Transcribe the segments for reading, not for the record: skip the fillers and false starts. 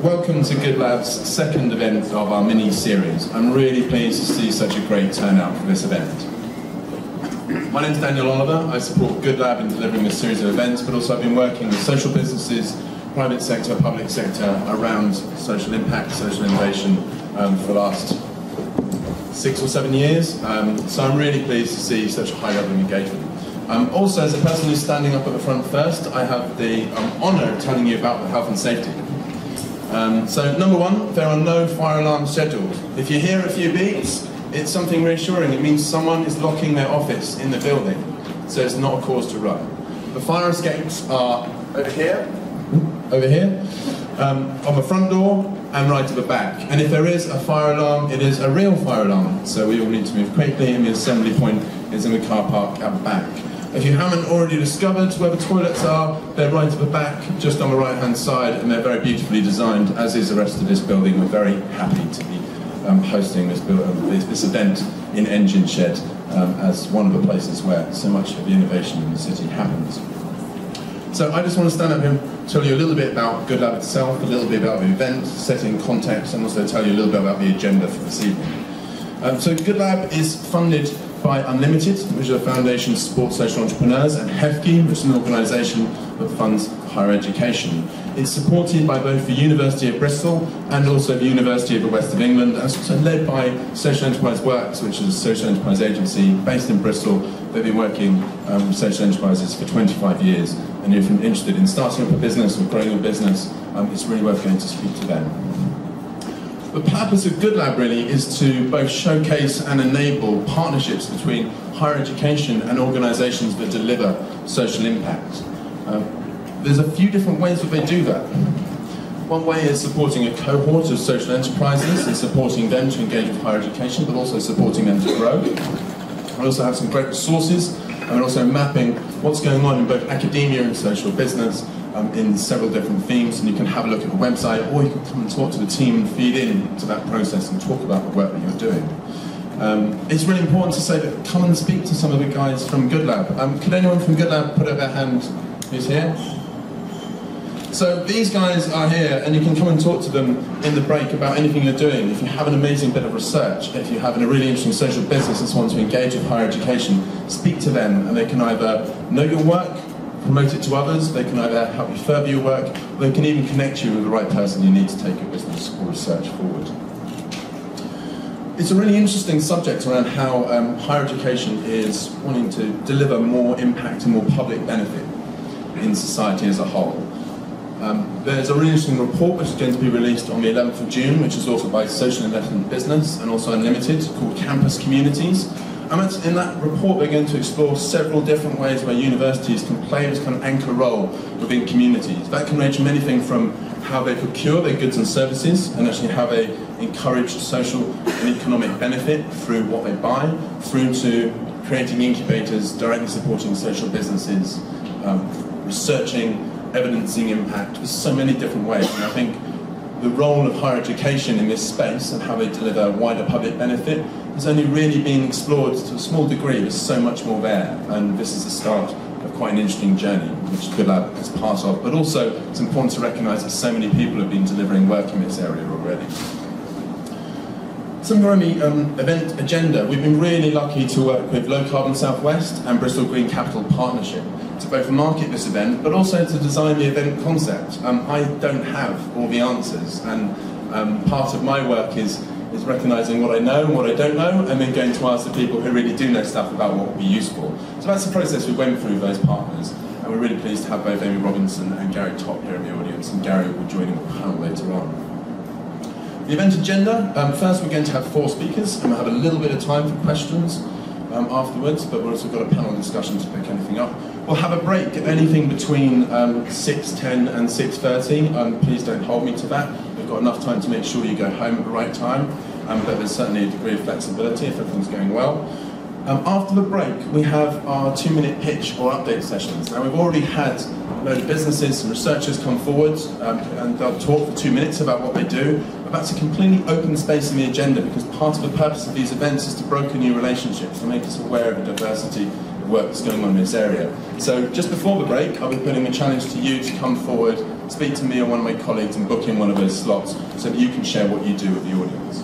Welcome to Goodlab's second event of our mini-series. I'm really pleased to see such a great turnout for this event. My name is Daniel Oliver. I support Goodlab in delivering a series of events, but also I've been working with social businesses, private sector, public sector, around social impact, social innovation for the last 6 or 7 years. So I'm really pleased to see such a high level of engagement. Also, as a person who's standing up at the front first, I have the honour of telling you about the health and safety. So number one, there are no fire alarms scheduled. If you hear a few beeps, it's something reassuring. It means someone is locking their office in the building, so it's not a cause to run. The fire escapes are over here, on the front door and right at the back. And if there is a fire alarm, it is a real fire alarm, so we all need to move quickly, and the assembly point is in the car park at the back. If you haven't already discovered where the toilets are, they're right at the back, just on the right-hand side, and they're very beautifully designed, as is the rest of this building. We're very happy to be hosting this event in Engine Shed as one of the places where so much of the innovation in the city happens. So I just want to stand up here and tell you a little bit about Goodlab itself, a little bit about the event, set in context, and also tell you a little bit about the agenda for this evening. So Goodlab is funded by Unlimited, which is a foundation to support social entrepreneurs, and HEFKI, which is an organisation that funds higher education. It's supported by both the University of Bristol and also the University of the West of England, and it's also led by Social Enterprise Works, which is a social enterprise agency based in Bristol. They've been working with social enterprises for 25 years, and if you're interested in starting up a business or growing a business, it's really worth going to speak to them. The purpose of Goodlab really is to both showcase and enable partnerships between higher education and organisations that deliver social impact. There's a few different ways that they do that. One way is supporting a cohort of social enterprises and supporting them to engage with higher education, but also supporting them to grow. We also have some great resources, and we're also mapping what's going on in both academia and social business in several different themes, and you can have a look at the website, or you can come and talk to the team and feed in to that process and talk about the work that you're doing. It's really important to say that come and speak to some of the guys from Goodlab. Could anyone from Goodlab put up their hand who's here? So these guys are here, and you can come and talk to them in the break about anything you're doing. If you have an amazing bit of research, if you have a really interesting social business that's want to engage with higher education, speak to them, and they can either know your work, promote it to others, they can either help you further your work, or they can even connect you with the right person you need to take your business or research forward. It's a really interesting subject around how higher education is wanting to deliver more impact and more public benefit in society as a whole. There's a really interesting report which is going to be released on the 11th of June, which is authored by Social Investment Business and also Unlimited, called Campus Communities. And in that report, they're going to explore several different ways where universities can play this kind of anchor role within communities. That can range from anything from how they procure their goods and services, and actually how they encourage social and economic benefit through what they buy, through to creating incubators, directly supporting social businesses, researching, evidencing impact. There's so many different ways, and I think the role of higher education in this space and how they deliver wider public benefit is only really being explored to a small degree. There's so much more there, and this is the start of quite an interesting journey, which Goodlab is part of. But also, it's important to recognise that so many people have been delivering work in this area already. Somewhere on the event agenda, we've been really lucky to work with Low Carbon Southwest and Bristol Green Capital Partnership to both market this event, but also to design the event concept. I don't have all the answers, and part of my work is recognising what I know and what I don't know, and then going to ask the people who really do know stuff about what would be useful. So that's the process we went through with those partners, and we're really pleased to have both Amy Robinson and Gary Topp here in the audience, and Gary will join in the panel later on. The event agenda, first we're going to have 4 speakers, and we'll have a little bit of time for questions afterwards, but we've also got a panel discussion to pick anything up. We'll have a break, anything between 6:10 and 6:30. Please don't hold me to that. We've got enough time to make sure you go home at the right time, but there's certainly a degree of flexibility if everything's going well. After the break, we have our 2-minute pitch or update sessions. Now, we've already had a load of businesses and researchers come forward, and they'll talk for 2 minutes about what they do. But that's a completely open space in the agenda, because part of the purpose of these events is to broker new relationships, to make us aware of the diversity of work that's going on in this area. So just before the break, I'll be putting a challenge to you to come forward speak to me or one of my colleagues and book in one of those slots so that you can share what you do with the audience.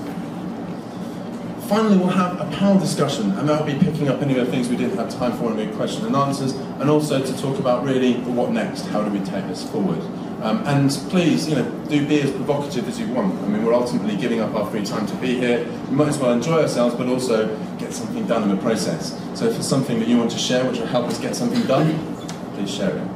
Finally, we'll have a panel discussion, and that'll be picking up any of the things we didn't have time for in the question and answers, and also to talk about really the what next, how do we take this forward. And please, do be as provocative as you want. I mean, we're ultimately giving up our free time to be here. We might as well enjoy ourselves, but also get something done in the process. So if it's something that you want to share, which will help us get something done, please share it.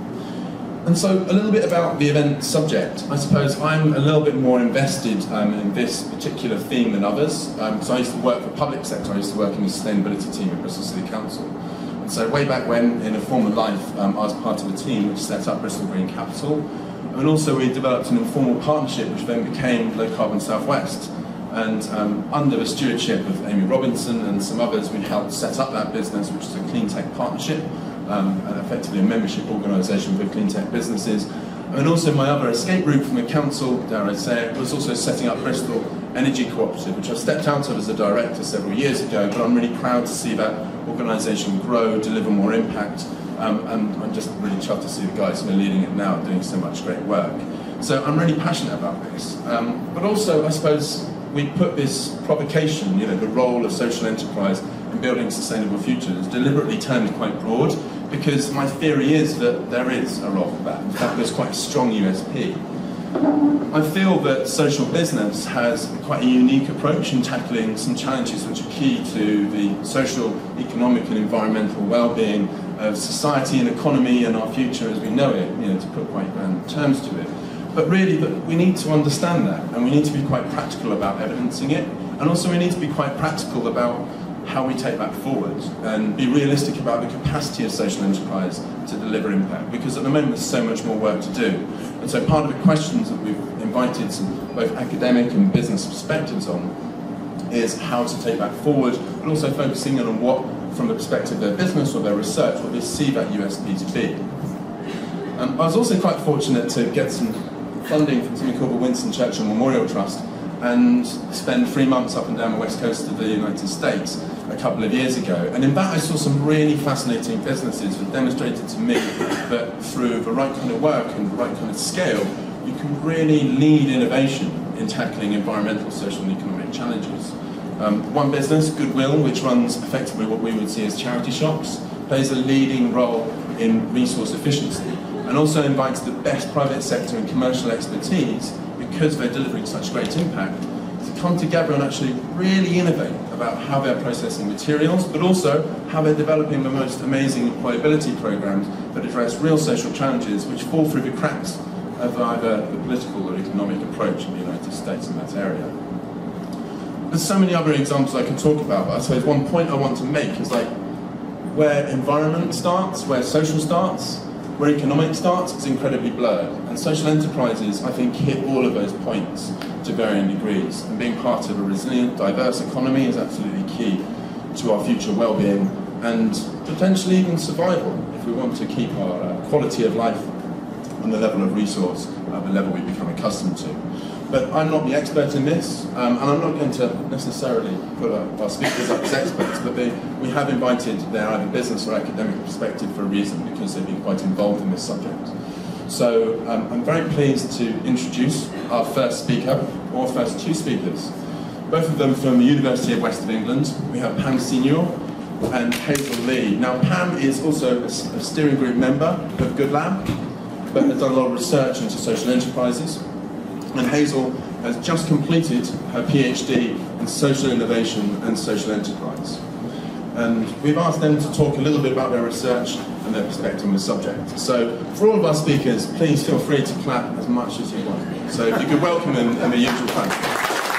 And so a little bit about the event subject. I suppose I'm a little bit more invested in this particular theme than others. So I used to work for the public sector. I used to work in the sustainability team at Bristol City Council. And so way back when, in a former life, I was part of a team which set up Bristol Green Capital. And also we developed an informal partnership which then became Low Carbon Southwest. And under the stewardship of Amy Robinson and some others, we helped set up that business, which is a clean tech partnership. And effectively a membership organisation for clean tech businesses. And also my other escape route from the council, dare I say, was also setting up Bristol Energy Cooperative, which I stepped out of as a director several years ago, but I'm really proud to see that organisation grow, deliver more impact, and I'm just really chuffed to see the guys who are leading it now doing so much great work. So I'm really passionate about this. But also, I suppose, we put this provocation, the role of social enterprise in building sustainable futures, deliberately turned quite broad, because my theory is that there is a role for that. In fact, there's quite a strong USP. I feel that social business has quite a unique approach in tackling some challenges which are key to the social, economic and environmental well-being of society and economy and our future as we know it, to put quite grand terms to it. But really, we need to understand that, and we need to be quite practical about evidencing it, and also we need to be quite practical about how we take that forward and be realistic about the capacity of social enterprise to deliver impact, because at the moment there's so much more work to do. And so part of the questions that we've invited some both academic and business perspectives on is how to take that forward, but also focusing on what, from the perspective of their business or their research, what they see that USP to be. I was also quite fortunate to get some funding from something called the Winston Churchill Memorial Trust and spend 3 months up and down the west coast of the United States a couple of years ago. And in that I saw some really fascinating businesses that demonstrated to me that through the right kind of work and the right kind of scale, you can really lead innovation in tackling environmental, social and economic challenges. One business, Goodwill, which runs effectively what we would see as charity shops, plays a leading role in resource efficiency and also invites the best private sector and commercial expertise, because they're delivering such great impact, to come together and actually really innovate about how they're processing materials, but also how they're developing the most amazing employability programs that address real social challenges which fall through the cracks of either the political or economic approach in the United States in that area. There's so many other examples I could talk about, but I suppose one point I want to make is where environment starts, where social starts, where economic starts, is incredibly blurred. And social enterprises, I think, hit all of those points to varying degrees. And being part of a resilient, diverse economy is absolutely key to our future well-being and potentially even survival if we want to keep our quality of life and the level of resource at the level we become accustomed to. But I'm not the expert in this, and I'm not going to necessarily put our speakers up as experts, but we have invited their either business or academic perspective for a reason, because they've been quite involved in this subject. So I'm very pleased to introduce our first speaker, or first two speakers, both of them from the University of West of England. We have Pam Seanor and Hazel Lee. Now Pam is also a steering group member of Goodlab, but has done a lot of research into social enterprises. And Hazel has just completed her PhD in social innovation and social enterprise. And we've asked them to talk a little bit about their research and their perspective on the subject. So for all of our speakers, please feel free to clap as much as you want. So if you could welcome them in the usual fashion.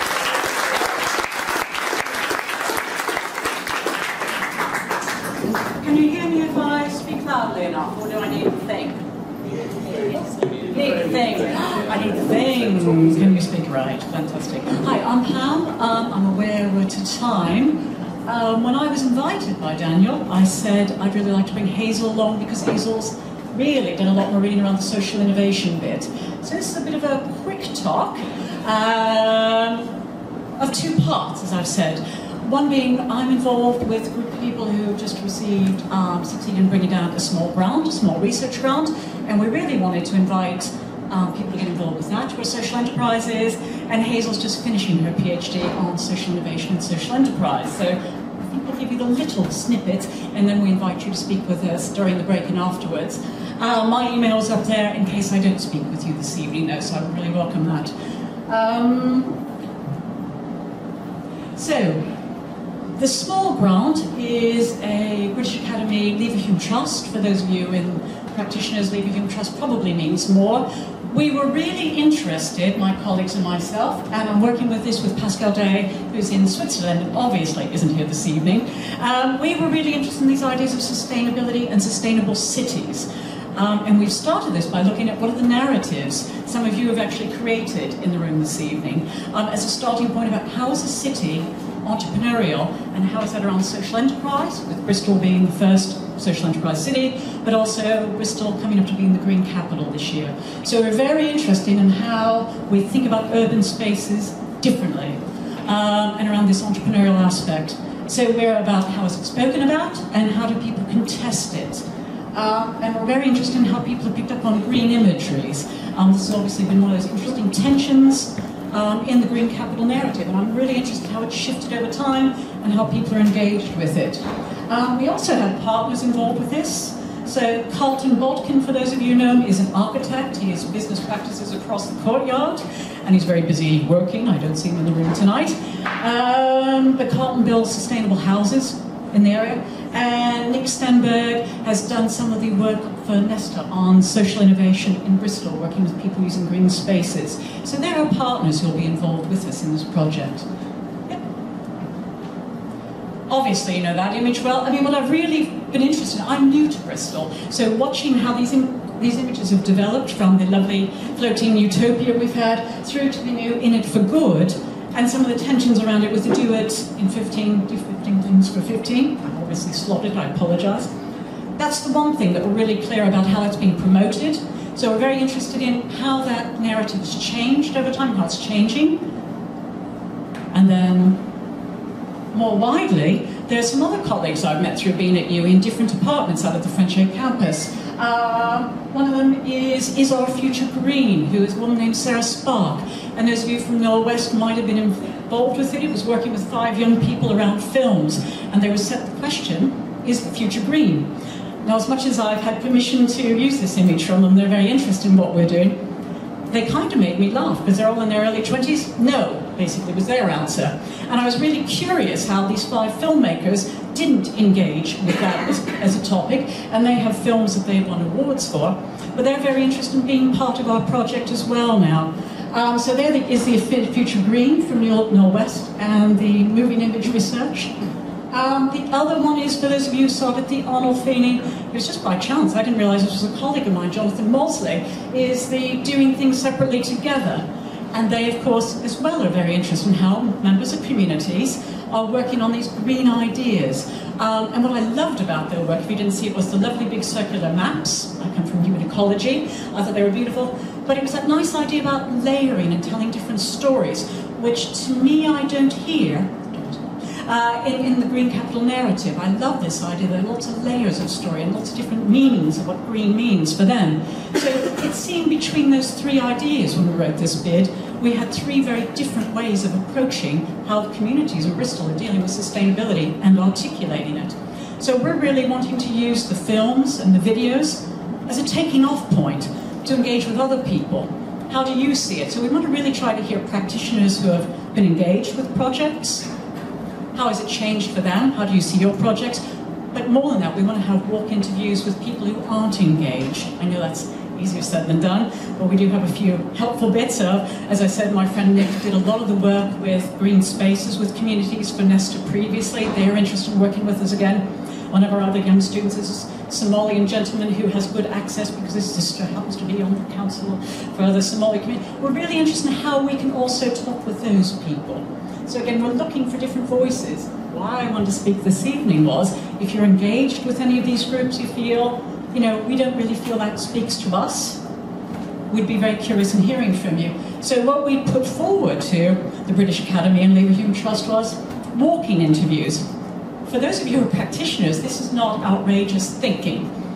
Can you hear me if I speak loudly enough, or do I need a thing? Need a thing. I need a thing. Can you speak right? Fantastic. Hi, I'm Pam. I'm aware we're to time. When I was invited by Daniel, I said I'd really like to bring Hazel along because Hazel's really done a lot more reading around the social innovation bit. So this is a bit of a quick talk of two parts, as I've said. One being I'm involved with a group of people who just succeeded in bringing down a small grant, a small research grant, and we really wanted to invite People get involved with that, where social enterprise is, and Hazel's just finishing her PhD on social innovation and social enterprise. So I think we'll give you the little snippet, and then we invite you to speak with us during the break and afterwards. My email's up there in case I don't speak with you this evening, though, so I really welcome that. So, the small grant is a British Academy Leverhulme Trust. For those of you in practitioners, Leverhulme Trust probably means more. We were really interested, my colleagues and myself, and I'm working with this with Pascal Day, who's in Switzerland and obviously isn't here this evening. We were really interested in these ideas of sustainability and sustainable cities. And we've started this by looking at what are the narratives some of you have actually created in the room this evening as a starting point about how is a city entrepreneurial and how is that around social enterprise, with Bristol being the first social enterprise city, but also Bristol coming up to being the green capital this year. So we're very interested in how we think about urban spaces differently and around this entrepreneurial aspect. So we're about how is it spoken about and how do people contest it. And we're very interested in how people have picked up on green imageries. This has obviously been one of those interesting tensions in the green capital narrative, and I'm really interested in how it's shifted over time and how people are engaged with it. We also had partners involved with this. So Carlton Bodkin, for those of you who know him, is an architect. He has business practices across the courtyard, and he's very busy working. I don't see him in the room tonight. But Carlton builds sustainable houses in the area. And Nick Stenberg has done some of the work for Nesta on social innovation in Bristol, working with people using green spaces. So there are partners who will be involved with us in this project. Yep. Obviously, you know that image well. I mean, what I've really been interested in, I'm new to Bristol, so watching how these images have developed from the lovely floating utopia we've had through to the new In It for Good, and some of the tensions around it with the do it in 15, do 15 things for 15. I've obviously slotted, I apologise. That's the one thing that we're really clear about how it's being promoted. So we're very interested in how that narrative has changed over time, how it's changing. And then, more widely, there's some other colleagues I've met through being at UE in different departments out of the French campus. One of them is Our Future Green, who is a woman named Sarah Spark. And those of you from Noel West might have been involved with it. It was working with 5 young people around films. And they were set the question, is the future green? Now, as much as I've had permission to use this image from them, they're very interested in what we're doing. They kind of made me laugh, because they're all in their early 20s. No, basically, was their answer. And I was really curious how these 5 filmmakers didn't engage with that as a topic, and they have films that they've won awards for, but they're very interested in being part of our project as well now. So there is the Future Green from Noel West and the Moving Image Research. The other one is, for those of you who saw it, the Arnold Feeney, it was just by chance, I didn't realise this was a colleague of mine, Jonathan Maudsley, is the Doing Things Separately Together. And they, of course, as well are very interested in how members of communities are working on these green ideas. And what I loved about their work, if you didn't see it, was the lovely big circular maps. I come from human ecology. I thought they were beautiful. But it was that nice idea about layering and telling different stories, which to me I don't hear in the green capital narrative. I love this idea. There are lots of layers of story and lots of different meanings of what green means for them. So it seemed between those 3 ideas when we wrote this bid, we had 3 very different ways of approaching how the communities in Bristol are dealing with sustainability and articulating it. So we're really wanting to use the films and the videos as a taking off point to engage with other people. How do you see it? So we want to really try to hear practitioners who have been engaged with projects. How has it changed for them? How do you see your projects? But more than that, we want to have walk interviews with people who aren't engaged. I know that's easier said than done, but we do have a few helpful bits of, as I said, my friend Nick did a lot of the work with green spaces with communities for Nesta previously. They're interested in working with us again. One of our other young students is a Somalian gentleman who has good access because his sister happens to be on the council for the Somali community. We're really interested in how we can also talk with those people. So again, we're looking for different voices. Why I wanted to speak this evening was, if you're engaged with any of these groups, you feel, you know, we don't really feel that speaks to us, we'd be very curious in hearing from you. So what we put forward to the British Academy and Leverhulme Trust was walking interviews. For those of you who are practitioners, this is not outrageous thinking.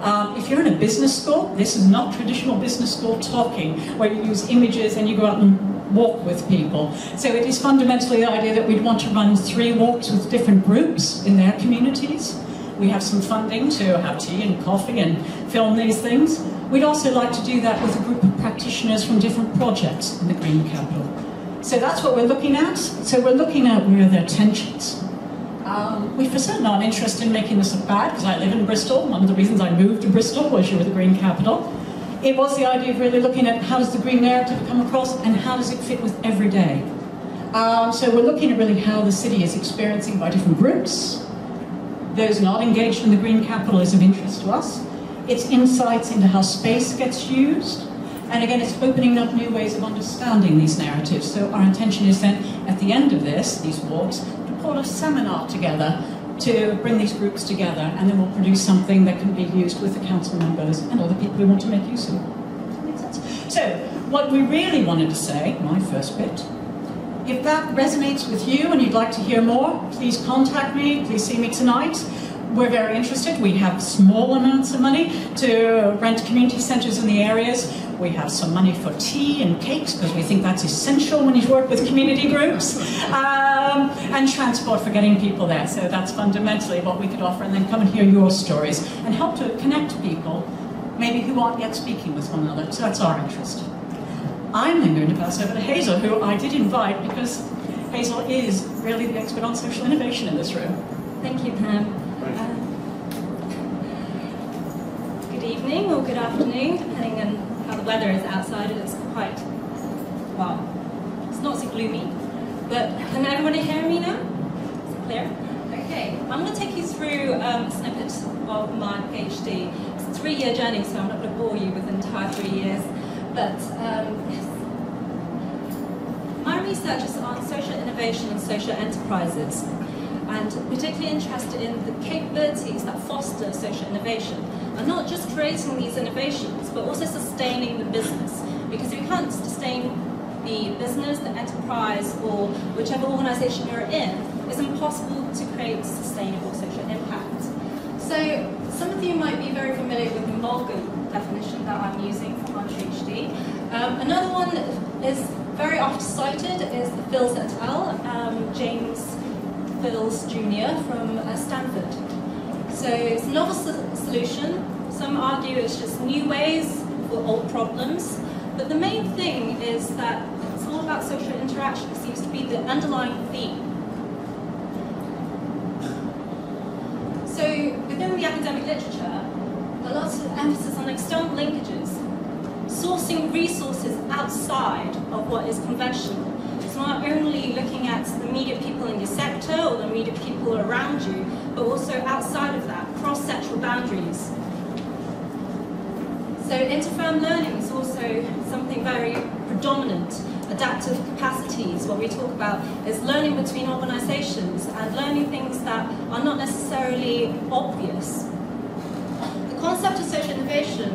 If you're in a business school, this is not traditional business school talking, where you use images and you go out and walk with people. So it is fundamentally the idea that we'd want to run 3 walks with different groups in their communities. We have some funding to have tea and coffee and film these things. We'd also like to do that with a group of practitioners from different projects in the Green Capital. So that's what we're looking at. So we're looking at where there are tensions. We for certain aren't interested in making this look bad, because I live in Bristol. One of the reasons I moved to Bristol was you were the Green Capital. It was the idea of really looking at how does the green narrative come across and how does it fit with every day. So we're looking at really how the city is experiencing by different groups. Those not engaged in the Green Capital is of interest to us. It's insights into how space gets used. And again, it's opening up new ways of understanding these narratives. So our intention is then, at the end of this, these walks, to put a seminar together to bring these groups together, and then we'll produce something that can be used with the council members and other people who want to make use of it. Does that make sense? So, what we really wanted to say, my first bit, if that resonates with you and you'd like to hear more, please contact me, please see me tonight. We're very interested. We have small amounts of money to rent community centres in the areas. We have some money for tea and cakes, because we think that's essential when you work with community groups. And transport for getting people there. So that's fundamentally what we could offer, and then come and hear your stories and help to connect people, maybe who aren't yet speaking with one another. So that's our interest. I'm then going to pass over to Hazel, who I did invite because Hazel is really the expert on social innovation in this room. Thank you, Pam. Good evening or good afternoon, depending on how the weather is outside. It's quite, well, it's not so gloomy. But can everybody hear me now? Is it clear? Okay, I'm going to take you through a snippet of my PhD. It's a 3-year journey, so I'm not going to bore you with the entire 3 years. But my research is on social innovation and social enterprises, and particularly interested in the capabilities that foster social innovation, and not just creating these innovations, but also sustaining the business. Because if you can't sustain the business, the enterprise, or whichever organisation you're in, it's impossible to create sustainable social impact. So some of you might be very familiar with the Morgan definition that I'm using for my PhD. Another one that is very often cited is the Fils et al., James Fils Jr. from Stanford. So it's a novel solution. Some argue it's just new ways for old problems. But the main thing is that it's all about social interaction. It seems to be the underlying theme. So within the academic literature, a lot of emphasis on external linkages, sourcing resources outside of what is conventional. It's not only looking at the immediate people in your sector or the immediate people around you, but also outside of that, cross-sectoral boundaries. So interfirm learning is also something very predominant. Adaptive capacities, what we talk about, is learning between organisations and learning things that are not necessarily obvious. The concept of social innovation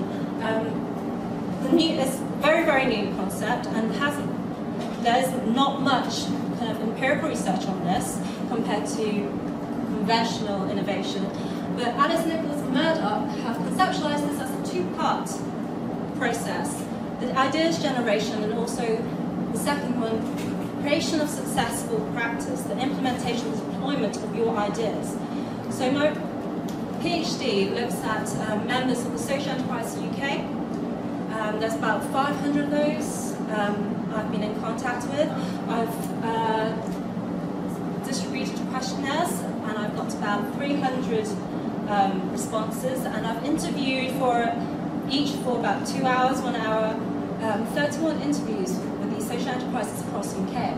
is very, very new concept, and there's not much kind of empirical research on this compared to conventional innovation. But Alice Nichols and Murdoch have conceptualized this as a 2-part process. The ideas generation, and also the second one, creation of successful practice, the implementation and deployment of your ideas. So my PhD looks at members of the Social Enterprise UK. There's about 500 of those I've been in contact with. I've distributed questionnaires, and I've got about 300 responses, and I've interviewed each for about 2 hours, 1 hour, 31 interviews with these social enterprises across the UK.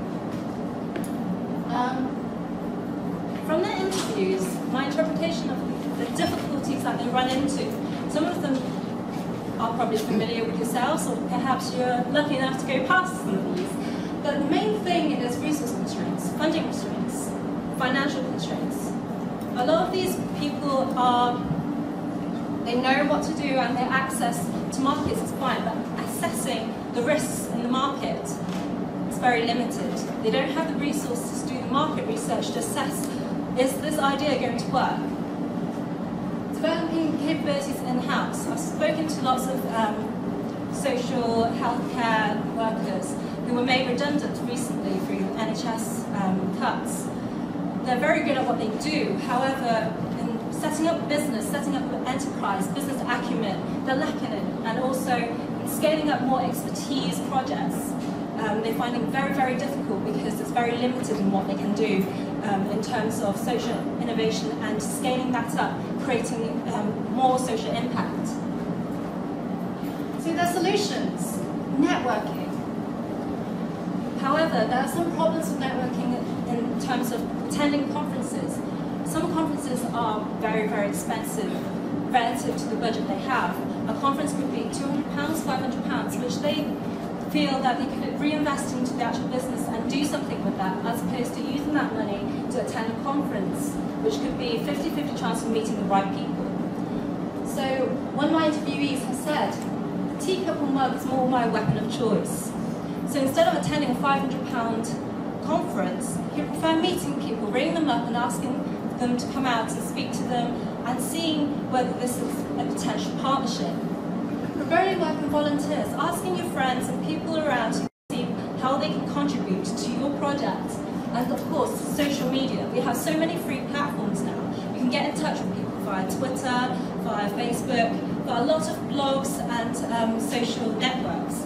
From their interviews, my interpretation of the difficulties that they run into, some of them are probably familiar with yourselves, or perhaps you're lucky enough to go past some of these. But the main thing is resource constraints, funding constraints, financial constraints. A lot of these people they know what to do, and their access to markets is fine, but assessing the risks in the market is very limited. They don't have the resources to do the market research to assess, is this idea going to work? Developing capabilities in-house. I've spoken to lots of social healthcare workers who were made redundant recently through NHS cuts. They're very good at what they do. However, in setting up business, setting up enterprise, business acumen, they're lacking it. And also in scaling up more expertise projects, they find it very, very difficult because it's very limited in what they can do in terms of social innovation and scaling that up, creating more social impact. So their solutions, networking. However, there are some problems with networking in terms of attending conferences. Some conferences are very, very expensive relative to the budget they have. A conference could be £200, £500, which they feel that they could reinvest into the actual business and do something with that, as opposed to using that money to attend a conference, which could be 50-50 chance of meeting the right people. So one of my interviewees has said, teacup or mug is more my weapon of choice. So instead of attending a £500 conference, he'd prefer meeting people, ringing them up and asking them to come out and speak to them and seeing whether this is a potential partnership. Promoting work and volunteers, asking your friends and people around to see how they can contribute to your project. And of course, social media. We have so many free platforms now. You can get in touch with people via Twitter, via Facebook, but a lot of blogs and social networks.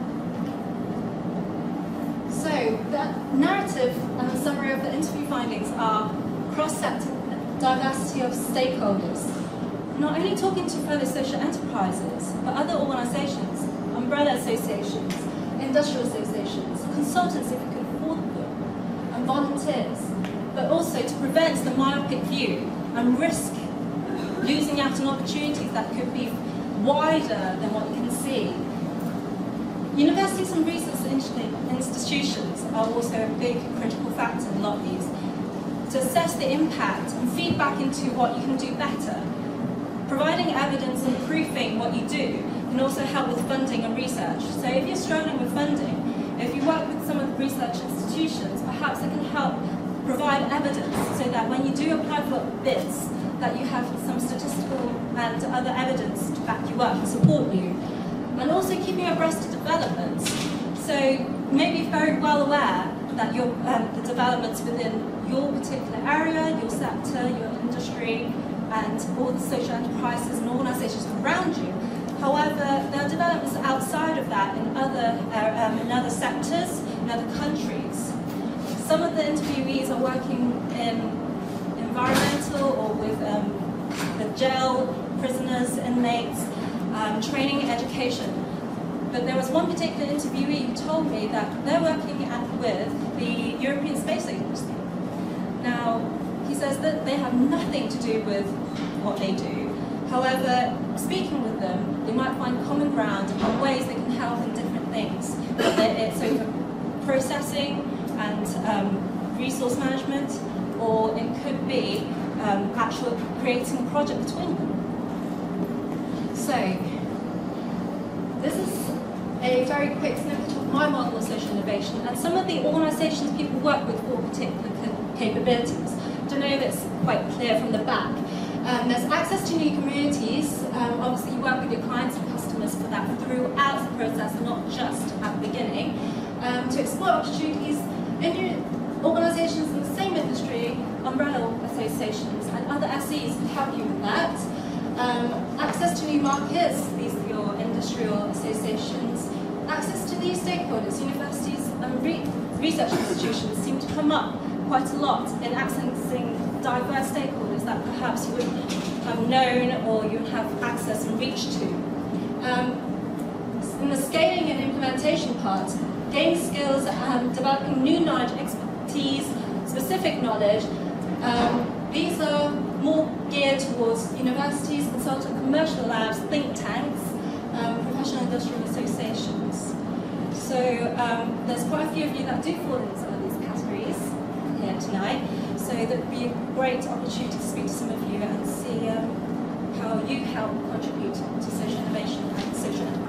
So the narrative and the summary of the interview findings are cross-sector diversity of stakeholders. Not only talking to fellow social enterprises, but other organisations, umbrella associations, industrial associations, consultants if you can afford them, and volunteers, but also to prevent the myopic view and risk losing out on opportunities that could be wider than what you can see. Universities and research institutions are also a big critical factor in a lot of these, to assess the impact and feedback into what you can do better. Providing evidence and proofing what you do can also help with funding and research. So if you're struggling with funding, if you work with some of the research institutions, perhaps they can help provide evidence so that when you do apply for bids, that you have some statistical and other evidence to back you up and support you. And also keeping abreast of developments. So you may be very well aware that the developments within your particular area, your sector, your industry, and all the social enterprises and organisations around you. However, there are developments outside of that in other sectors, in other countries. Some of the interviewees are working in environmental or with the jail, prisoners, inmates, training and education. But there was one particular interviewee who told me that they're working with the European Space Agency. Now, he says that they have nothing to do with what they do. However, speaking with them, they might find common ground and ways they can help in different things. Whether it's over processing and resource management, or it could be actually creating a project between them. So, this is a very quick snippet of my model of social innovation and some of the organisations people work with for particular capabilities. I don't know if it's quite clear from the back. There's access to new communities. Obviously, you work with your clients and customers for that throughout the process, not just at the beginning. To explore opportunities in your organisations in the same industry, umbrella associations, and other SEs can help you with that. Access to new markets, these are your industrial associations. Access to new stakeholders, universities and research institutions seem to come up quite a lot in accessing diverse stakeholders that perhaps you wouldn't have known or you would have access and reach to. In the scaling and implementation part, gaining skills and developing new knowledge, expertise, specific knowledge, these are more geared towards universities, consultant commercial labs, think tanks, professional industrial associations. So there's quite a few of you that do fall into some of these categories here tonight. So that would be a great opportunity to speak to some of you and see how you help contribute to social innovation and social enterprise.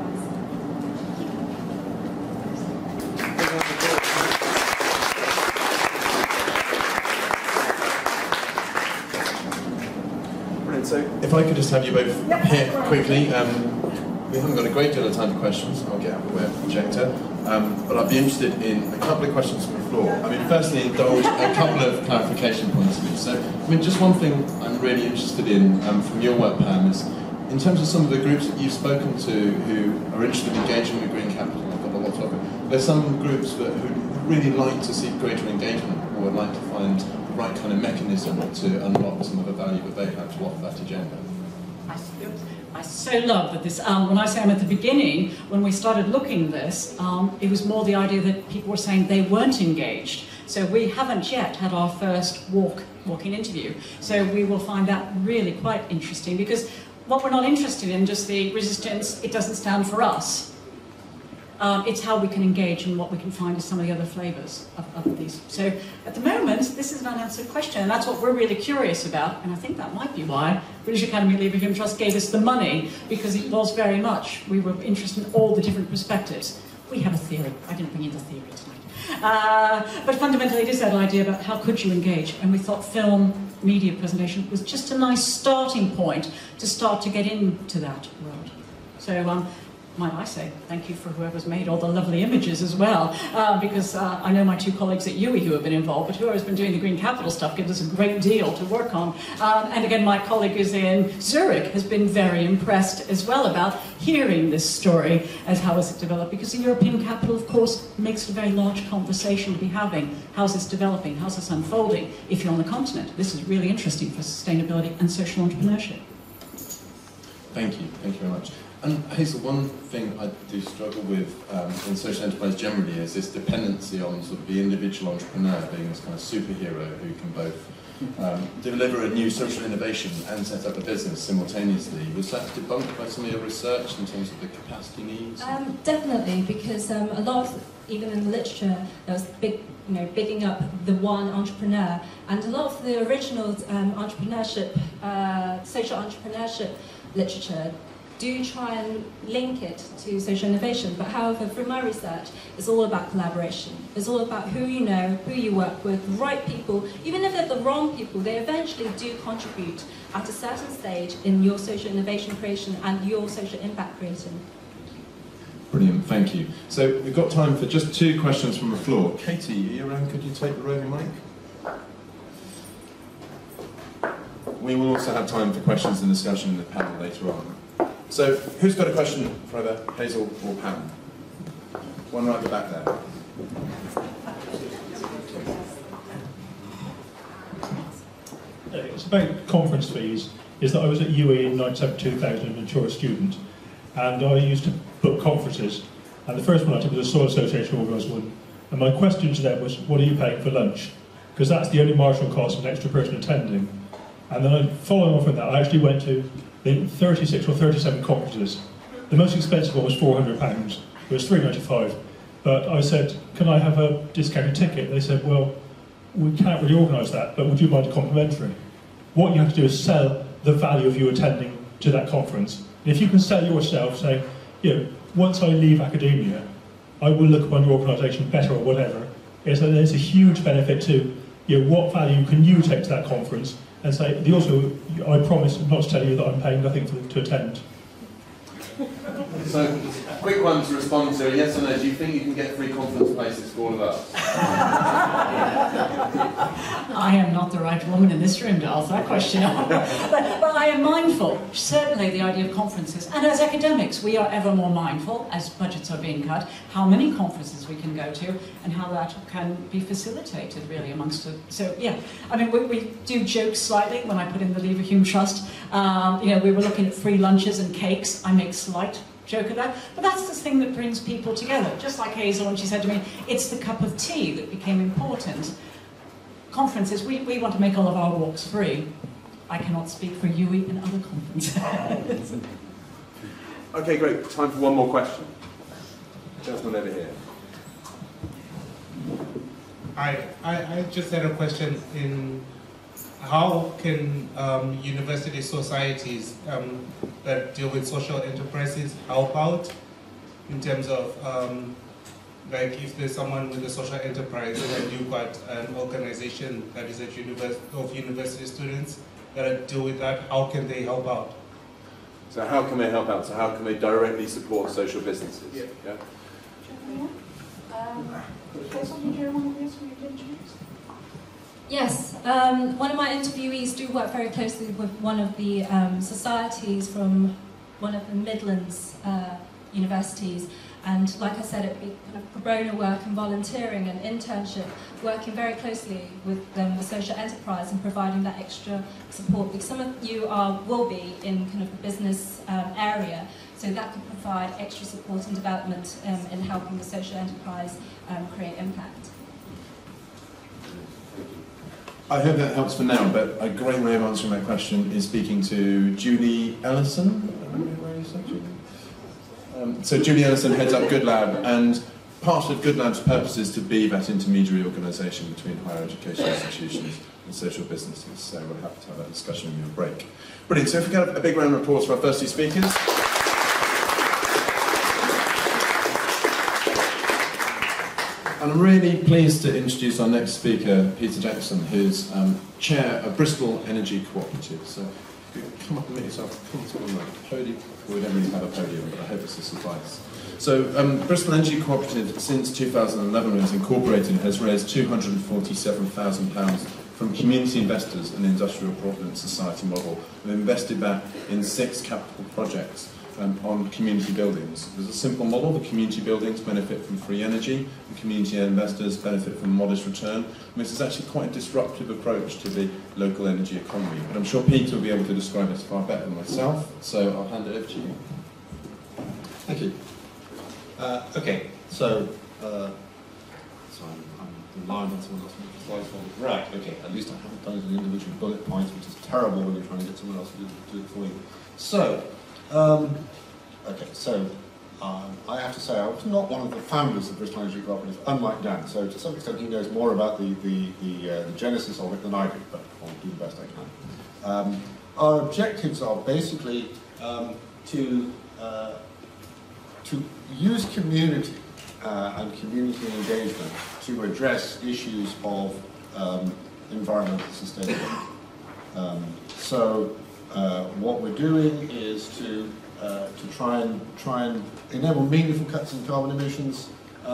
So if I could just have you both here quickly. We haven't got a great deal of time for questions. I'll get out of the way of the projector. But I'd be interested in a couple of questions from the floor. I mean, firstly, indulge a couple of clarification points of view. So, I mean, just one thing I'm really interested in from your work, Pam, is in terms of some of the groups that you've spoken to who are interested in engaging with green capital. I've got a lot of it. There's some groups who really like to see greater engagement, or would like to find the right kind of mechanism to unlock some of the value that they have to offer that agenda. I so love that this, when I say I'm at the beginning, when we started looking at this, it was more the idea that people were saying they weren't engaged. So we haven't yet had our first walk-in interview. So we will find that really quite interesting, because what we're not interested in, just the resistance, it doesn't stand for us. It's how we can engage and what we can find as some of the other flavours of these. So at the moment, this is an unanswered question, and that's what we're really curious about, and I think that might be why British Academy Lever Human Trust gave us the money, because it was very much, we were interested in all the different perspectives. We have a theory. I didn't bring in the theory tonight. But fundamentally it is that idea about how could you engage, and we thought film, media presentation was just a nice starting point to start to get into that world. So might I say thank you for whoever's made all the lovely images as well, because I know my two colleagues at UWE who have been involved, but whoever's been doing the green capital stuff gives us a great deal to work on. And again, my colleague who's in Zurich has been very impressed as well about hearing this story as how has it developed, because the European capital, of course, makes it a very large conversation to be having. How's this developing? How's this unfolding? If you're on the continent, this is really interesting for sustainability and social entrepreneurship. Thank you very much. And Hazel, one thing I do struggle with in social enterprise generally is this dependency on sort of the individual entrepreneur being this kind of superhero who can both deliver a new social innovation and set up a business simultaneously. Was that debunked by some of your research in terms of the capacity needs? Definitely, because a lot of, even in the literature, there was bigging up the one entrepreneur, and a lot of the original entrepreneurship, social entrepreneurship literature do try and link it to social innovation, but however, through my research, it's all about collaboration. It's all about who you know, who you work with, the right people. Even if they're the wrong people, they eventually do contribute at a certain stage in your social innovation creation and your social impact creation. Brilliant, thank you. So we've got time for just 2 questions from the floor. Katie, are you around? Could you take the roving mic? We will also have time for questions and discussion in the panel later on. So, who's got a question for either Hazel or Pam? One right at the back there. It's about conference fees. Is that I was at UWE in 1972 as a mature student, and I used to book conferences. And the first one I did was a Soil Association organised one. And my question to them was, what are you paying for lunch? Because that's the only marginal cost of an extra person attending. And then following on from that, I actually went to 36 or 37 conferences. The most expensive one was £400. It was £3.95. But I said, can I have a discounted ticket? They said, well, we can't really organise that, but would you mind a complimentary? What you have to do is sell the value of you attending to that conference. And if you can sell yourself, say, once I leave academia, I will look upon your organisation better or whatever. There's a huge benefit to what value can you take to that conference, and say, also, I promise not to tell you that I'm paying nothing to attend. So, a quick one to respond to, yes or no, do you think you can get free conference places for all of us? I am not the right woman in this room to ask that question. but I am mindful, certainly the idea of conferences, and as academics we are ever more mindful, as budgets are being cut, how many conferences we can go to and how that can be facilitated really amongst it. So yeah, I mean we do joke slightly when I put in the Lever Hume Trust. We were looking at free lunches and cakes. I make slight joke of that, but that's the thing that brings people together. Just like Hazel, when she said to me, it's the cup of tea that became important. Conferences, we want to make all of our walks free. I cannot speak for UWE and other conferences. Okay, great. Time for one more question. Gentleman over here. I just had a question in how can university societies that deal with social enterprises help out in terms of like if there's someone with a social enterprise and you've got an organization that is of university students, that deal with that, how can they help out? So how can they help out? So how can they directly support social businesses? Yeah. Yes, one of my interviewees do work very closely with one of the societies from one of the Midlands universities, and like I said, it'd be kind of pro bono work and volunteering and internship, working very closely with the social enterprise and providing that extra support, because some of you will be in kind of the business area, so that could provide extra support and development in helping the social enterprise create impact. I hope that helps for now, but a great way of answering that question is speaking to Julie Ellison. Where is that, Julie? So Julie Ellison heads up Goodlab, and part of Goodlab's purpose is to be that intermediary organisation between higher education institutions and social businesses. So we're happy to have that discussion in your break. Brilliant. So if we get a big round of applause for our first two speakers. And I'm really pleased to introduce our next speaker, Peter Jackson, who's chair of Bristol Energy Cooperative. So if you could come up and make yourself comfortable on the podium. We don't really have a podium, but I hope it's a suffice. So Bristol Energy Cooperative, since 2011 when it was incorporated, has raised £247,000 from community investors in the Industrial Provident Society model, and invested that in 6 capital projects on community buildings. There's a simple model. The community buildings benefit from free energy, the community investors benefit from modest return. And this is actually quite a disruptive approach to the local energy economy. But I'm sure Peter will be able to describe this far better than myself, so I'll hand it over to you. Thank you. Okay, so I'm relying on someone else to make the slides for me. Right, okay, at least I haven't done it in individual bullet points, which is terrible when you're trying to get someone else to do it for you. So, I have to say I was not one of the founders of Bristol Energy Cooperative, unlike Dan, so to some extent he knows more about the genesis of it than I do, but I'll do the best I can. Our objectives are basically to use community and community engagement to address issues of environmental sustainability. What we're doing is to try and enable meaningful cuts in carbon emissions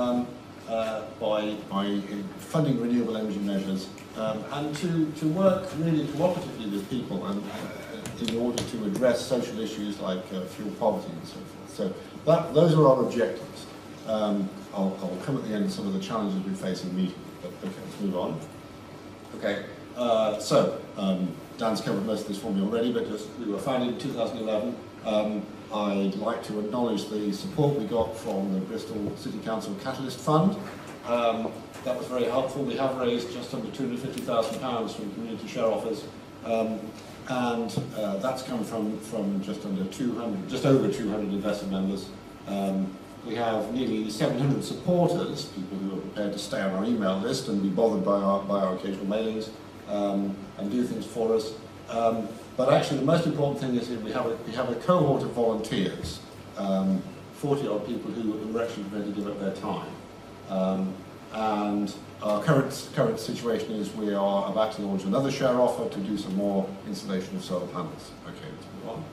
by funding renewable energy measures, and to work really cooperatively with people and in order to address social issues like fuel poverty and so forth. So those are our objectives. I'll come at the end of some of the challenges we face in meeting, but okay, let's move on. Okay, Dan's covered most of this for me already, but we were founded in 2011. I'd like to acknowledge the support we got from the Bristol City Council Catalyst Fund. That was very helpful. We have raised just under £250,000 from community share offers, and that's come from just over 200 investor members. We have nearly 700 supporters, people who are prepared to stay on our email list and be bothered by our occasional mailings and do things for us. But actually, the most important thing is that we have a cohort of volunteers, 40-odd people who are actually prepared to give up their time. And our current situation is we are about to launch another share offer to do some more installation of solar panels. Okay, let's move on.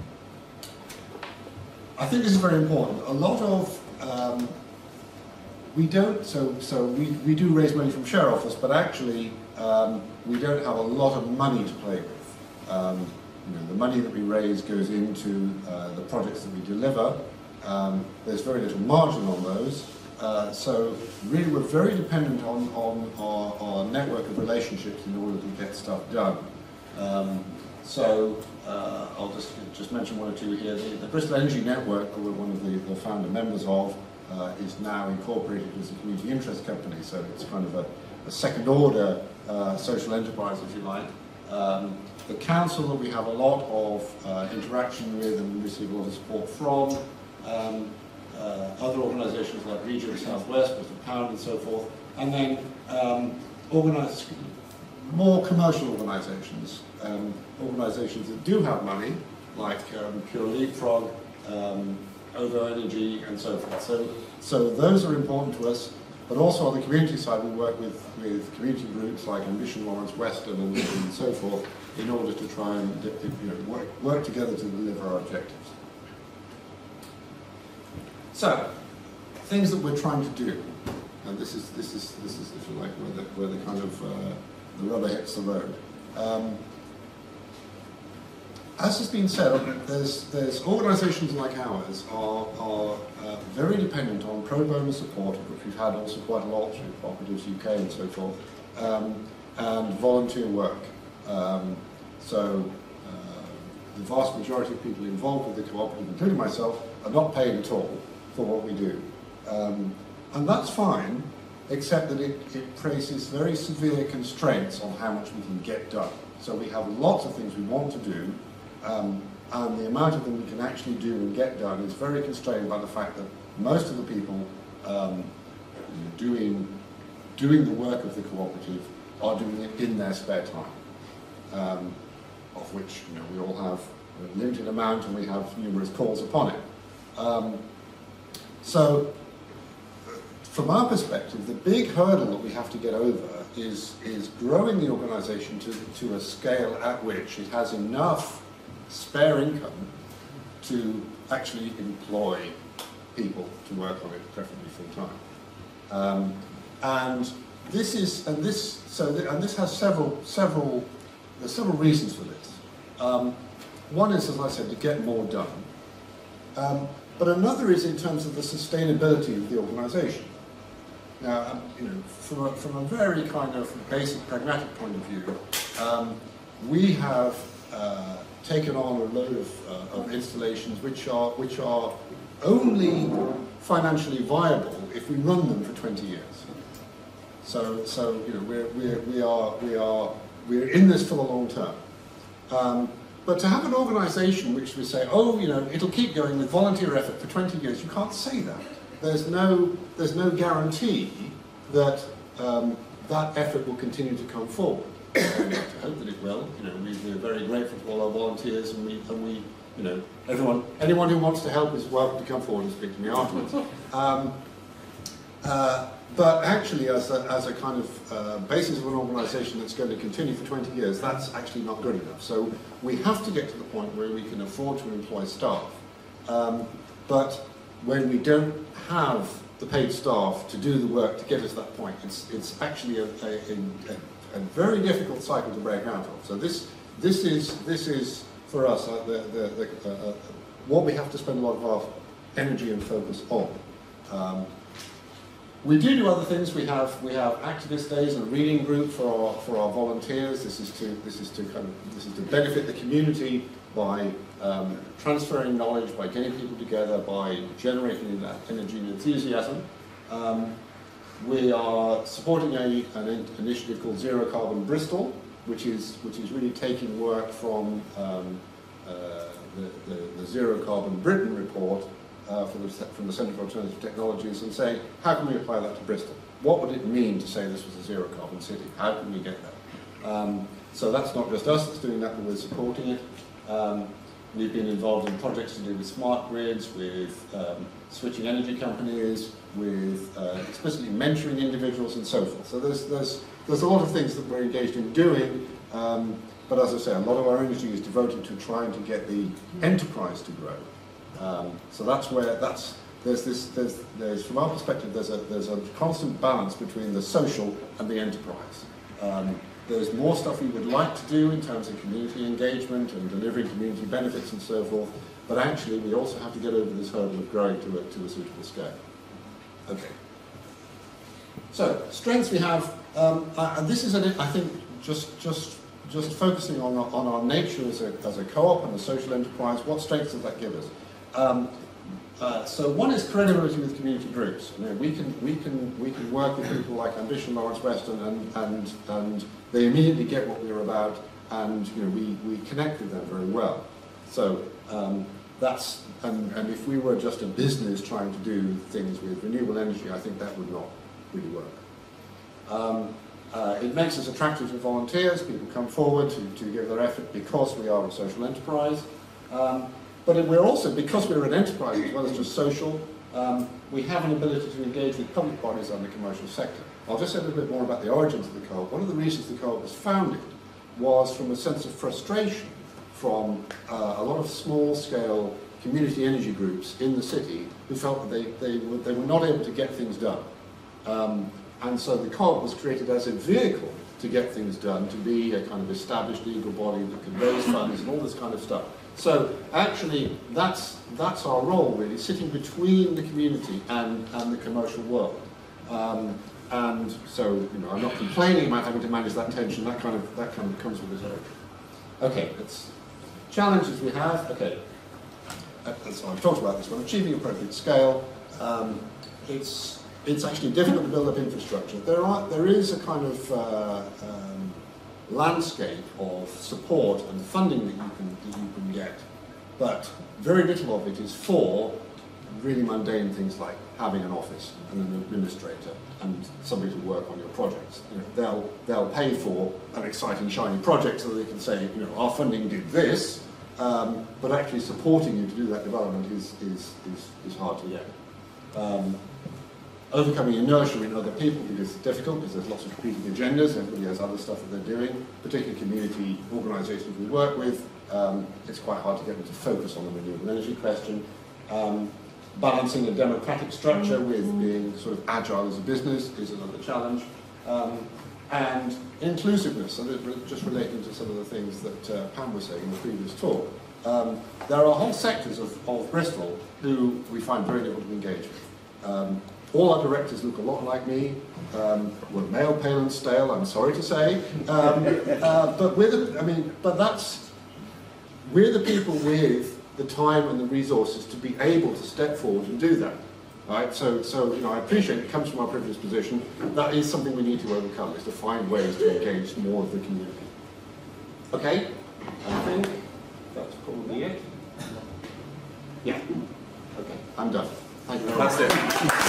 I think this is very important. A lot of we do raise money from share offers, but actually we don't have a lot of money to play with. The money that we raise goes into the projects that we deliver. There's very little margin on those. So really we're very dependent on our network of relationships in order to get stuff done. I'll just mention one or two here. The Bristol Energy Network, we're one of the founder members of, is now incorporated as a community interest company, so it's kind of a second order social enterprise, if you like. The council that we have a lot of interaction with and receive a lot of support from. Other organisations like Region Southwest, Bristol Pound and so forth, and then more commercial organisations, organisations that do have money, like Pure Leapfrog, Ovo Energy and so forth. So those are important to us. But also on the community side, we work with community groups like Ambition Lawrence Western and so forth in order to try and work together to deliver our objectives. So, things that we're trying to do, and this is if you like where the kind of the rubber hits the road. As has been said, there's organisations like ours are very dependent on pro bono support, of which we've had also quite a lot through Cooperatives UK and so forth, and volunteer work. The vast majority of people involved with the cooperative, including myself, are not paid at all for what we do. And that's fine, except that it places very severe constraints on how much we can get done. So we have lots of things we want to do, and the amount of them we can actually do and get done is very constrained by the fact that most of the people doing the work of the cooperative are doing it in their spare time, of which we all have a limited amount and we have numerous calls upon it. So, from our perspective, the big hurdle that we have to get over is growing the organisation to a scale at which it has enough spare income to actually employ people to work on it, preferably full time. And this has several reasons for this. One is, as I said, to get more done. But another is in terms of the sustainability of the organisation. Now, from a very kind of basic pragmatic point of view, we have taken on a load of installations which are only financially viable if we run them for 20 years. So we're in this for the long term. But to have an organisation which we say, it'll keep going with volunteer effort for 20 years, you can't say that. There's no guarantee that that effort will continue to come forward. We have to hope that it will. We're very grateful to all our volunteers, and we anyone who wants to help is welcome to come forward and speak to me afterwards. But actually, as a kind of basis of an organisation that's going to continue for 20 years, that's actually not good enough. So we have to get to the point where we can afford to employ staff. But when we don't have the paid staff to do the work to get us to that point, it's actually a very difficult cycle to break out of. So this is for us what we have to spend a lot of our energy and focus on. We do other things. We have activist days and a reading group for our volunteers. This is to benefit the community by transferring knowledge, by getting people together, by generating that energy and enthusiasm. We are supporting an initiative called Zero Carbon Bristol, which is really taking work from the Zero Carbon Britain report from the Centre for Alternative Technologies, and saying, how can we apply that to Bristol? What would it mean to say this was a zero carbon city? How can we get that? So that's not just us that's doing that, but we're supporting it. We've been involved in projects to do with smart grids, with switching energy companies, with explicitly mentoring individuals and so forth. So there's a lot of things that we're engaged in doing, but as I say, a lot of our energy is devoted to trying to get the enterprise to grow. So that's where there's from our perspective there's a constant balance between the social and the enterprise. There's more stuff we would like to do in terms of community engagement and delivering community benefits and so forth, but actually we also have to get over this hurdle of growing to a suitable scale. Okay. So strengths we have, and this is I think just focusing on our nature as a co-op and a social enterprise. What strengths does that give us? So one is credibility with community groups. We can work with people like Ambition Lawrence Western, and they immediately get what we're about, and we connect with them very well. So that's and if we were just a business trying to do things with renewable energy, I think that would not really work. It makes us attractive to volunteers. People come forward to give their effort because we are a social enterprise. But we're also, because we're an enterprise as well as just social, we have an ability to engage with public bodies and the commercial sector. I'll just say a little bit more about the origins of the co-op. One of the reasons the co-op was founded was from a sense of frustration from a lot of small-scale community energy groups in the city who felt that they were not able to get things done. And so the co-op was created as a vehicle to get things done, to be a kind of established legal body that could raise funds and all this kind of stuff. So actually, that's our role really, sitting between the community and the commercial world. And so, you know, I'm not complaining about having to manage that tension. That kind of comes with its own. Okay, it's challenges we have. Okay, so I've talked about this one. Achieving appropriate scale. It's actually difficult to build up infrastructure. There is a kind of landscape of support and funding that you can get, but very little of it is for really mundane things like having an office and an administrator and somebody to work on your projects. You know, they'll pay for an exciting, shiny project so they can say, you know, our funding did this, but actually supporting you to do that development is hard to get. Overcoming inertia in other people is difficult because there's lots of competing agendas. Everybody has other stuff that they're doing, particularly community organisations we work with. It's quite hard to get them to focus on the renewable energy question. Balancing a democratic structure with being sort of agile as a business is another challenge. And inclusiveness, so just relating to some of the things that Pam was saying in the previous talk. There are whole sectors of Bristol who we find very difficult to engage with. All our directors look a lot like me. We're male, pale and stale, I'm sorry to say. But we're the people with the time and the resources to be able to step forward and do that. Right? So you know, I appreciate it comes from our privileged position. That is something we need to overcome, is to find ways to engage more of the community. Okay? I think that's probably it. Yeah. Okay, I'm done. Thank you very much. That's it.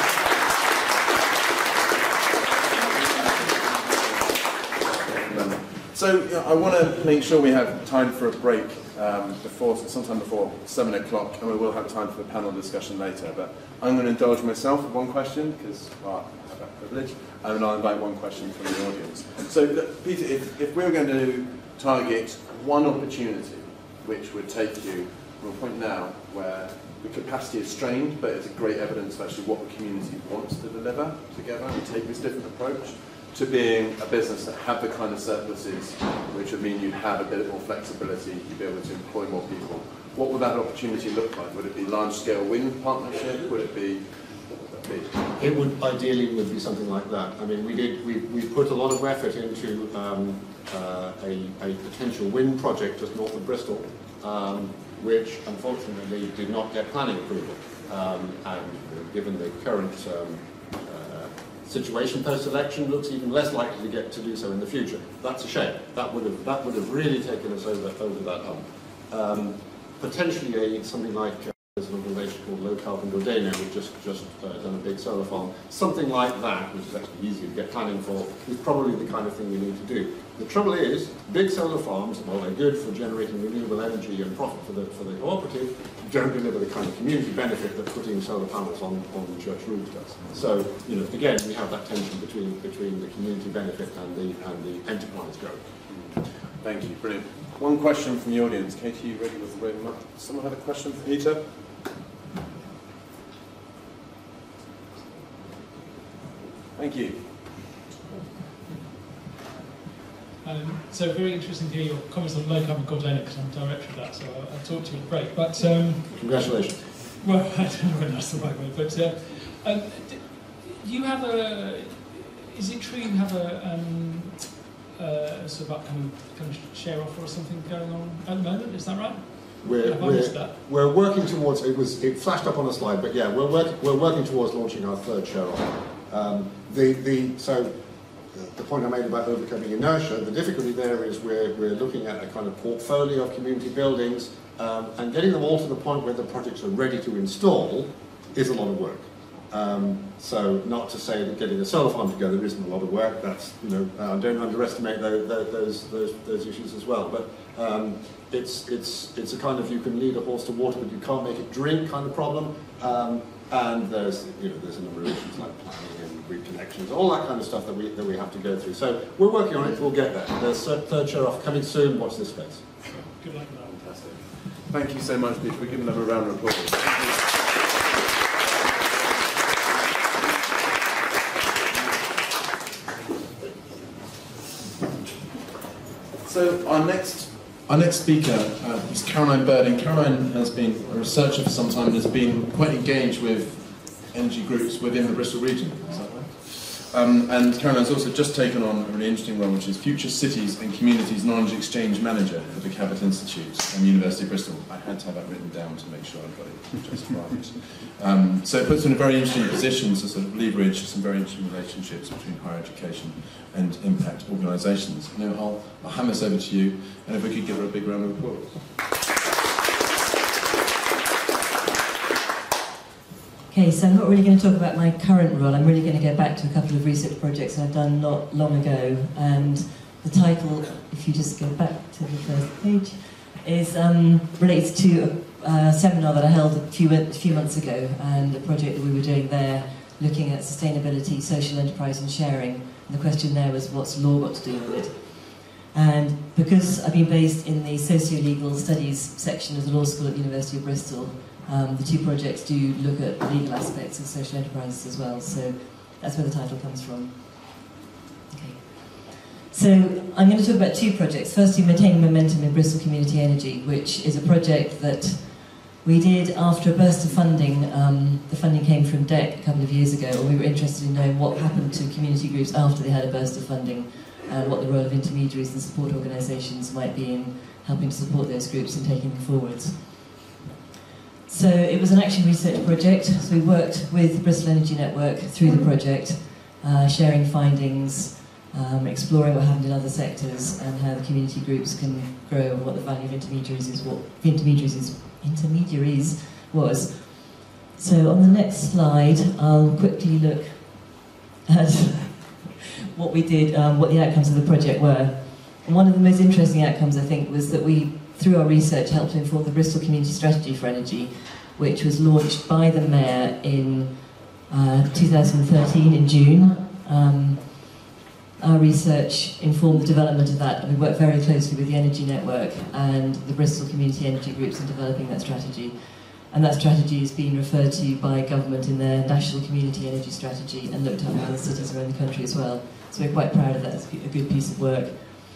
So I want to make sure we have time for a break sometime before 7 o'clock, and we will have time for a panel discussion later. But I'm going to indulge myself with one question because I have that privilege, and I'll invite one question from the audience. So, Peter, if we were going to target one opportunity which would take you from a point now where the capacity is strained, but it's a great evidence of actually what the community wants to deliver together and take this different approach, to being a business that have the kind of surpluses which would mean you'd have a bit more flexibility, you'd be able to employ more people. What would that opportunity look like? Would it be large-scale wind partnership? Would it be? It would ideally be something like that. I mean, we put a lot of effort into a potential wind project just north of Bristol, which unfortunately did not get planning approval. And given the current situation post-election, looks even less likely to get to do so in the future. That's a shame. That would have really taken us over that hump. Potentially something like there's an organisation called Low Carbon Gordano, which just done a big solar farm. Something like that, which is actually easy to get planning for, is probably the kind of thing we need to do. The trouble is, big solar farms, while they're good for generating renewable energy and profit for the cooperative, don't deliver the kind of community benefit that putting solar panels on church roofs does. So, you know, again, we have that tension between the community benefit and the enterprise goal. Thank you, brilliant. One question from the audience. Katie, you ready with the waving up? Someone had a question for Peter? Thank you. So very interesting to hear your comments on low carbon Gordano, because I'm director of that, so I'll talk to you at the break. But congratulations. Well, I don't know whether that's the right word, but you have is it true you have a sort of upcoming kind of share offer or something going on at the moment? Is that right? We're working towards, it flashed up on a slide, but yeah, we're working towards launching our third share offer. So the point I made about overcoming inertia, the difficulty there is we're looking at a kind of portfolio of community buildings, and getting them all to the point where the projects are ready to install is a lot of work. So not to say that getting a solar farm together isn't a lot of work. That's, you know, don't underestimate those issues as well. But it's a kind of, you can lead a horse to water, but you can't make it drink kind of problem. And there's a number of issues like planning and grid connections, all that kind of stuff that we have to go through. So we're working on it. We'll get there. There's third show off coming soon. Watch this space. Good luck with that. Fantastic. Thank you so much, Pete. We're giving them a round of applause. So our next speaker is Caroline Bird, and Caroline has been a researcher for some time and has been quite engaged with energy groups within the Bristol region. Is that right? And Caroline's also just taken on a really interesting role, which is Future Cities and Communities Knowledge Exchange Manager for the Cabot Institute and University of Bristol. I had to have that written down to make sure I got it just right. So it puts her in a very interesting position to sort of leverage some very interesting relationships between higher education and impact organisations. Now I'll hand this over to you, and if we could give her a big round of applause. Okay, so I'm not really going to talk about my current role. I'm really going to go back to a couple of research projects I've done not long ago. And the title, if you just go back to the first page, is relates to a seminar that I held a few months ago, and a project that we were doing there looking at sustainability, social enterprise and sharing. And the question there was, what's law got to do with it? And because I've been based in the socio-legal studies section of the law school at the University of Bristol, the two projects do look at legal aspects of social enterprises as well, so that's where the title comes from. Okay. So I'm going to talk about two projects. Firstly, Maintaining Momentum in Bristol Community Energy, which is a project that we did after a burst of funding. The funding came from DEC a couple of years ago, and we were interested in knowing what happened to community groups after they had a burst of funding, and what the role of intermediaries and support organisations might be in helping to support those groups and taking them forwards. So it was an action research project, so we worked with the Bristol Energy Network through the project, sharing findings, exploring what happened in other sectors and how the community groups can grow, and what the value of intermediaries is, what the intermediaries was. So on the next slide, I'll quickly look at what we did, what the outcomes of the project were. And one of the most interesting outcomes, I think, was that we, through our research, helped to inform the Bristol Community Strategy for Energy, which was launched by the Mayor in 2013, in June. Our research informed the development of that, and we worked very closely with the Energy Network and the Bristol Community Energy Groups in developing that strategy. And that strategy is being referred to by government in their National Community Energy Strategy, and looked at in other cities around the country as well. So we're quite proud of that. It's a good piece of work.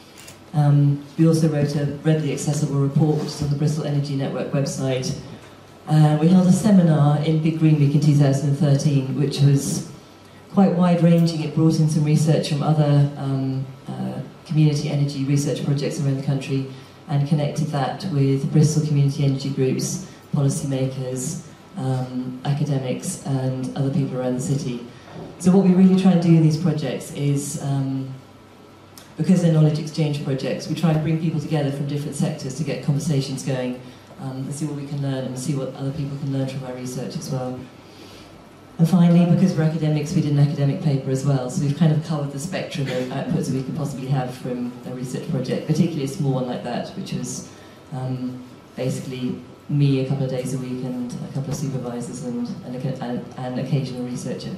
We also wrote a readily accessible report, which is on the Bristol Energy Network website. We held a seminar in Big Green Week in 2013, which was quite wide-ranging. It brought in some research from other community energy research projects around the country, and connected that with Bristol community energy groups, policymakers, academics, and other people around the city. So what we really try and do in these projects is, because they're knowledge exchange projects, we try and bring people together from different sectors to get conversations going, and see what we can learn, and see what other people can learn from our research as well. And finally, because we're academics, we did an academic paper as well, so we've kind of covered the spectrum of outputs that we could possibly have from a research project, particularly a small one like that, which was basically me a couple of days a week and a couple of supervisors and an occasional researcher.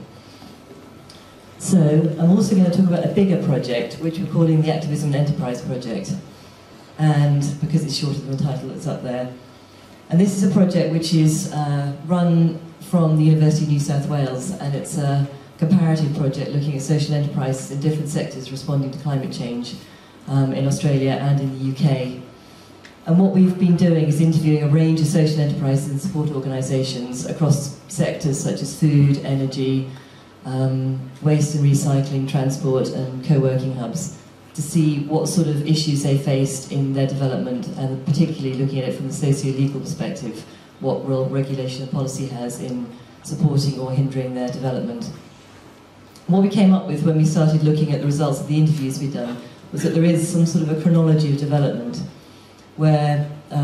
So I'm also going to talk about a bigger project, which we're calling the Activism and Enterprise Project, and because it's shorter than the title that's up there. And this is a project which is run from the University of New South Wales, and it's a comparative project looking at social enterprises in different sectors responding to climate change in Australia and in the UK. And what we've been doing is interviewing a range of social enterprises and support organisations across sectors such as food, energy, waste and recycling, transport and co-working hubs, to see what sort of issues they faced in their development, and particularly looking at it from the socio-legal perspective, what role regulation and policy has in supporting or hindering their development. What we came up with when we started looking at the results of the interviews we'd done was that there is some sort of a chronology of development, where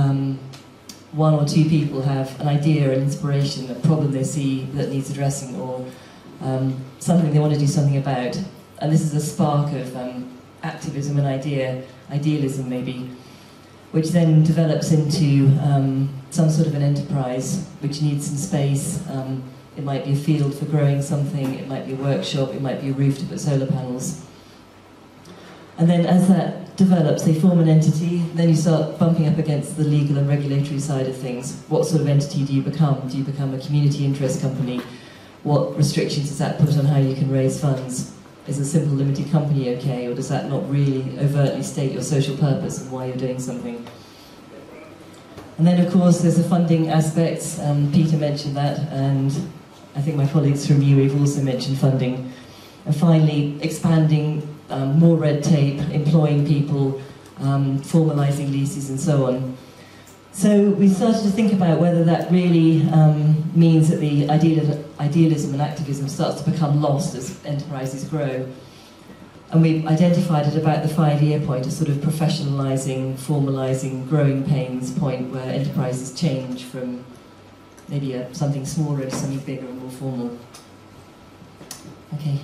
one or two people have an idea, an inspiration, a problem they see that needs addressing, or something they want to do something about. And this is a spark of activism and idealism maybe, which then develops into some sort of an enterprise which needs some space, it might be a field for growing something, it might be a workshop, it might be a roof to put solar panels. And then as that develops, they form an entity, then you start bumping up against the legal and regulatory side of things. What sort of entity do you become? Do you become a community interest company? What restrictions does that put on how you can raise funds? Is a simple limited company okay, or does that not really overtly state your social purpose and why you're doing something? And then of course there's the funding aspects. Peter mentioned that, and I think my colleagues from UWE have also mentioned funding. And finally, expanding more red tape, employing people, formalising leases and so on. So we started to think about whether that really means that the idealism and activism starts to become lost as enterprises grow. And we've identified at about the 5-year point a sort of professionalising, formalising, growing pains point where enterprises change from maybe something smaller to something bigger and more formal. Okay.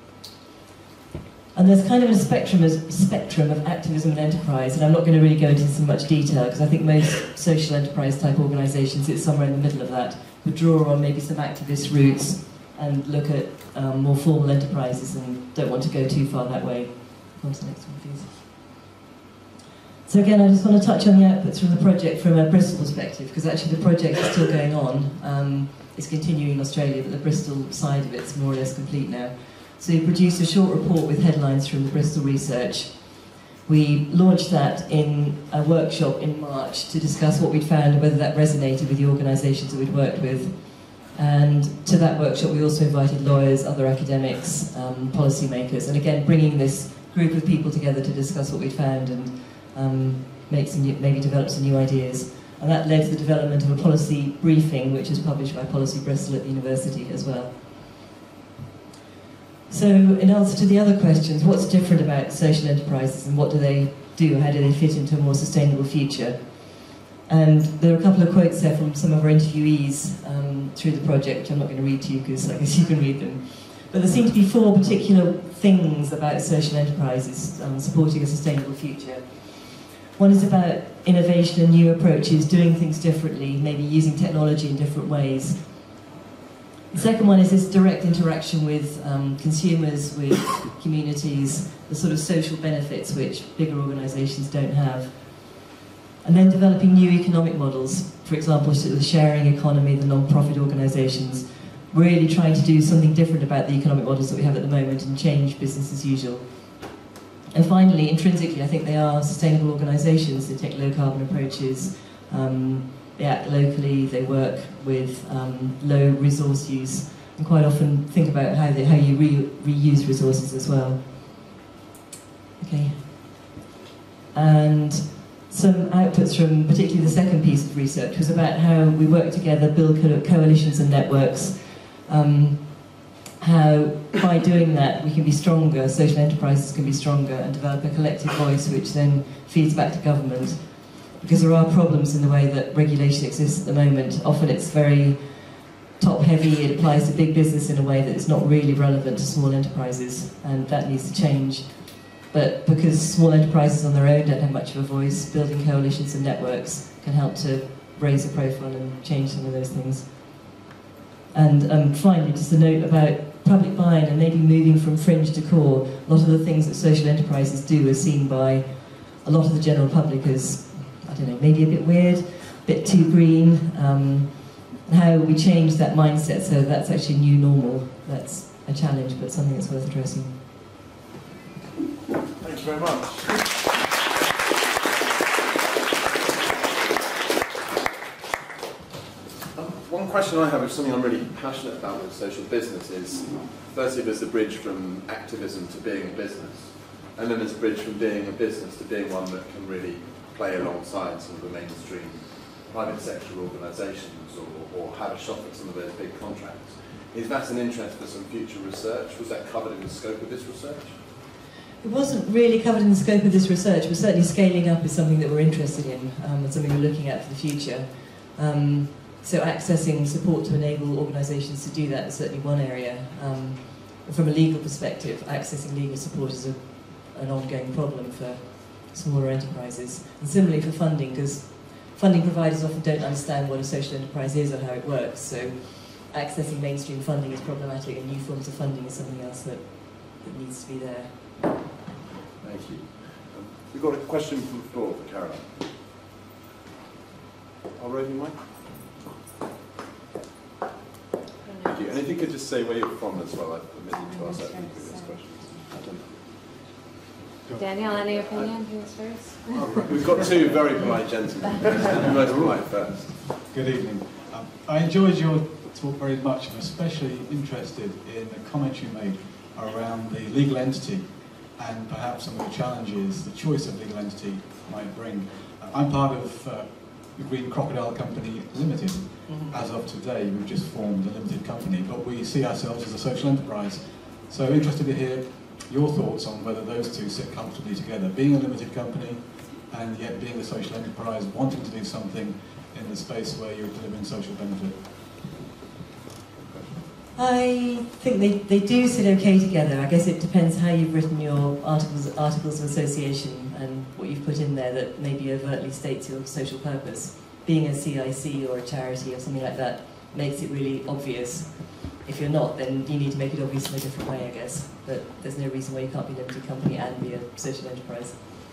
And there's kind of a spectrum of activism and enterprise, and I'm not going to really go into so much detail because I think most social enterprise type organisations, it's somewhere in the middle of that, would draw on maybe some activist roots and look at more formal enterprises and don't want to go too far that way. Go on to the next one, please. So again, I just want to touch on the outputs from the project from a Bristol perspective, because actually the project is still going on. It's continuing in Australia, but the Bristol side of it's more or less complete now. So we produced a short report with headlines from the Bristol research. We launched that in a workshop in March to discuss what we'd found and whether that resonated with the organisations that we'd worked with. And to that workshop we also invited lawyers, other academics, policymakers, and again bringing this group of people together to discuss what we'd found and maybe develop some new ideas. And that led to the development of a policy briefing which was published by Policy Bristol at the university as well. So in answer to the other questions, what's different about social enterprises and what do they do? How do they fit into a more sustainable future? And there are a couple of quotes there from some of our interviewees through the project, which I'm not going to read to you because I guess you can read them. But there seem to be 4 particular things about social enterprises supporting a sustainable future. One is about innovation and new approaches, doing things differently, maybe using technology in different ways. The second one is this direct interaction with consumers, with communities, the sort of social benefits which bigger organisations don't have. And then developing new economic models, for example, the sharing economy, the non-profit organisations, really trying to do something different about the economic models that we have at the moment and change business as usual. And finally, intrinsically, I think they are sustainable organisations. They take low-carbon approaches. They act locally, they work with low resource use, and quite often think about how you reuse resources as well. Okay. And some outputs from particularly the second piece of research was about how we work together, build coalitions and networks, how by doing that we can be stronger, social enterprises can be stronger and develop a collective voice which then feeds back to government. Because there are problems in the way that regulation exists at the moment. Often it's very top-heavy, it applies to big business in a way that is not really relevant to small enterprises, and that needs to change. But because small enterprises on their own don't have much of a voice, building coalitions and networks can help to raise the profile and change some of those things. And finally, just a note about public buy-in and maybe moving from fringe to core. A lot of the things that social enterprises do are seen by a lot of the general public as, I don't know, maybe a bit weird, a bit too green. How we change that mindset so that's actually a new normal. That's a challenge, but something that's worth addressing. Thank you very much. One question I have, which is something I'm really passionate about with social business, is firstly there's the bridge from activism to being a business, and then there's a bridge from being a business to being one that can really play alongside some of the mainstream private sector organisations or have a shot at some of those big contracts. Is that an interest for some future research? Was that covered in the scope of this research? It wasn't really covered in the scope of this research, but certainly scaling up is something that we're interested in and something we're looking at for the future. So accessing support to enable organisations to do that is certainly one area. From a legal perspective, accessing legal support is an ongoing problem for smaller enterprises. And similarly for funding, because funding providers often don't understand what a social enterprise is or how it works. So accessing mainstream funding is problematic, and new forms of funding is something else that needs to be there. Thank you. We've got a question from the floor for Caroline. I'll roving mic. Thank you. And if you could just say where you're from as well, I've permitted you to ask that previous questions. Danielle, any opinion? Who's first? We've got two very polite gentlemen. The most polite first. Good evening. I enjoyed your talk very much, and especially interested in the comments you made around the legal entity and perhaps some of the challenges the choice of legal entity might bring. I'm part of the Green Crocodile Company Limited. As of today, we've just formed a limited company, but we see ourselves as a social enterprise. So interested to hear your thoughts on whether those two sit comfortably together, being a limited company and yet being a social enterprise, wanting to do something in the space where you're delivering social benefit. I think they do sit okay together. I guess it depends how you've written your articles of association and what you've put in there that maybe overtly states your social purpose. Being a CIC or a charity or something like that makes it really obvious. If you're not, then you need to make it obvious in a different way, I guess. But there's no reason why you can't be a limited company and be a social enterprise.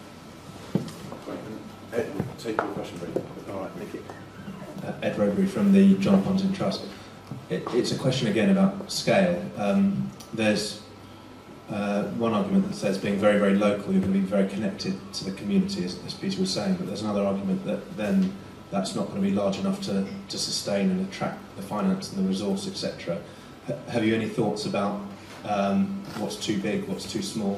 Ed, we'll take your question, Brady. All right, thank you. Ed Robury from the John Ponton Trust. It's a question again about scale. There's one argument that says being very, very local, you're going to be very connected to the community, as Peter was saying, but there's another argument that then that's not going to be large enough to sustain and attract the finance and the resource, etc. Have you any thoughts about what's too big, what's too small?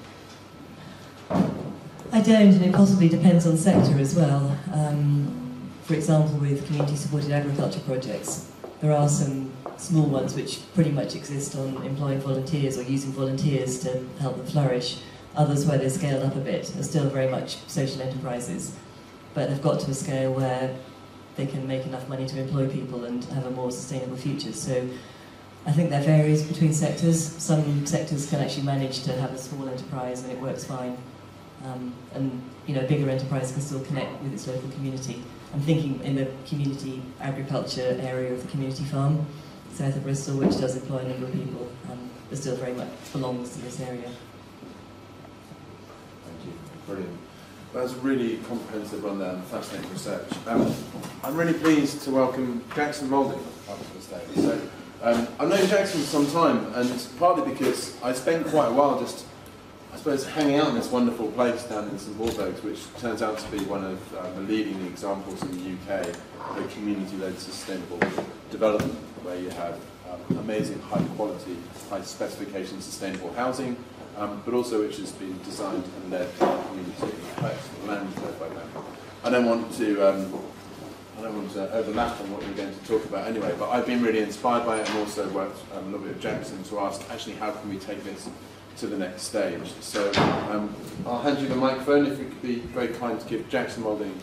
I don't, and it possibly depends on sector as well. For example, with community-supported agriculture projects, there are some small ones which pretty much exist on employing volunteers or using volunteers to help them flourish. Others, where they're scaled up a bit, are still very much social enterprises, but have got to a scale where they can make enough money to employ people and have a more sustainable future. So I think that varies between sectors. Some sectors can actually manage to have a small enterprise and it works fine. And you know, a bigger enterprise can still connect with its local community. I'm thinking in the community agriculture area of the community farm, south of Bristol, which does employ a number of people, but still very much belongs to this area. Thank you. Brilliant. That was a really comprehensive rundown, fascinating research. I'm really pleased to welcome Jackson Moulding up to the stage. So, I've known Jackson for some time, and partly because I spent quite a while just, I suppose, hanging out in this wonderful place down in St Albans, which turns out to be one of the leading examples in the UK of a community-led sustainable development, where you have amazing high-quality, high-specification sustainable housing, but also which has been designed and led by the community, the land is led by them. I don't want to overlap on what we're going to talk about anyway, but I've been really inspired by it and also worked a little bit with Jackson to ask, actually, how can we take this to the next stage? So I'll hand you the microphone if you could be very kind to give Jackson Moulding.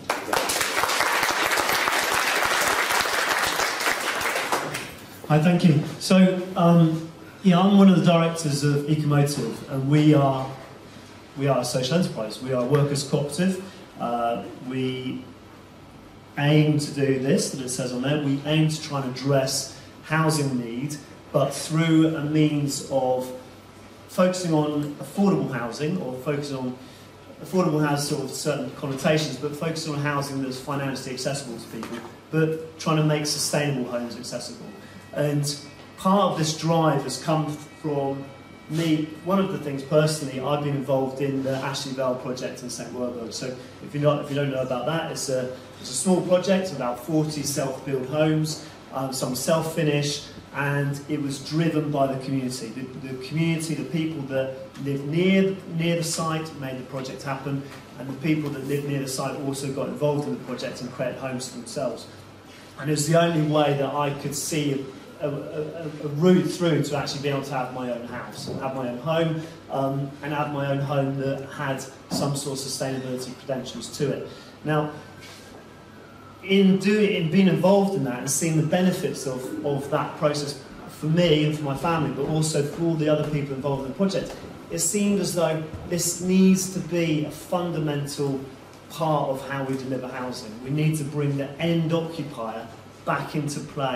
Hi, thank you. So, yeah, I'm one of the directors of Ecomotive, and we are a social enterprise. We are a workers' cooperative. We aim to do this, that it says on there. We aim to try and address housing need, but through a means of focusing on affordable housing, or focusing on affordable has sort of certain connotations, but focusing on housing that's financially accessible to people, but trying to make sustainable homes accessible. And part of this drive has come from me. One of the things personally, I've been involved in the Ashley Vale project in St Werburgh. So if you don't know about that, it's a small project, about 40 self-built homes, some self-finish, and it was driven by the community. The community, the people that live near the site made the project happen, and the people that live near the site also got involved in the project and created homes for themselves. And it was the only way that I could see a route through to actually be able to have my own house, have my own home, and have my own home that had some sort of sustainability credentials to it. Now, in being involved in that and seeing the benefits of that process for me and for my family, but also for all the other people involved in the project, it seemed as though this needs to be a fundamental part of how we deliver housing. We need to bring the end occupier back into play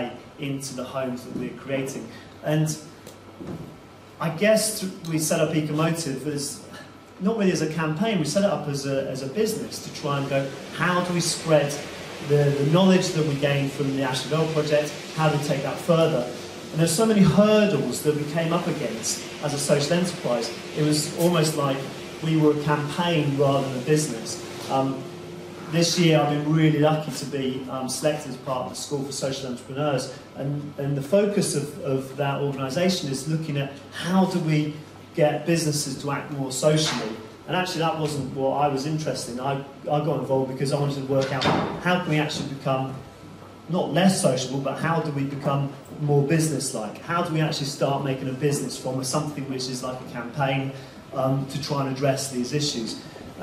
into the homes that we're creating. And I guess we set up Ecomotive as, not really as a campaign, we set it up as a business to try and go, how do we spread the knowledge that we gained from the Ashley Vale project, how do we take that further? And there's so many hurdles that we came up against as a social enterprise. It was almost like we were a campaign rather than a business. This year I've been really lucky to be selected as part of the School for Social Entrepreneurs, and the focus of that organisation is looking at how do we get businesses to act more socially. And actually that wasn't what I was interested in. I got involved because I wanted to work out how can we actually become not less sociable, but how do we become more business-like? How do we actually start making a business from something which is like a campaign to try and address these issues?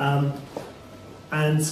And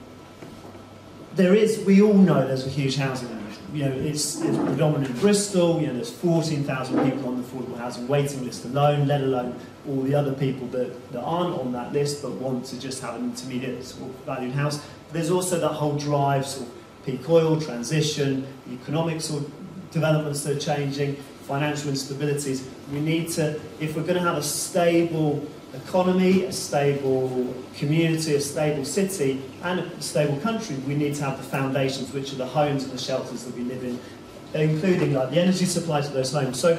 we all know there's a huge housing need. You know, it's predominant in Bristol. You know, there's 14,000 people on the affordable housing waiting list alone, let alone all the other people that aren't on that list but want to just have an intermediate sort of valued house. But there's also that whole drive, sort of peak oil, transition, economic sort of developments that are changing, financial instabilities. We need to, if we're going to have a stable economy, a stable community, a stable city, and a stable country, we need to have the foundations, which are the homes and the shelters that we live in, including like the energy supply to those homes. So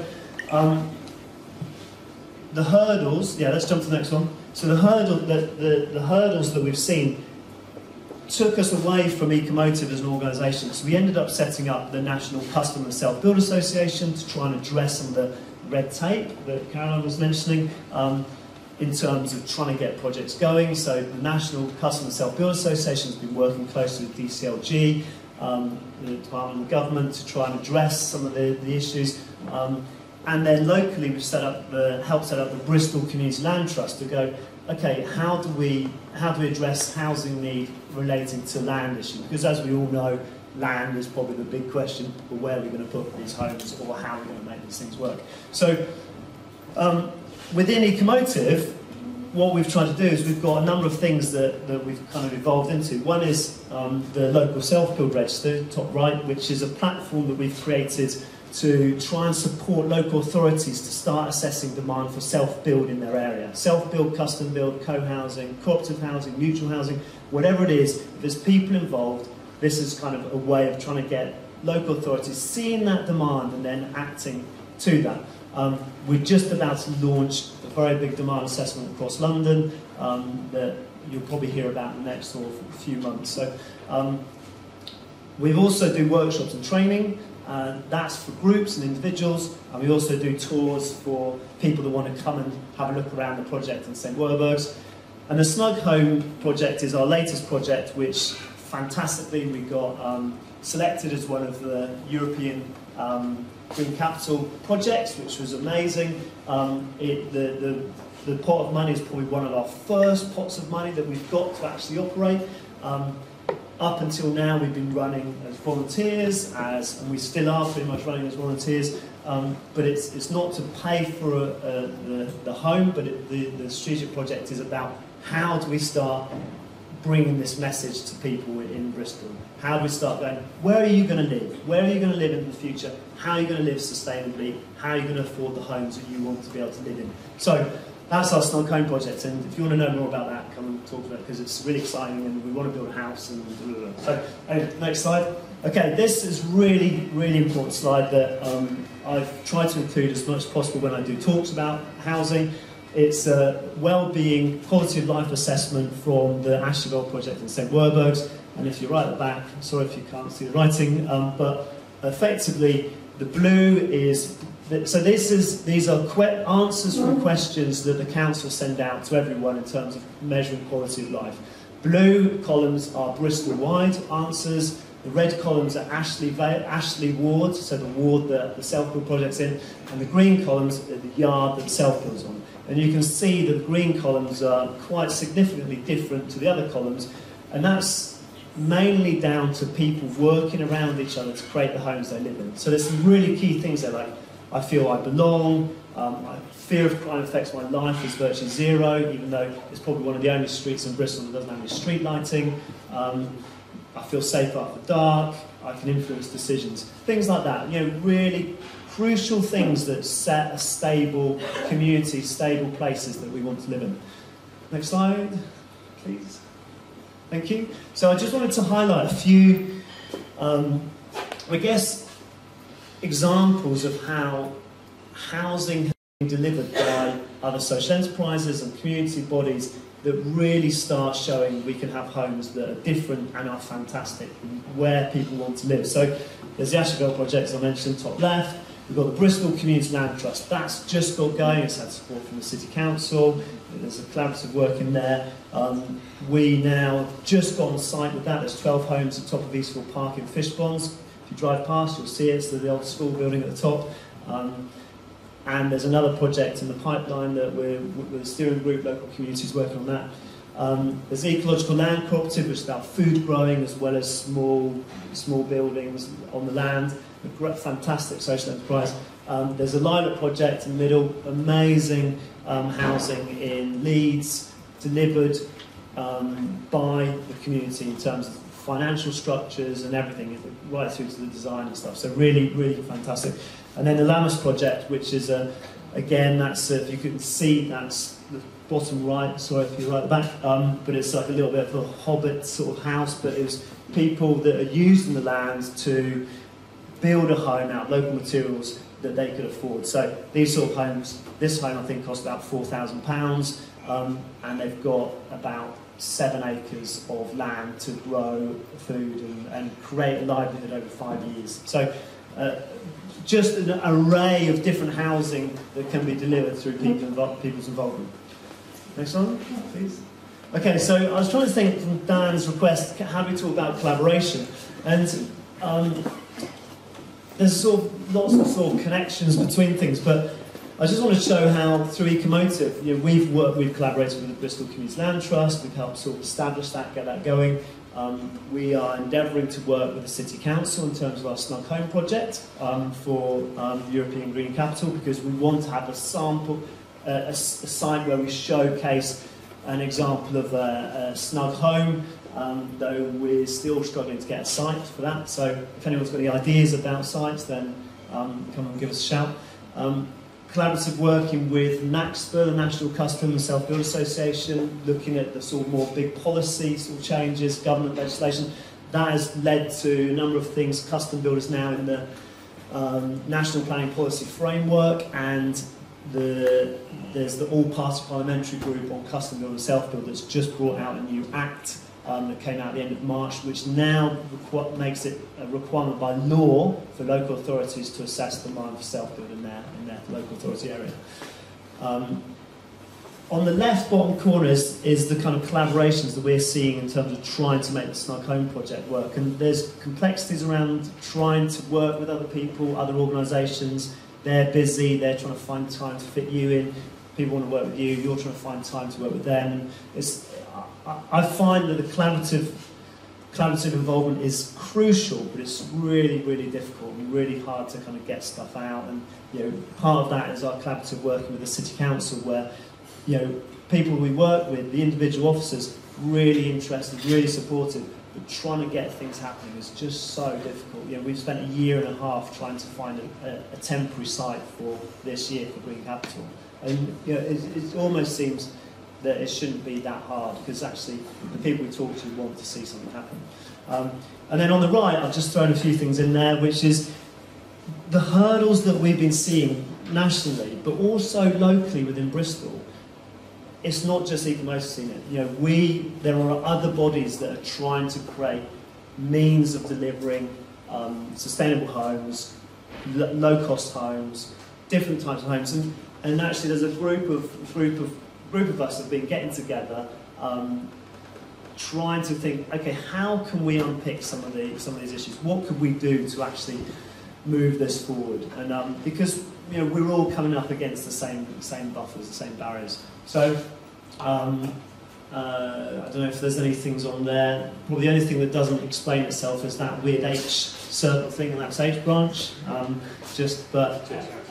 the hurdles, yeah, let's jump to the next one. So the hurdles that we've seen took us away from Ecomotive as an organisation. So we ended up setting up the National Customer Self-Build Association to try and address some of the red tape that Caroline was mentioning in terms of trying to get projects going. So the National Customer Self-Build Association has been working closely with DCLG, the Department of Government, to try and address some of the issues. And then locally we've helped set up the Bristol Community Land Trust to go, okay, how do we address housing need relating to land issue? Because as we all know, land is probably the big question, but where are we going to put these homes, or how are we going to make these things work? So within Ecomotive, what we've tried to do is we've got a number of things that we've kind of evolved into. One is the local self-build register, top right, which is a platform that we've created to try and support local authorities to start assessing demand for self-build in their area. Self-build, custom build, co-housing, cooperative housing, mutual housing, whatever it is, if there's people involved, this is kind of a way of trying to get local authorities seeing that demand and then acting to that. We're just about to launch a very big demand assessment across London that you'll probably hear about in the next sort of few months. So we also do workshops and training. That's for groups and individuals, and we also do tours for people that want to come and have a look around the project in St Werburgh's. And the Snug Home project is our latest project, which fantastically we got selected as one of the European Green Capital projects, which was amazing. The pot of money is probably one of our first pots of money that we've got to actually operate. Up until now, we've been running as volunteers, and we still are pretty much running as volunteers. But it's not to pay for the home, but the strategic project is about how do we start bringing this message to people in Bristol. How do we start going, where are you going to live? Where are you going to live in the future? How are you going to live sustainably? How are you going to afford the homes that you want to be able to live in? So that's our Snug Home project, and if you want to know more about that, come and talk about it, because it's really exciting and we want to build a house and blah, blah, blah. So anyway, next slide. Okay, this is really, really important slide that I've tried to include as much as possible when I do talks about housing. It's a well-being, quality of life assessment from the Ashley Vale project in St Werburgh's, and if you're right at the back, I'm sorry if you can't see the writing, but effectively the blue is, so these are answers from questions that the council send out to everyone in terms of measuring quality of life. Blue columns are Bristol-wide answers, the red columns are Ashley ward, so the ward that the self-build project's in, and the green columns are the yard that the self-build's on. And you can see the green columns are quite significantly different to the other columns, and that's mainly down to people working around each other to create the homes they live in. So there's some really key things there, like I feel I belong, fear of crime affects my life is virtually zero, even though it's probably one of the only streets in Bristol that doesn't have any street lighting. I feel safe after dark, I can influence decisions. Things like that, you know, really crucial things that set a stable community, stable places that we want to live in. Next slide, please. Thank you. So I just wanted to highlight a few, I guess, examples of how housing has been delivered by other social enterprises and community bodies that really start showing we can have homes that are different and are fantastic, where people want to live. So there's the Asheville project, as I mentioned, top left. We've got the Bristol Community Land Trust. That's just got going. It's had support from the City Council. There's a collaborative work in there. We now have just got on site with that. There's 12 homes at the top of Eastfield Park in Fishponds. If you drive past, you'll see it. It's the old school building at the top. And there's another project in the pipeline that we're with a steering group, local communities working on that. There's the Ecological Land Cooperative, which is about food growing as well as small buildings on the land. A great, fantastic social enterprise. There's a Lilac project in the middle, amazing housing in Leeds, delivered by the community in terms of financial structures and everything, right through to the design and stuff. So really, really fantastic. And then the Lammas project, which is, again, that's, if you can see, that's the bottom right, sorry if you're right at the back, but it's like a little bit of a hobbit sort of house, but it was people that are using the land to build a home out of local materials that they could afford. So these sort of homes, this home I think cost about £4,000, and they've got about 7 acres of land to grow food and create a livelihood over 5 years. So just an array of different housing that can be delivered through people's involvement. Next one, please. Okay, so I was trying to think from Dan's request, how do we talk about collaboration? And there's sort of lots of sort of connections between things, but I just want to show how through Ecomotive, you know, we've collaborated with the Bristol Community Land Trust. We've helped sort of establish that, get that going. We are endeavouring to work with the City Council in terms of our Snug Home project for European Green Capital, because we want to have a sample, a site where we showcase an example of a snug home, though we're still struggling to get a site for that. So if anyone's got any ideas about sites, then come and give us a shout. Collaborative working with NACSPA, the National Custom and Self-Build Association, looking at the sort of more big policy sort of changes, government legislation. That has led to a number of things. Custom builders now in the National Planning Policy Framework, and there's the all-party parliamentary group on custom build and self-build that's just brought out a new act that came out at the end of March, which now makes it a requirement by law for local authorities to assess the demand for self-build in their local authority area. On the left bottom corner is the kind of collaborations that we're seeing in terms of trying to make the Snug Home project work. And there's complexities around trying to work with other people, other organisations. They're busy, they're trying to find time to fit you in. People want to work with you, you're trying to find time to work with them. I find that the collaborative involvement is crucial, but it's really, really difficult and really hard to kind of get stuff out. And you know, part of that is our collaborative working with the City Council, where you know, people we work with, the individual officers, really interested, really supportive, but trying to get things happening is just so difficult. You know, we've spent a year and a half trying to find a temporary site for this year for Green Capital, and you know, it almost seems that it shouldn't be that hard, because actually the people we talk to want to see something happen. And then on the right, I've just thrown a few things in there, which is the hurdles that we've been seeing nationally, but also locally within Bristol. It's not just Ecomotive seeing it. You know, there are other bodies that are trying to create means of delivering sustainable homes, low-cost homes, different types of homes, and actually there's a group of us have been getting together, trying to think, okay, how can we unpick some of these issues? What could we do to actually move this forward? And because you know, we're all coming up against the same buffers, the same barriers. So I don't know if there's any things on there. Probably the only thing that doesn't explain itself is that weird H circle thing, and that's H branch. But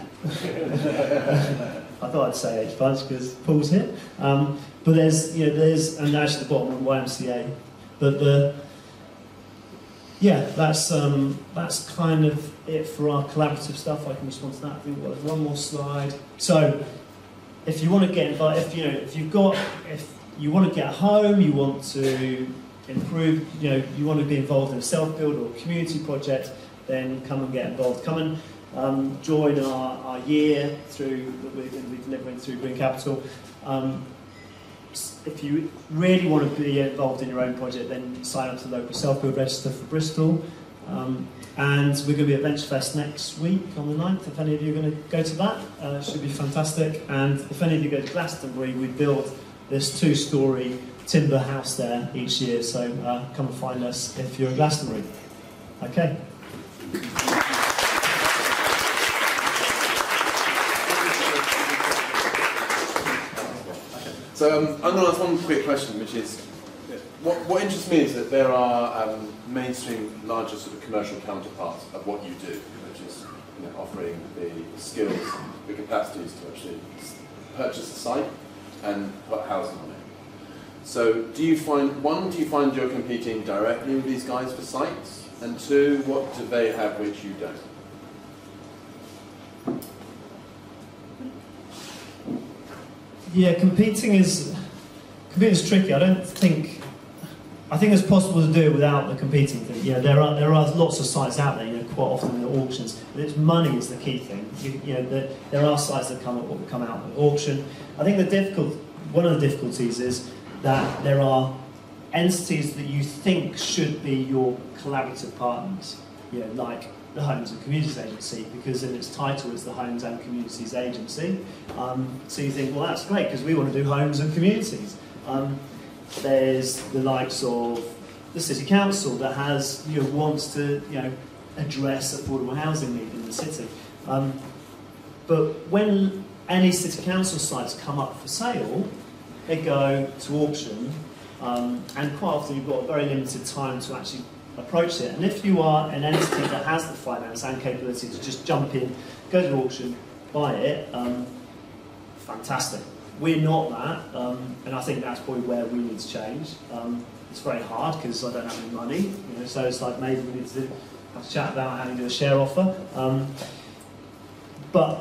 I thought I'd say H branch because Paul's here. But there's and actually the bottom one YMCA. But yeah, that's kind of it for our collaborative stuff. I can respond to that. I think there's one more slide. So, if you want to get involved, if you want to get a home, you want to improve, you want to be involved in a self-build or community project, then come and get involved. Come and join our year through that we're going to be delivering through Green Capital. If you really want to be involved in your own project, then sign up to the local self-build register for Bristol. And we're going to be at VentureFest next week on the 9th. If any of you are going to go to that, it should be fantastic. And if any of you go to Glastonbury, we build this 2-storey timber house there each year. So come and find us if you're in Glastonbury. Okay. So I'm going to ask one quick question, which is, what interests me is that there are mainstream, larger sort of commercial counterparts of what you do, which is offering the skills, the capacities to actually purchase a site and put housing on it. So do you find you're competing directly with these guys for sites? And 2, what do they have which you don't? Yeah, competing is tricky. I think it's possible to do it without the competing thing. There are lots of sites out there. Quite often in auctions, but it's money is the key thing. There are sites that come out at auction. I think one of the difficulties is that there are entities that you think should be your collaborative partners. Like the Homes and Communities Agency, because in its title it's the Homes and Communities Agency. So you think, well, that's great because we want to do homes and communities. There's the likes of the City Council that has wants to address affordable housing need in the city. But when any City Council sites come up for sale, they go to auction, and quite often you've got a very limited time to actually approach it. And if you are an entity that has the finance and capability to just jump in, go to auction, buy it, fantastic. We're not that, and I think that's probably where we need to change. It's very hard because I don't have any money, so it's like maybe we need to have a chat about how to do a share offer. But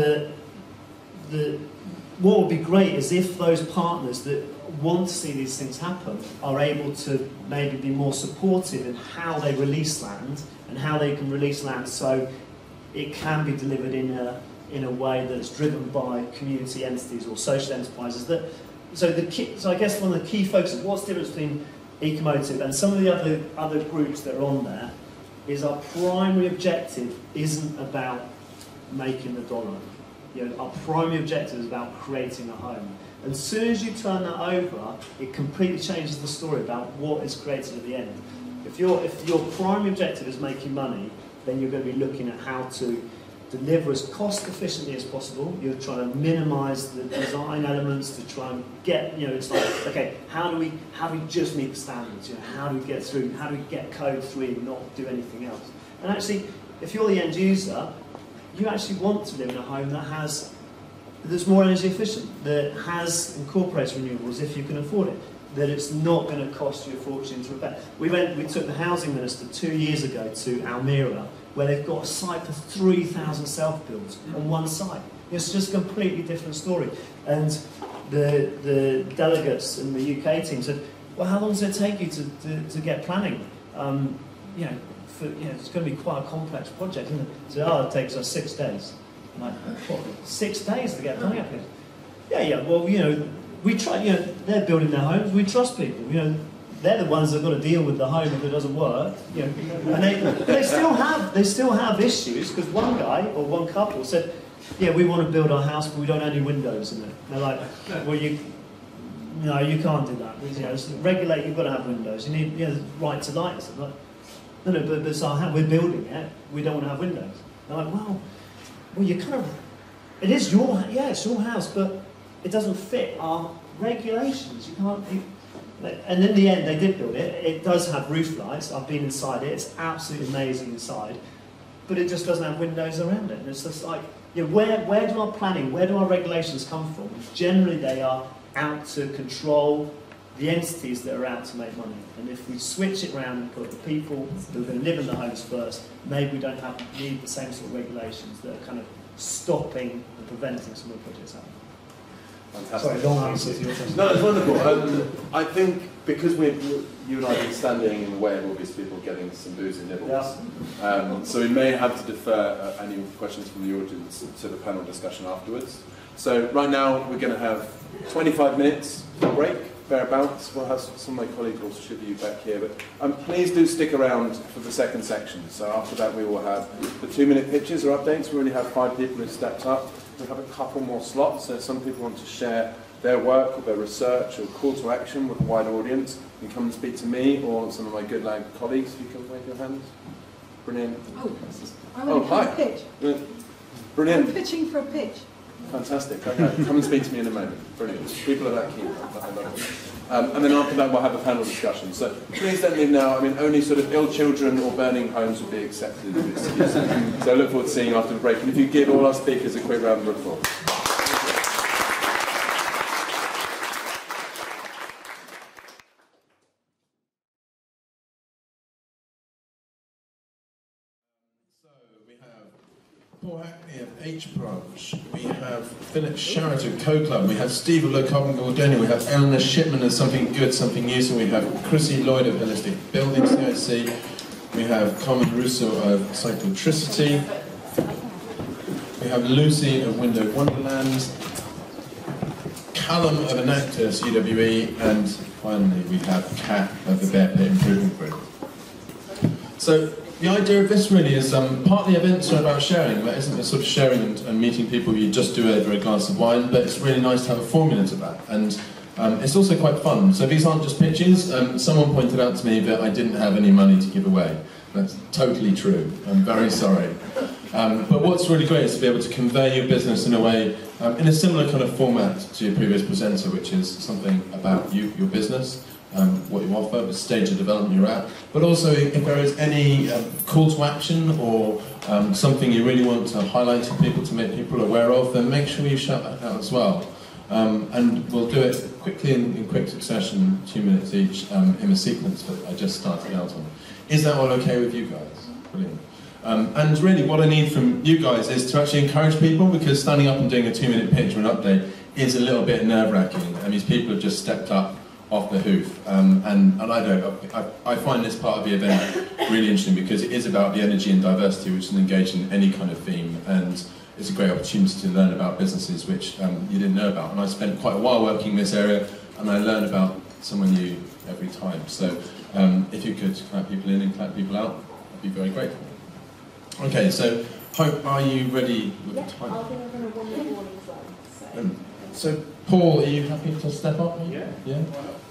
what would be great is if those partners that want to see these things happen are able to maybe be more supportive in how they release land and how they can release land so it can be delivered in a way that's driven by community entities or social enterprises. So I guess one of the key focuses, what's the difference between Ecomotive and some of the other groups that are on there, is our primary objective isn't about making the dollar. Our primary objective is about creating a home. And as soon as you turn that over, it completely changes the story about what is created at the end. If your primary objective is making money, then you're going to be looking at how to deliver as cost efficiently as possible. You're trying to minimise the design elements to try and get, it's like, okay, how do we just meet the standards? How do we get through? How do we get code 3 and not do anything else? And actually, if you're the end user, you actually want to live in a home that's more energy efficient, that incorporates renewables if you can afford it, that it's not going to cost you a fortune to repair. We took the housing minister 2 years ago to Almira, where they've got a site for 3,000 self-builds on one site. It's just a completely different story. And the delegates in the UK team said, well, how long does it take you to get planning? It's going to be quite a complex project, isn't it? So, it takes us 6 days. I'm like, what, 6 days to get planning application? Yeah, well, we try, they're building their homes, we trust people, they're the ones that have got to deal with the home if it doesn't work, and they still have issues, because one guy, or one couple said, yeah, we want to build our house, but we don't have any windows in it. And they're like, well, you can't do that. Regulate, you've got to have windows, you need the right to light. So like, no, but it's our house, we're building it, we don't want to have windows. They're like, well, you kind of, it's your house, but it doesn't fit our regulations. And in the end, they did build it. It does have roof lights. I've been inside it. It's absolutely amazing inside. But it just doesn't have windows around it. And it's just like, where do our planning, where do our regulations come from? Generally, they are out to control the entities that are out to make money. And if we switch it around and put the people who are going to live in the homes first, maybe we don't need the same sort of regulations that are kind of stopping and preventing some of the projects happening. Fantastic. Sorry, long answer to your question. No, it's wonderful. I think because you and I have been standing in the way of all these people getting some booze and nibbles, so we may have to defer any questions from the audience to the panel discussion afterwards. So right now we're going to have 25 minutes break, thereabouts. We'll have some of my colleagues will shiver you back here, but please do stick around for the second section. So after that we will have the 2-minute pitches or updates. We already have 5 people who stepped up. We have a couple more slots, so if some people want to share their work or their research or call to action with a wider audience, you can come and speak to me or some of my Goodlab colleagues. If you can wave your hands. Brilliant. I want to have a pitch. Brilliant. I'm pitching for a pitch. Fantastic. Okay, come and speak to me in a moment. Brilliant. People are that keen. And then after that we'll have a panel discussion. So please don't leave now. I mean, only sort of ill children or burning homes will be accepted. So I look forward to seeing you after the break. And if you give all our speakers a quick round of applause. Paul Hackney of H Branch, we have Philip Sharrett of Co-Club, we have Steve of Low Carbon Gordania, we have Eleanor Shipman of Something Good, Something Useful, we have Chrissy Lloyd of Holistic Building CIC, we have Carmen Russo of Cyclotricity, we have Lucy of Window Wonderland, Callum of Enactus UWE, and finally we have Kat of the Bear Pit Improvement Group. So the idea of this really is partly events are about sharing, but isn't it sort of sharing and meeting people you just do over a glass of wine, but it's really nice to have a formula to that. And it's also quite fun. So these aren't just pitches. Someone pointed out to me that I didn't have any money to give away. That's totally true. I'm very sorry. But what's really great is to be able to convey your business in a way, in a similar kind of format to your previous presenter, which is something about you, your business, what you offer, the stage of development you're at, but also if there is any call to action or something you really want to highlight to people, to make people aware of, then make sure you shout that out as well. And we'll do it quickly in quick succession, 2 minutes each, in the sequence that I just started out on. Is that all okay with you guys? Brilliant. And really what I need from you guys is to actually encourage people, because standing up and doing a 2-minute pitch or an update is a little bit nerve-wracking, and these people have just stepped up off the hoof, and I find this part of the event really interesting because it is about the energy and diversity which is engaged in any kind of theme, and it's a great opportunity to learn about businesses which you didn't know about. And I spent quite a while working in this area, and I learn about someone new every time. So if you could clap people in and clap people out, I'd be very grateful. Okay, so Hope, are you ready with the time? I'll give them a 1 minute warning zone. So Paul, are you happy to step up? Yeah. Yeah.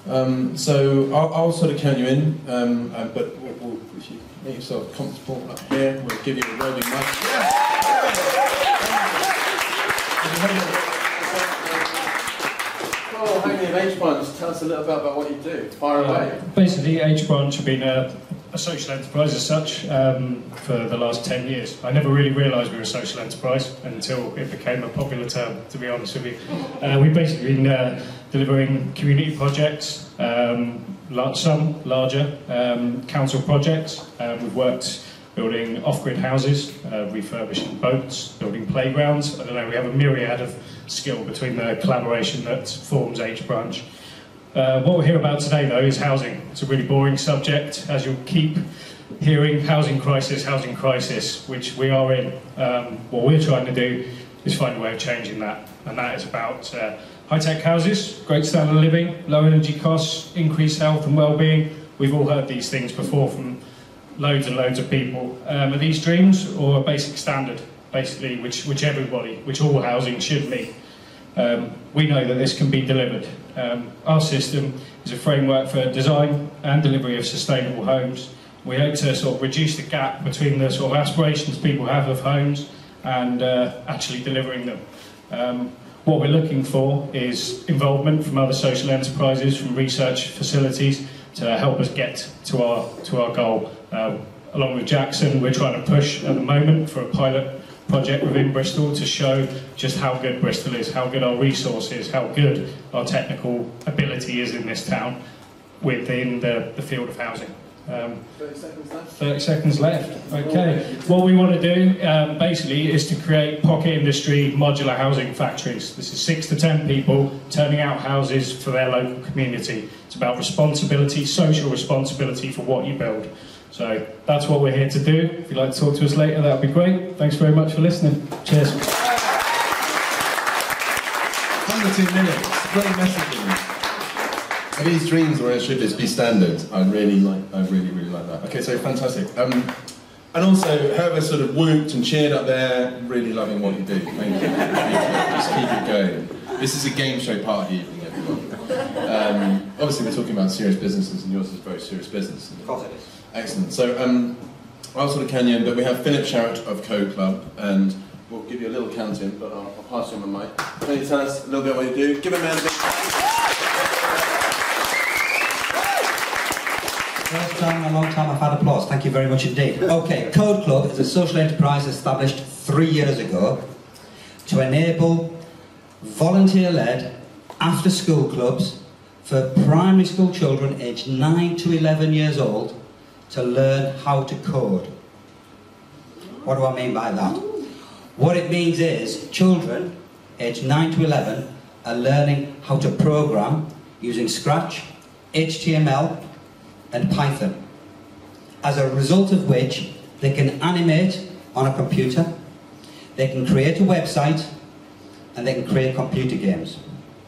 So I'll sort of count you in, but if you make yourself comfortable up here, we'll give you a roving mic. Paul Hackney of H Branch, tell us a little bit about what you do. Fire away. Basically, H Branch have been a social enterprise as such for the last 10 years. I never really realised we were a social enterprise until it became a popular term, to be honest with you. We've basically been delivering community projects, some larger council projects. We've worked building off-grid houses, refurbishing boats, building playgrounds. I don't know, we have a myriad of skill between the collaboration that forms H Branch. What we're here about today, though, is housing. It's a really boring subject, as you'll keep hearing, housing crisis, which we are in. What we're trying to do is find a way of changing that, and that is about high-tech houses, great standard of living, low energy costs, increased health and well-being. We've all heard these things before from loads and loads of people. Are these dreams or a basic standard, basically, which all housing should meet? We know that this can be delivered. Our system is a framework for design and delivery of sustainable homes. We hope to sort of reduce the gap between the sort of aspirations people have of homes and actually delivering them. What we're looking for is involvement from other social enterprises, from research facilities, to help us get to our goal. Along with Jackson, we're trying to push at the moment for a pilot project within Bristol to show just how good Bristol is, how good our resource is, how good our technical ability is in this town within the field of housing. 30 seconds left. 30 seconds left. Okay. What we want to do basically is to create pocket industry modular housing factories. This is 6 to 10 people turning out houses for their local community. It's about responsibility, social responsibility for what you build. So that's what we're here to do. If you'd like to talk to us later, that would be great. Thanks very much for listening. Cheers. Under 2 minutes. Great messaging. Are these dreams, or should this be standard? I really like that. Okay, so fantastic. And also, whoever sort of whooped and cheered up there, really loving what you do. Thank you. Just keep it going. This is a game show party evening, everyone. Obviously, we're talking about serious businesses, and yours is a very serious business. Of course it is. Excellent. So, I'll sort of Kenyan, but we have Philip Sherratt of Code Club, and we'll give you a little count-in, but I'll pass you on the mic. Can you tell us a little bit what you do? Give him a big First time in a long time I've had applause. Thank you very much indeed. Okay, Code Club is a social enterprise established 3 years ago to enable volunteer-led after-school clubs for primary school children aged 9 to 11 years old to learn how to code. What do I mean by that? What it means is children aged 9 to 11 are learning how to program using Scratch, HTML and Python, as a result of which they can animate on a computer, they can create a website, and they can create computer games.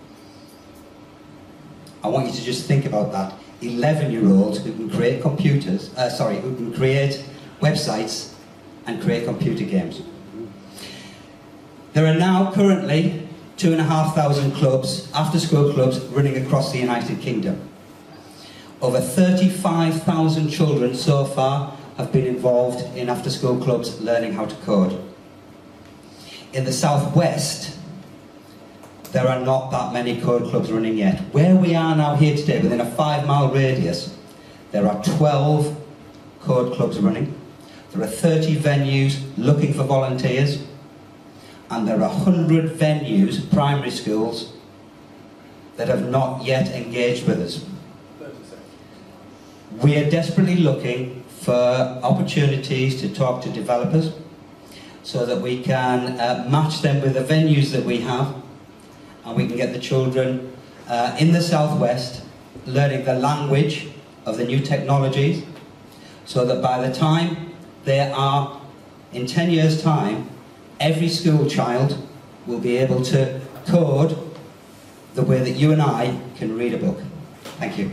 I want you to just think about that. 11-year-olds who can create computers, who can create websites and create computer games. There are now currently 2,500 clubs, after-school clubs, running across the United Kingdom. Over 35,000 children so far have been involved in after-school clubs learning how to code. In the southwest, there are not that many code clubs running yet. Where we are now here today, within a 5-mile radius, there are 12 code clubs running. There are 30 venues looking for volunteers, and there are 100 venues, primary schools, that have not yet engaged with us. We are desperately looking for opportunities to talk to developers so that we can match them with the venues that we have, and we can get the children in the southwest learning the language of the new technologies, so that by the time they are in 10 years' time, every school child will be able to code the way that you and I can read a book. Thank you.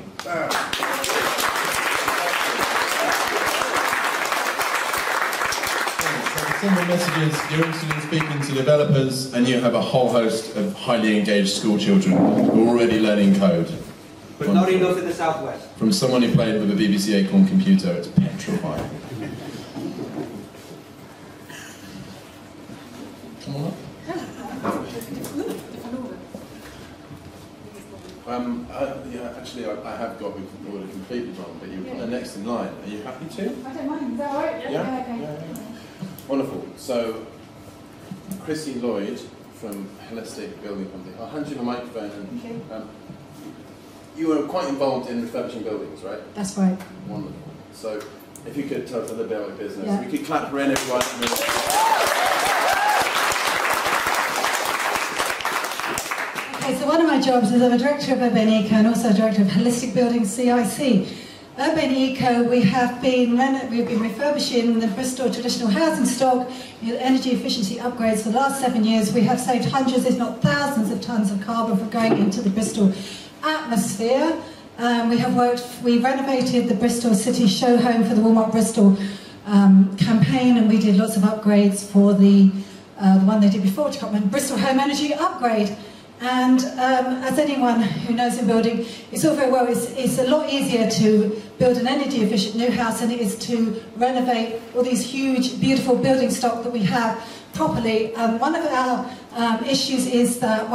Simple messages. You're interested in speaking to developers, and you have a whole host of highly engaged school children who are already learning code. But not enough in the southwest. From someone who played with a BBC Acorn computer, it's petrifying. Come on up. Actually, I have got the order completely wrong, but you're next in line. Are you happy to? I don't mind. Is that all right? Yeah? Okay. Yeah. Wonderful. So, Chrissy Lloyd from Holistic Building Company. I'll hand you the microphone. And, okay. You were quite involved in refurbishing buildings, right? That's right. Wonderful. So, if you could tell us a little bit about your business. Yeah. We could clap for everyone. Okay, so one of my jobs is I'm a director of Urban Eco and also a director of Holistic Building CIC. Urban Eco, we've been refurbishing the Bristol traditional housing stock, energy efficiency upgrades for the last 7 years. We have saved hundreds, if not thousands, of tonnes of carbon from going into the Bristol atmosphere. We renovated the Bristol City Show Home for the Walmart Bristol campaign, and we did lots of upgrades for the one they did before, Bristol Home Energy Upgrade. And as anyone who knows in building, it's all very well, it's a lot easier to build an energy efficient new house than it is to renovate all these huge, beautiful building stock that we have properly. One of our issues is that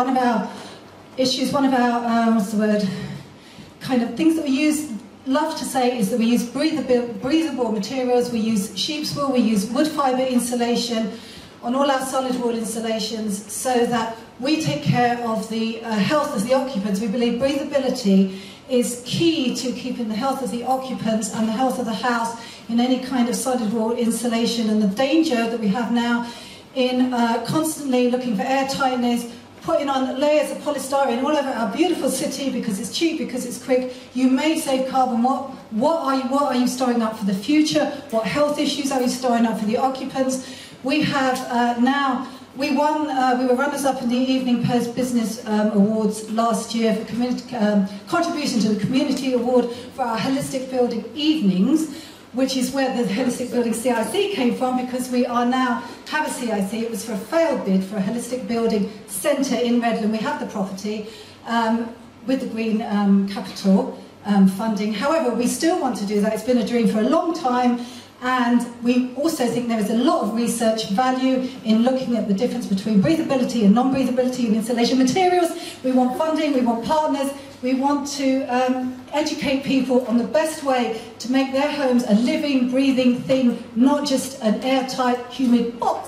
what's the word, kind of things that we love to say is that we use breathable materials, we use sheep's wool, we use wood fibre insulation. on all our solid wall installations so that we take care of the health of the occupants. We believe breathability is key to keeping the health of the occupants and the health of the house in any kind of solid wall installation, and the danger that we have now in constantly looking for air tightness, putting on layers of polystyrene all over our beautiful city because it's cheap, because it's quick. You may save carbon. What are you storing up for the future? What health issues are you storing up for the occupants? We have we were runners-up in the Evening Post Business Awards last year for contribution to the Community Award for our Holistic Building Evenings, which is where the Holistic Building CIC came from, because we are now have a CIC. It was for a failed bid for a Holistic Building Centre in Redland. We have the property with the Green Capital funding. However, we still want to do that. It's been a dream for a long time. And we also think there is a lot of research value in looking at the difference between breathability and non-breathability in insulation materials. We want funding, we want partners, we want to educate people on the best way to make their homes a living, breathing thing, not just an airtight, humid box.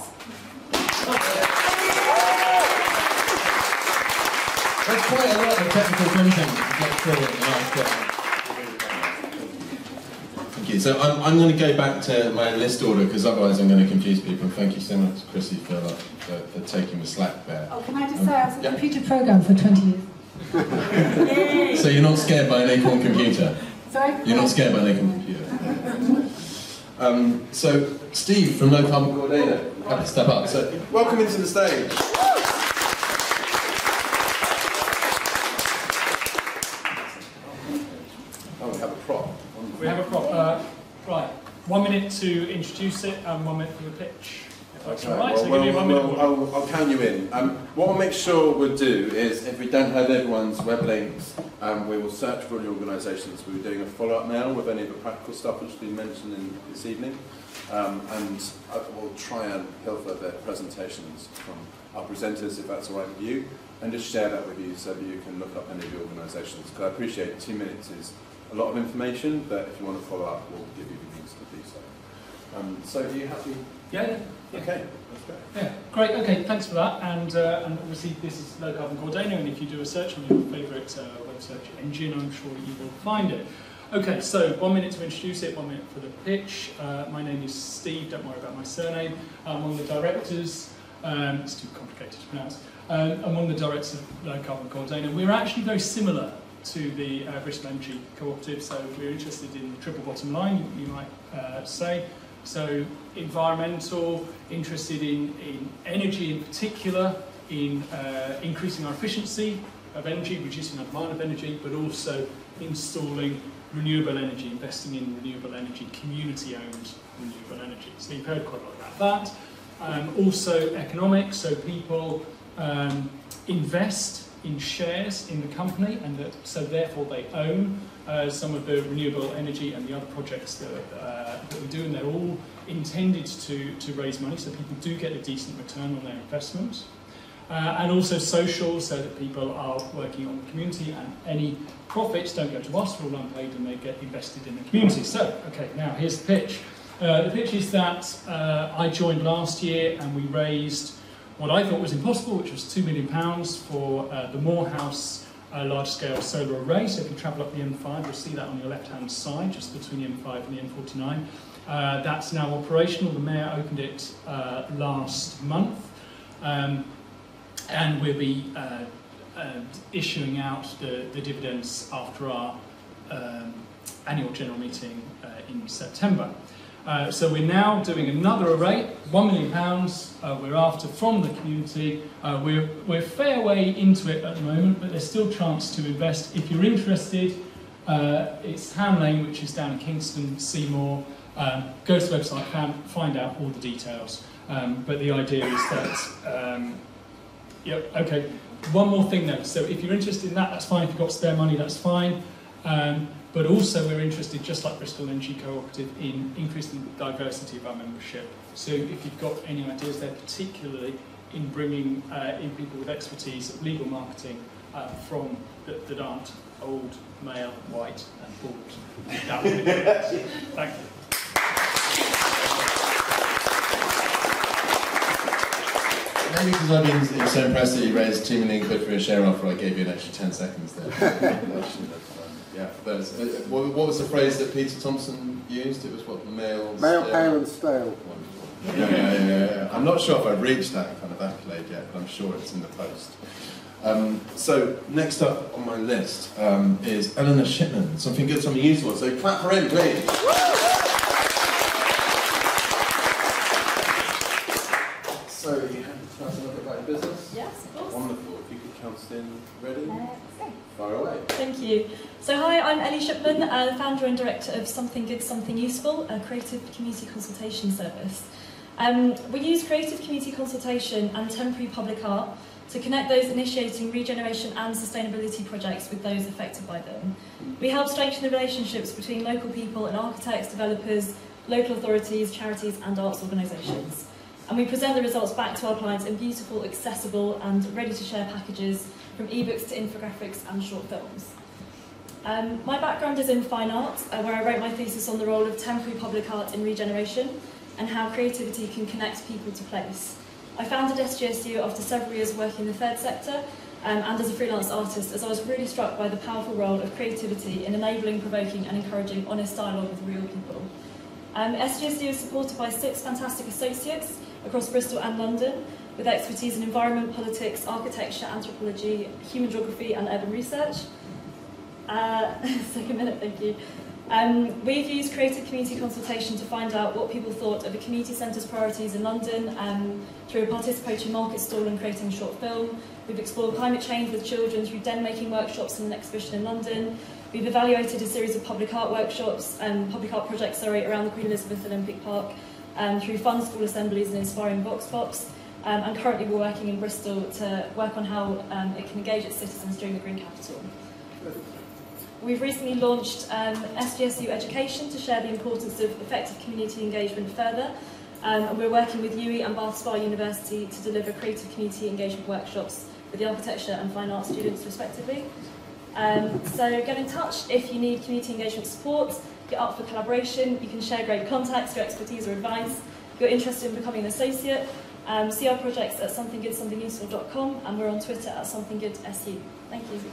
There's quite a lot of technical printing to get through in the last Thank you. So I'm going to go back to my list order because otherwise I'm going to confuse people. Thank you so much, Chrissy, for taking the slack there. Oh, can I just say I was a computer programmer for 20 years. So you're not scared by an acorn computer? Sorry? You're not scared by an acorn computer? So Steve from Low Carbon Coordinator, have to step up. So welcome into the stage. Oh, we have a prop. We have a prop. Right, 1 minute to introduce it and 1 minute for the pitch. If that's all right, so give me 1 minute. I'll count you in. What I'll make sure we'll do is, if we don't have everyone's web links, we will search for all the organisations. We're doing a follow-up mail with any of the practical stuff which has been mentioned this evening, and we'll try and pilfer their presentations from our presenters, if that's all right with you, and just share that with you so that you can look up any of the organisations. Because I appreciate 2 minutes is a lot of information, but if you want to follow up, we'll give you the means to do so. So are you happy? Yeah. Okay, that's great. Yeah, great. Okay, thanks for that. And obviously, this is Low Carbon Coordinator, and if you do a search on your favourite web search engine, I'm sure you will find it. Okay, so 1 minute to introduce it, 1 minute for the pitch. My name is Steve. Don't worry about my surname. I'm one of the directors. It's too complicated to pronounce. I'm one of the directors of Low Carbon Coordinator. We're actually very similar to the Bristol Energy Cooperative, so we're interested in the triple bottom line, you might say. So environmental, interested in energy in particular, in increasing our efficiency of energy, reducing our demand of energy, but also installing renewable energy, investing in renewable energy, community-owned renewable energy. So you've heard quite a lot about that. Also economics, so people invest in shares in the company, and so therefore they own some of the renewable energy and the other projects that we do, and they're all intended to raise money, so people do get a decent return on their investment. And also social, so that people are working on the community, and any profits don't go to us, we're all unpaid, and they get invested in the community. So, okay, now here's the pitch. The pitch is that I joined last year, and we raised what I thought was impossible, which was £2 million for the Morehouse large-scale solar array. So if you travel up the M5, you'll see that on your left-hand side, just between the M5 and the M49. That's now operational. The Mayor opened it last month. And we'll be issuing out the dividends after our annual general meeting in September. So we're now doing another array, £1 million we're after from the community. We're a fair way into it at the moment, but there's still a chance to invest. If you're interested, it's Ham Lane, which is down in Kingston, Seymour. Go to the website, find out all the details. But the idea is that, yep, okay. One more thing though, so if you're interested in that, that's fine. If you've got spare money, that's fine. But also we're interested, just like Bristol Energy Cooperative, in increasing the diversity of our membership. So if you've got any ideas there, particularly in bringing in people with expertise of legal marketing from that aren't old, male, white and bald, that would be great. Thank you. Maybe because I've been so impressed that you raised £2 million for a share offer, I gave you an extra 10 seconds there. Yeah, what was the phrase that Peter Thompson used? It was what, male, pale and stale. Yeah. I'm not sure if I've reached that kind of accolade yet, but I'm sure it's in the post. So next up on my list is Eleanor Shipman. Something good, something useful. So clap her in, please. So you have to tell us a little bit about your business? Yes, of course. Wonderful. If you could count us in, ready? Fire away. Thank you. So hi, I'm Ellie Shipman, founder and director of Something Good, Something Useful, a creative community consultation service. We use creative community consultation and temporary public art to connect those initiating regeneration and sustainability projects with those affected by them. We help strengthen the relationships between local people and architects, developers, local authorities, charities and arts organisations. And we present the results back to our clients in beautiful, accessible and ready-to-share packages, from ebooks to infographics and short films. My background is in fine art, where I wrote my thesis on the role of temporary public art in regeneration and how creativity can connect people to place. I founded SGSU after several years working in the third sector and as a freelance artist, as I was really struck by the powerful role of creativity in enabling, provoking and encouraging honest dialogue with real people. SGSU is supported by 6 fantastic associates across Bristol and London, with expertise in environment, politics, architecture, anthropology, human geography and urban research. Second minute, thank you. We've used creative community consultation to find out what people thought of the community centre's priorities in London through a participatory market stall and creating a short film. We've explored climate change with children through den making workshops and an exhibition in London. We've evaluated a series of public art workshops and public art projects around the Queen Elizabeth Olympic Park through fun school assemblies and inspiring vox pops. And currently we're working in Bristol to work on how it can engage its citizens during the Green Capital. We've recently launched SGSU Education to share the importance of effective community engagement further. And we're working with UWE and Bath Spa University to deliver creative community engagement workshops with the architecture and fine arts students respectively. So get in touch if you need community engagement support, get up for collaboration, you can share great contacts, your expertise or advice. If you're interested in becoming an associate, see our projects at somethinggoodsomethingyuseful.com and we're on Twitter at somethinggoodsU. Thank you.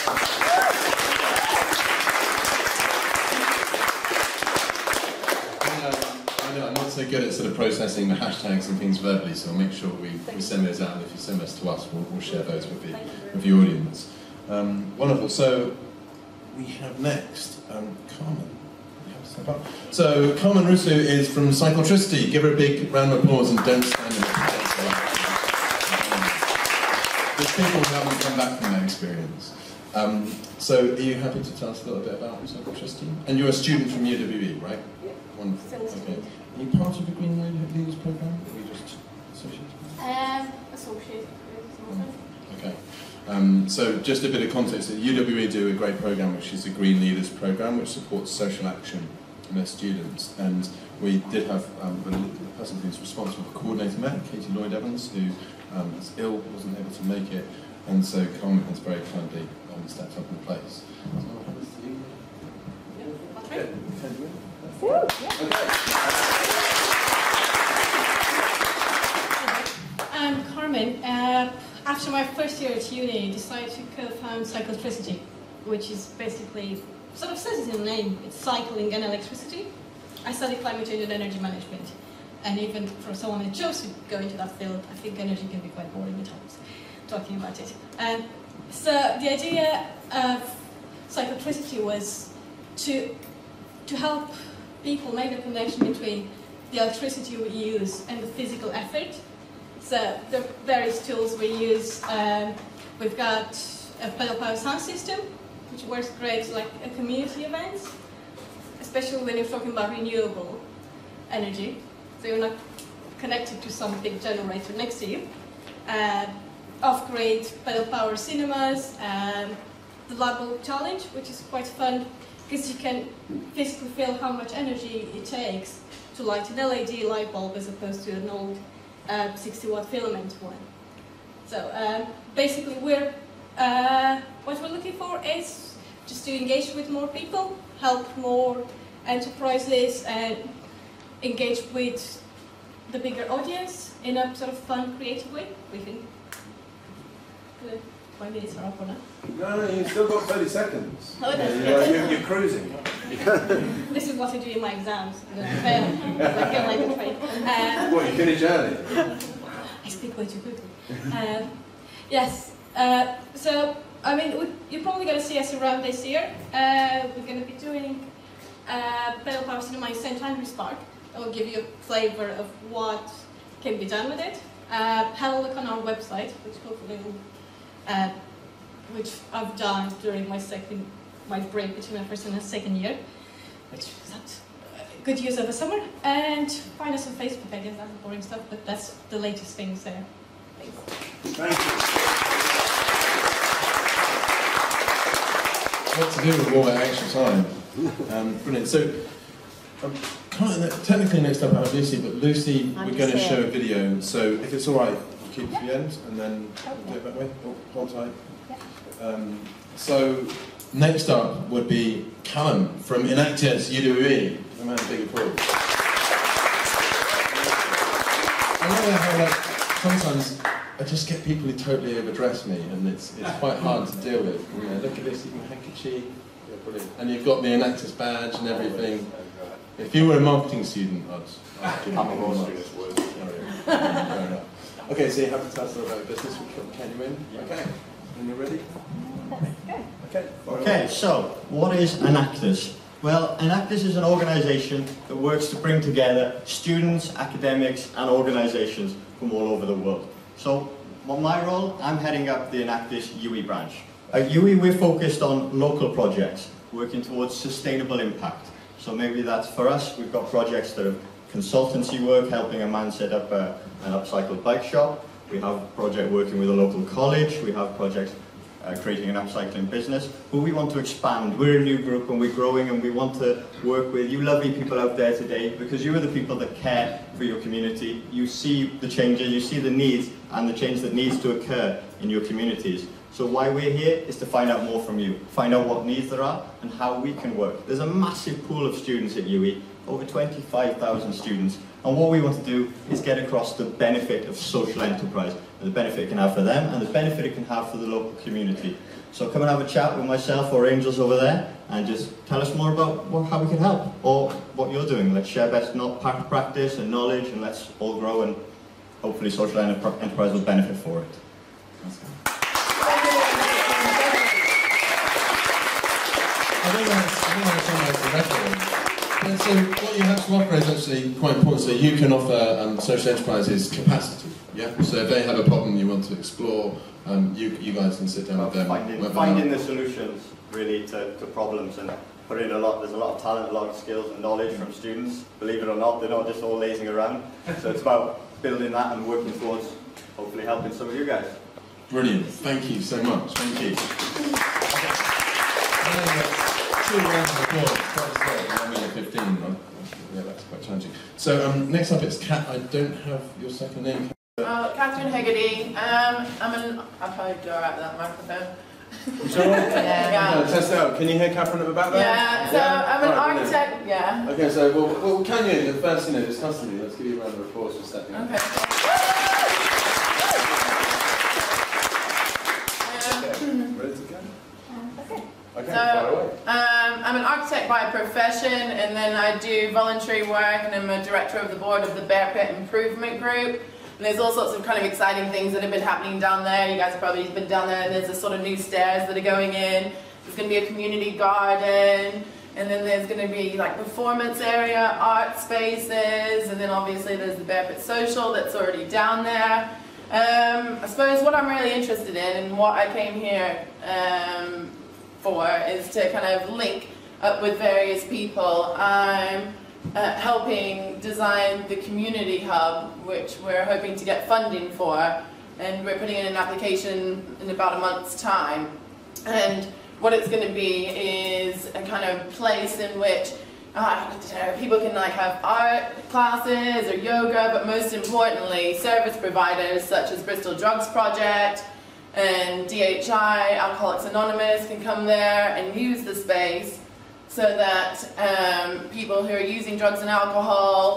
I'm not so good at sort of processing the hashtags and things verbally, so I'll make sure we send those out, and if you send those to us, we'll share those with the audience. Wonderful. So we have next Carmen. So Carmen Russo is from Cycletricity. Give her a big round of applause and don't stand in the There's people who haven't come back from that experience. So are you happy to tell us a little bit about Cycletricity? And you're a student from UWE, right? Yeah. Wonderful. Okay. Are you part of the Green Leaders Programme? Or are you just associated? Associated. Okay. So just a bit of context, UWE do a great programme which is the Green Leaders Programme, which supports social action in their students, and we did have the person who's responsible for coordinating that, Katie Lloyd-Evans, who is ill, wasn't able to make it, and so Carmen has very kindly stepped up in place. I'm Carmen. After my first year at uni, I decided to co-found Cycletricity, which is basically, sort of says it in the name, it's cycling and electricity. I studied climate change and energy management, and even for someone who chose to go into that field, I think energy can be quite boring at times, talking about it. So the idea of Cycletricity was to help people make the connection between the electricity we use and the physical effort. So the various tools we use, we've got a pedal power sound system, which works great like a community events, especially when you're talking about renewable energy. So you're not connected to some big generator next to you. Off-grid pedal power cinemas, the light bulb challenge, which is quite fun because you can physically feel how much energy it takes to light an LED light bulb as opposed to an old 60-watt filament one. So basically, what we're looking for is just to engage with more people, help more enterprises, and engage with the bigger audience in a sort of fun, creative way. We think. Good. 5 minutes are up or not? No, you've still got 30 seconds. Oh, that's You're cruising. This is what I do in my exams. I fail. I get like a train. What, you finish early? I speak way too quickly. Yes. So, I mean, you're probably going to see us around this year. We're going to be doing Pale Power Cinema in St. Andrews Park. I'll give you a flavour of what can be done with it. Have a look on our website, which hopefully will, which I've done during my break between my first and second year, which is not good use of the summer. And find us on Facebook. I guess that's boring stuff, but that's the latest things there. Thanks. Thank you. What to do with all that extra time? Brilliant. So, technically next up I have Lucy, but Lucy, we're going to show a video. So if it's all right, we'll keep it to the end, and then we'll do it that way. Oh, hold tight. So next up would be Callum from Enactus UWE. A man, big applause. I love how sometimes I just get people who totally overdress me, and it's quite hard to deal with. You know, look at this, even handkerchief. Yeah, brilliant. And you've got the Enactus badge and everything. If you were a marketing student, I'd give you more marks. Fair enough. Okay, so you have to tell us a little about business. Can you in? Okay. And you're ready? Okay. Okay, so what is Enactus? Well, Enactus is an organisation that works to bring together students, academics and organisations from all over the world. So, on my role, I'm heading up the Enactus UE branch. At UE, we're focused on local projects, working towards sustainable impact. So maybe that's for us, we've got projects that are consultancy work, helping a man set up an upcycled bike shop. We have a project working with a local college. We have projects creating an upcycling business. But we want to expand. We're a new group and we're growing, and we want to work with you lovely people out there today, because you are the people that care for your community. You see the changes, you see the needs and the change that needs to occur in your communities. So why we're here is to find out more from you, find out what needs there are and how we can work. There's a massive pool of students at UE, over 25,000 students, and what we want to do is get across the benefit of social enterprise, and the benefit it can have for them and the benefit it can have for the local community. So come and have a chat with myself or Angels over there and just tell us more about how we can help or what you're doing. Let's share best practice and knowledge, and let's all grow, and hopefully social enterprise will benefit for it. I don't know the record. So what you have to offer is actually quite important. So you can offer social enterprises capacity. Yeah. So if they have a problem you want to explore, you guys can sit down with them. Finding the solutions really to problems, and put in a lot. There's a lot of talent, a lot of skills and knowledge from students. Believe it or not, they're not just all lazing around. So it's about building that and working towards hopefully helping some of you guys. Brilliant. Thank you so much. Thank you. 2 rounds of applause. Quite 1 minute 15. Yeah, that's quite challenging. So next up, it's Kat. I don't have your second name. Catherine Hegarty. I'll probably go out that microphone. Sure? Yeah. Test it out. Can you hear Catherine at the back there? Yeah, so I'm an architect, yeah. Okay, so well, can you, first, this custody, let's give you a round of applause for stepping up. Okay. Ready to go? Okay. Okay, so, fire away. I'm an architect by profession, and then I do voluntary work, and I'm a director of the board of the Bear Pit Improvement Group. And there's all sorts of kind of exciting things that have been happening down there. You guys have probably been down there. There's a sort of new stairs that are going in. There's going to be a community garden. And then there's going to be like performance area, art spaces. And then obviously there's the Bear Pit Social that's already down there. I suppose what I'm really interested in and what I came here for is to kind of link up with various people. I'm helping design the community hub, which we're hoping to get funding for, and we're putting in an application in about a month's time. And what it's going to be is a kind of place in which people can like have art classes or yoga, but most importantly service providers such as Bristol Drugs Project and DHI, Alcoholics Anonymous, can come there and use the space so that people who are using drugs and alcohol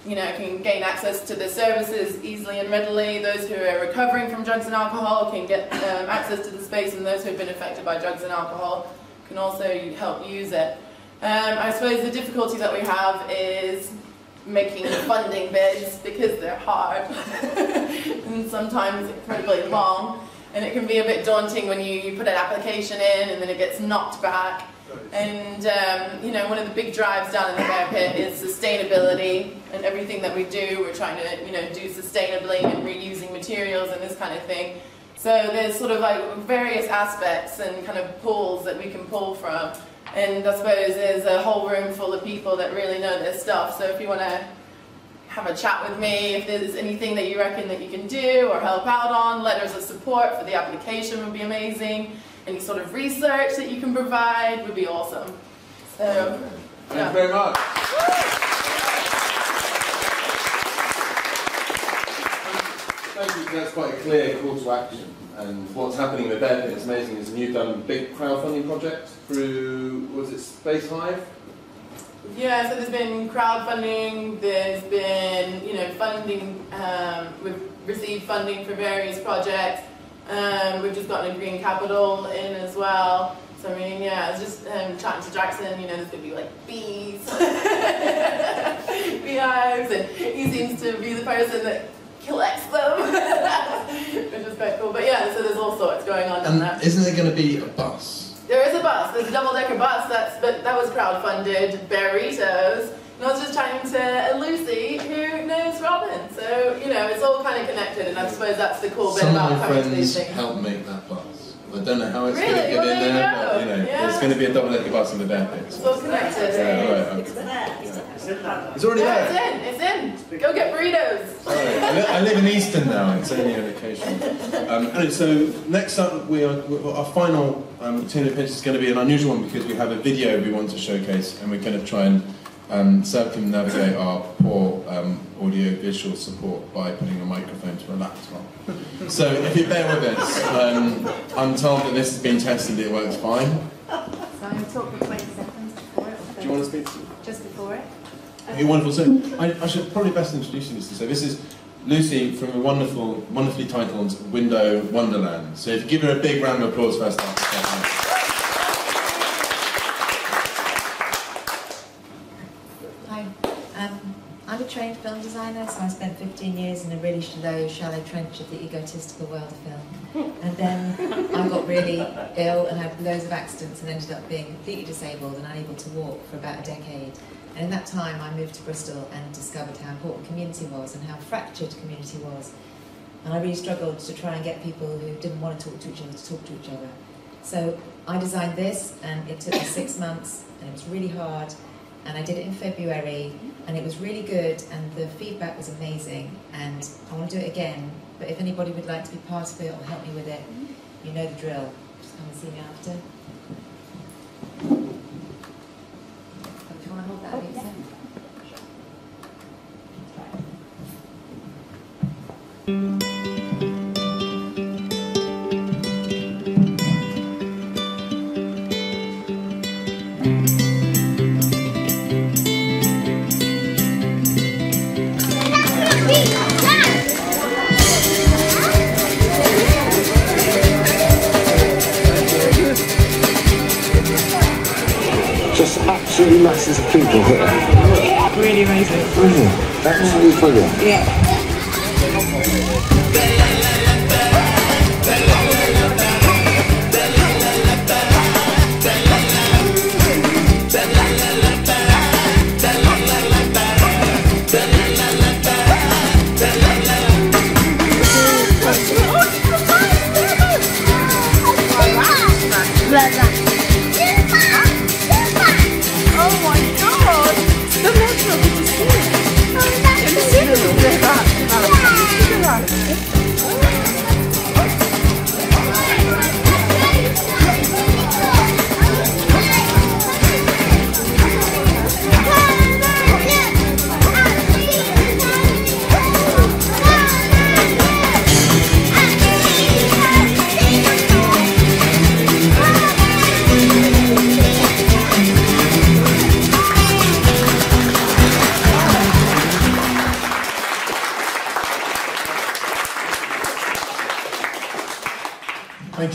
can gain access to the services easily and readily. Those who are recovering from drugs and alcohol can get access to the space, and those who have been affected by drugs and alcohol can also help use it. I suppose the difficulty that we have is making funding bids, because they're hard and sometimes incredibly long, and it can be a bit daunting when you put an application in and then it gets knocked back. And one of the big drives down in the Bear Pit is sustainability, and everything that we do, we're trying to do sustainably and reusing materials and this kind of thing. So there's sort of like various aspects and kind of pools that we can pull from. And I suppose there's a whole room full of people that really know their stuff. So if you want to have a chat with me, if there's anything that you reckon that you can do or help out on, letters of support for the application would be amazing. Any sort of research that you can provide would be awesome. So, Thank you very much. Thank you. That's quite a clear call to action. And what's happening in the Bear Pit is amazing. Is you've done a big crowdfunding project through, was it Space Hive? Yeah, so there's been crowdfunding, there's been, funding, we've received funding for various projects, we've just gotten a green capital in as well. So I mean, yeah, I was just chatting to Jackson, there's going to be like bees, beehives, and he seems to be the person that collects them, which is quite cool. But yeah, so there's all sorts going on down there. Isn't there going to be a bus? There is a bus. There's a double-decker bus. But that was crowdfunded. Burritos. And I was just chatting to Lucy, who knows Robin. So it's all kind of connected, and I suppose that's the cool bit about coming to these things. Some of my friends helped make that bus. I don't know how it's Really? going to get Well, in there there, you go. but Yeah. there's going to be a double-decker bus in the Bear Pit. It's all connected. It's already Yeah, there. it's in. Go get burritos. Sorry, I live in Easton now. It's only an occasion. Anyway, so next up, our final tune of pitch is going to be an unusual one, because we have a video we want to showcase, and we're going to try and circumnavigate our poor audio-visual support by putting a microphone to a laptop. So if you bear with us, I'm told that this has been tested, it works fine. So I'm going to talk for 20 seconds before it. Do you want to speak? Just before it. Okay, wonderful. So I should probably best introduce you, Lucy. So this is Lucy from a wonderfully titled Window Wonderland. So if you give her a big round of applause first off. Hi, I'm a trained film designer, so I spent 15 years in a really shallow trench of the egotistical world of film. And then I got really ill and had loads of accidents and ended up being completely disabled and unable to walk for about a decade. And in that time I moved to Bristol and discovered how important community was and how fractured community was. And I really struggled to try and get people who didn't want to talk to each other to talk to each other. So I designed this, and it took me 6 months, and it was really hard. And I did it in February, and it was really good, and the feedback was amazing, and I want to do it again. But if anybody would like to be part of it or help me with it, you know the drill. Just come and see me after. Do you want to hold that, Lisa? Just absolutely masses of people here. Really amazing. Brilliant. Absolutely brilliant. Yeah. Oh my god! So much for me to see. Have you seen it?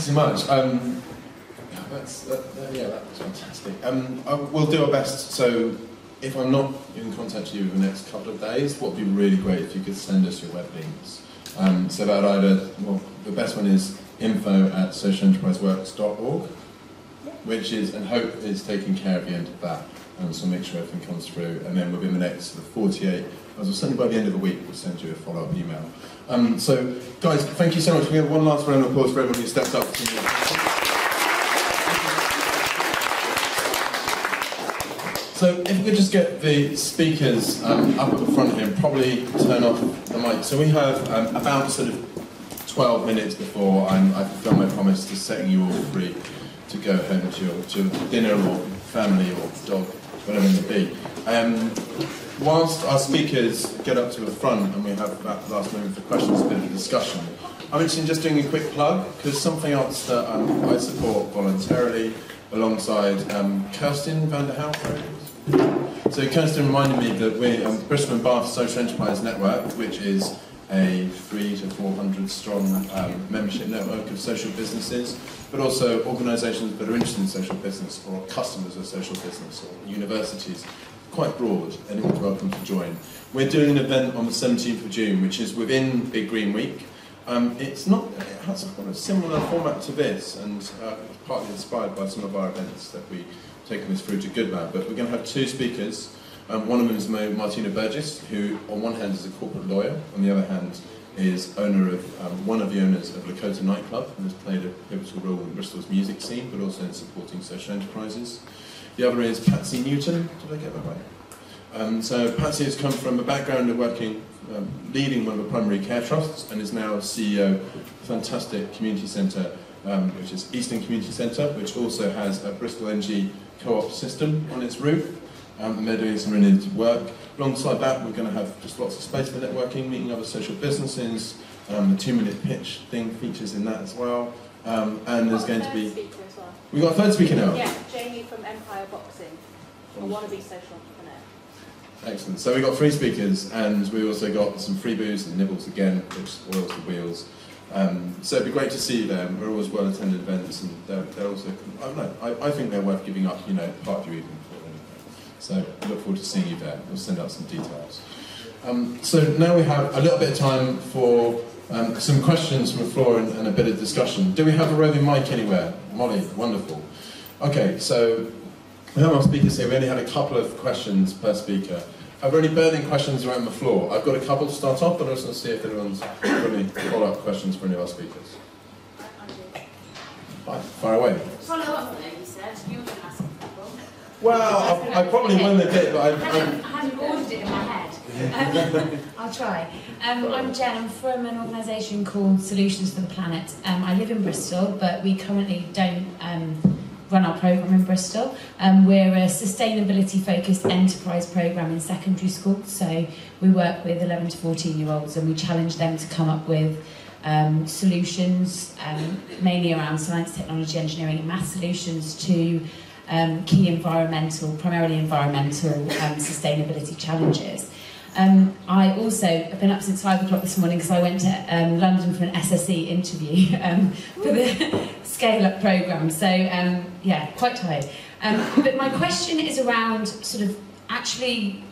so much. Yeah, that was fantastic. We'll do our best. So, if I'm not in contact with you in the next couple of days, what would be really great if you could send us your web links. So that either, well, the best one is info@socialenterpriseworks.org, which is, and Hope is taking care of the end of that. So make sure everything comes through, and then within the next 48 hours, or certainly by the end of the week, we'll send you a follow-up email. So, guys, thank you so much. We have one last round of applause for everyone who stepped up. So if we could just get the speakers up at the front here and probably turn off the mic. So we have about sort of 12 minutes before I fulfill my promise to setting you all free to go home to your dinner or family or dog, whatever it may be. Whilst our speakers get up to the front and we have about the last moment for questions, a bit of a discussion, I'm interested in just doing a quick plug, because something else that I support voluntarily alongside Kirsten van der Hout. So Kirsten reminded me that we're Bristol and Bath Social Enterprise Network, which is a 300 to 400 strong membership network of social businesses, but also organisations that are interested in social business or customers of social business or universities. Quite broad, anyone's welcome to join. We're doing an event on the 17th of June, which is within Big Green Week. It has a similar format to this, and it's partly inspired by some of our events that we've taken us through to Goodlab. But we're going to have two speakers. One of them is Martina Burgess, who on one hand is a corporate lawyer, on the other hand is owner of one of the owners of Lakota nightclub, and has played a pivotal role in Bristol's music scene, but also in supporting social enterprises. The other is Patsy Newton. Did I get that right? So Patsy has come from a background of working, leading one of the primary care trusts, and is now CEO of a fantastic community centre, which is Eastern Community Centre, which also has a Bristol NG co-op system on its roof. And they're doing some really innovative work. Alongside that, we're going to have just lots of space for networking, meeting other social businesses. The 2-minute pitch thing features in that as well. And there's going to be... We've got a third speaker now. Yeah, Jamie from Empire Boxing, a wannabe social entrepreneur. Excellent. So we've got 3 speakers, and we also got some free booze and nibbles again, which spoils the wheels. So it'd be great to see them. We're always well-attended events, and they're also... I don't know, I think they're worth giving up, part of your evening for. So I look forward to seeing you there. We'll send out some details. So now we have a little bit of time for some questions from the floor and a bit of discussion. Do we have a roving mic anywhere? Molly, wonderful. Okay, so we have our speakers here. We only had a couple of questions per speaker. Are there any burning questions around the floor? I've got a couple to start off, but I just want to see if anyone's got any follow-up questions for any of our speakers. Fire away. Follow up on what you said. You were going to ask a couple. Well, I probably won a bit, but I hadn't ordered it in my head. I'll try. I'm Jen. I'm from an organisation called Solutions for the Planet. I live in Bristol, but we currently don't run our programme in Bristol. We're a sustainability-focused enterprise programme in secondary schools. So we work with 11 to 14-year-olds, and we challenge them to come up with solutions, mainly around science, technology, engineering, and math solutions to key primarily environmental sustainability challenges. I also have been up since 5 o'clock this morning because I went to London for an SSE interview for the Scale Up programme. So yeah, quite tired. But my question is around sort of actually.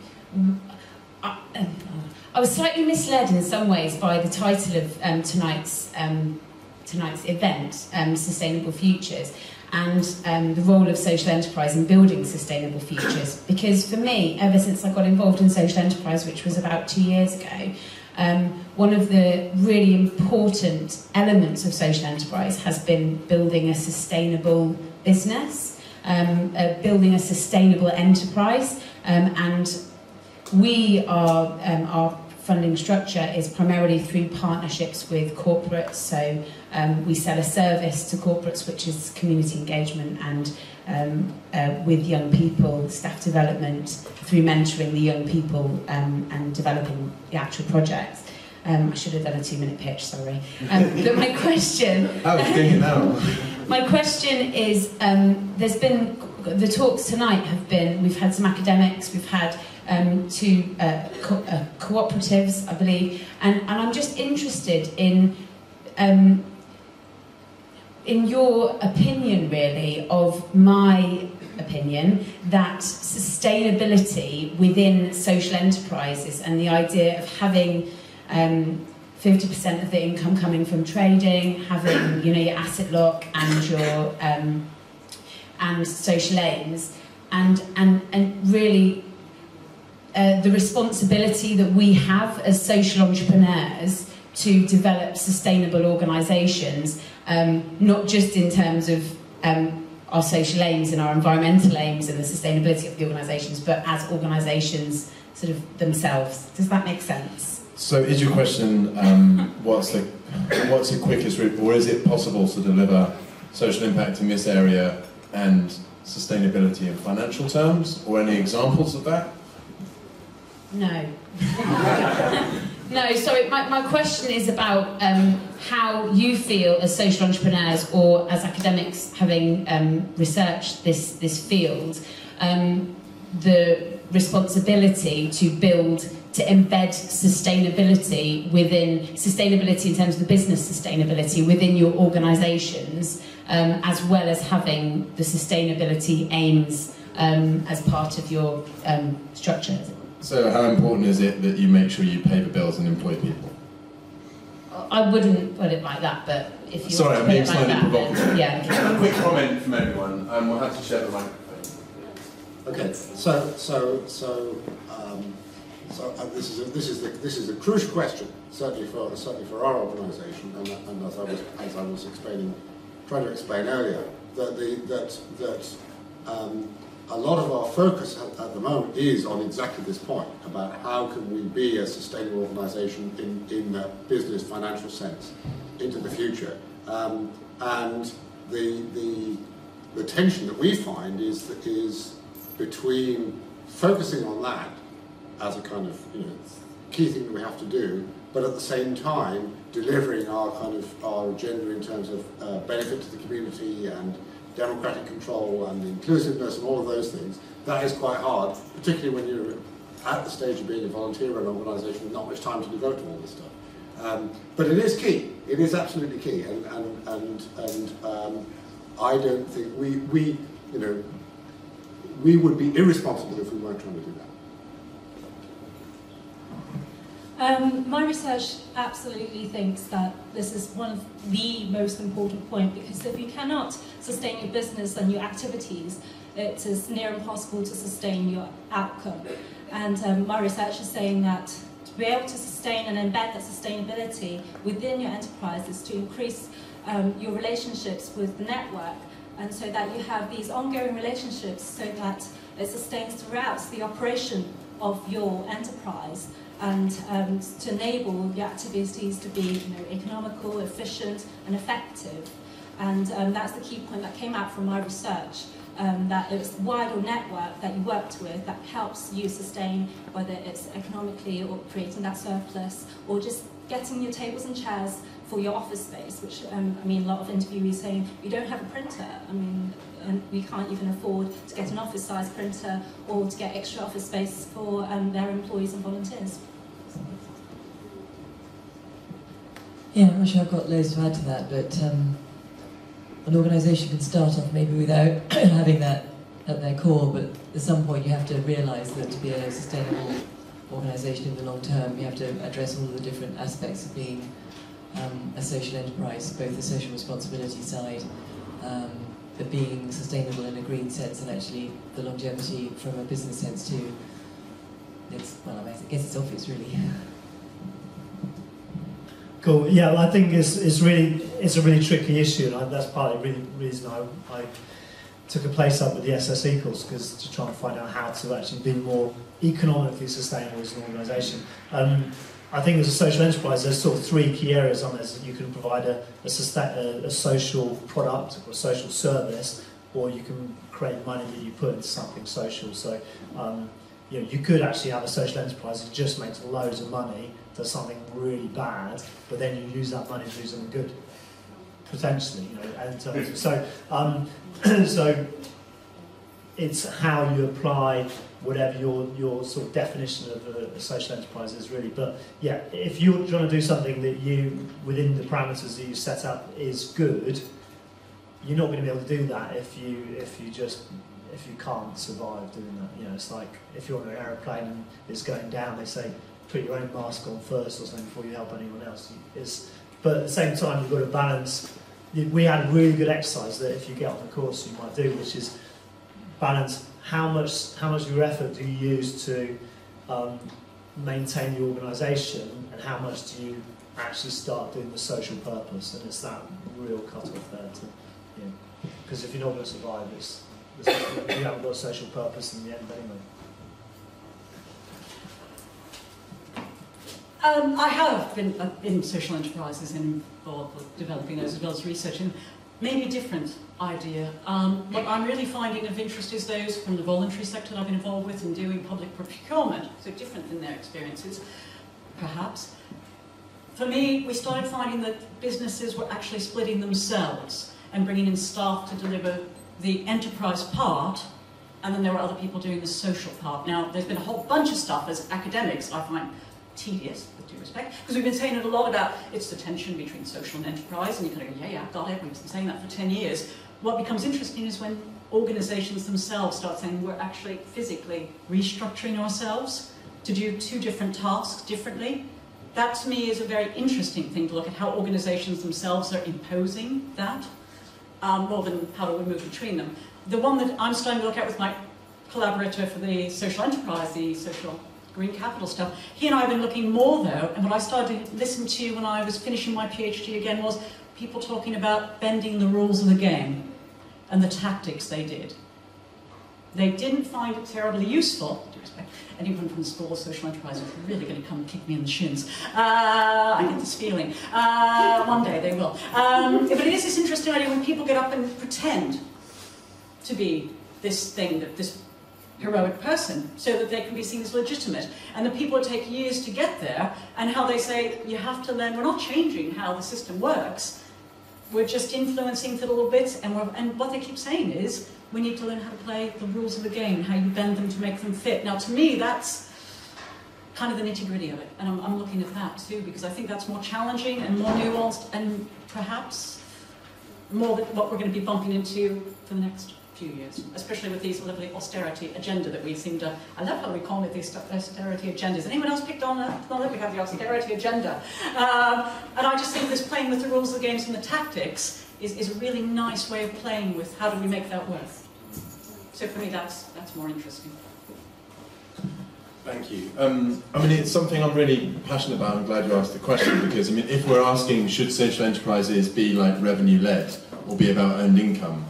I was slightly misled in some ways by the title of tonight's event, Sustainable Futures, and the role of social enterprise in building sustainable futures. Because for me, ever since I got involved in social enterprise, which was about 2 years ago, one of the really important elements of social enterprise has been building a sustainable business, building a sustainable enterprise, and our funding structure is primarily through partnerships with corporates. So we sell a service to corporates, which is community engagement and with young people, staff development, through mentoring the young people and developing the actual projects. I should have done a 2-minute pitch, sorry. But my question... My question is, there's been... The talks tonight have been... We've had some academics, we've had 2 cooperatives, I believe, and I'm just interested in in your opinion, really, of my opinion, that sustainability within social enterprises and the idea of having 50% of the income coming from trading, having your asset lock and your and social aims, and really the responsibility that we have as social entrepreneurs to develop sustainable organisations, not just in terms of our social aims and our environmental aims and the sustainability of the organisations, but as organisations sort of themselves. Does that make sense? So is your question, what's the quickest route, or is it possible to deliver social impact in this area and sustainability in financial terms, or any examples of that? No. No, sorry, my question is about how you feel as social entrepreneurs or as academics having researched this field, the responsibility to embed sustainability in terms of the business sustainability within your organisations, as well as having the sustainability aims as part of your structure. So how important is it that you make sure you pay the bills and employ people? I wouldn't put it like that, but if you Sorry, want I'm to being put it like slightly that, provocative. yeah. A quick comment from everyone. We'll have to share the microphone. Okay, this is a crucial question, certainly for our organisation, and as I was trying to explain earlier, that a lot of our focus at the moment is on exactly this point about how can we be a sustainable organisation in the business financial sense into the future, and the tension that we find is between focusing on that as a kind of key thing that we have to do, but at the same time delivering our agenda in terms of benefit to the community and democratic control and inclusiveness and all of those things. That is quite hard, particularly when you're at the stage of being a volunteer in an organisation with not much time to devote to all this stuff. But it is key. It is absolutely key, and I don't think we would be irresponsible if we weren't trying to do that. My research absolutely thinks that this is one of the most important points, because if you cannot sustain your business and your activities, it is near impossible to sustain your outcome. And my research is saying that to be able to sustain and embed that sustainability within your enterprise is to increase your relationships with the network, and so that you have these ongoing relationships so that it sustains throughout the operation of your enterprise, and to enable your activities to be economical, efficient and effective. And that's the key point that came out from my research, that it's a wider network that you worked with that helps you sustain, whether it's economically or creating that surplus, or just getting your tables and chairs for your office space, which a lot of interviewees saying, we don't have a printer, and we can't even afford to get an office-sized printer or to get extra office space for their employees and volunteers. Yeah, I'm not sure I've got loads to add to that, but an organisation can start off maybe without having that at their core, but at some point you have to realise that to be a sustainable organisation in the long term, you have to address all of the different aspects of being a social enterprise, both the social responsibility side, the being sustainable in a green sense, and actually the longevity from a business sense too. I guess it's obvious, really. Cool. Yeah, well, I think it's a really tricky issue, and that's partly the reason I took a place up with the SS Equals, because to try and find out how to actually be more economically sustainable as an organisation. I think as a social enterprise, there's sort of three key areas on this. You can provide a social product or social service, or you can create money that you put into something social. So you could actually have a social enterprise that just makes loads of money, does something really bad, but then you use that money to do something good, potentially. And so it's how you apply whatever your sort of definition of a social enterprise is, really. But yeah, if you're trying to do something that you, within the parameters that you set up, is good, you're not going to be able to do that if you can't survive doing that. You know, it's like if you're on an aeroplane and it's going down, they say put your own mask on first or something before you help anyone else. But at the same time, you've got to balance. We had a really good exercise that if you get on the course you might do, which is balance how much of your effort do you use to maintain the organisation, and how much do you actually start doing the social purpose. And it's that real cut-off there. Because if you're not going to survive, you haven't got a social purpose in the end anyway. I have been in social enterprises and involved with developing those as well as researching. Maybe a different idea. What I'm really finding of interest is those from the voluntary sector that I've been involved with in doing public procurement, so different than their experiences, perhaps. For me, we started finding that businesses were actually splitting themselves and bringing in staff to deliver the enterprise part, and then there were other people doing the social part. Now, there's been a whole bunch of stuff as academics I find tedious, with due respect, because we've been saying it a lot about it's the tension between social and enterprise, and you kind of go, yeah, got it, we've been saying that for 10 years. What becomes interesting is when organisations themselves start saying we're actually physically restructuring ourselves to do two different tasks differently. That to me is a very interesting thing to look at, how organisations themselves are imposing that, more than how do we move between them. The one that I'm starting to look at with my collaborator for the social enterprise, the social green capital stuff, he and I have been looking more though, and what I started to listen to when I was finishing my PhD again was people talking about bending the rules of the game and the tactics they did. They didn't find it terribly useful. With due respect, anyone from the School of Social Enterprise is really going to come and kick me in the shins. I get this feeling. One day they will. But it is this interesting idea when people get up and pretend to be this thing, that this heroic person, so that they can be seen as legitimate. And the people that take years to get there, and how they say, you have to learn, we're not changing how the system works, we're just influencing it a little bit, and what they keep saying is, we need to learn how to play the rules of the game, how you bend them to make them fit. Now to me, that's kind of the nitty-gritty of it, and I'm looking at that too, because I think that's more challenging and more nuanced, and perhaps more what we're going to be bumping into for the next few years, especially with these lovely austerity agenda that we seem to, I love how we call it these austerity agendas. Anyone else picked on that? Not that we have the austerity agenda. And I just think this playing with the rules of the games and the tactics is a really nice way of playing with how do we make that work. So for me, that's more interesting. Thank you. I mean, it's something I'm really passionate about. I'm glad you asked the question, because I mean, if we're asking should social enterprises be like revenue-led or be about earned income,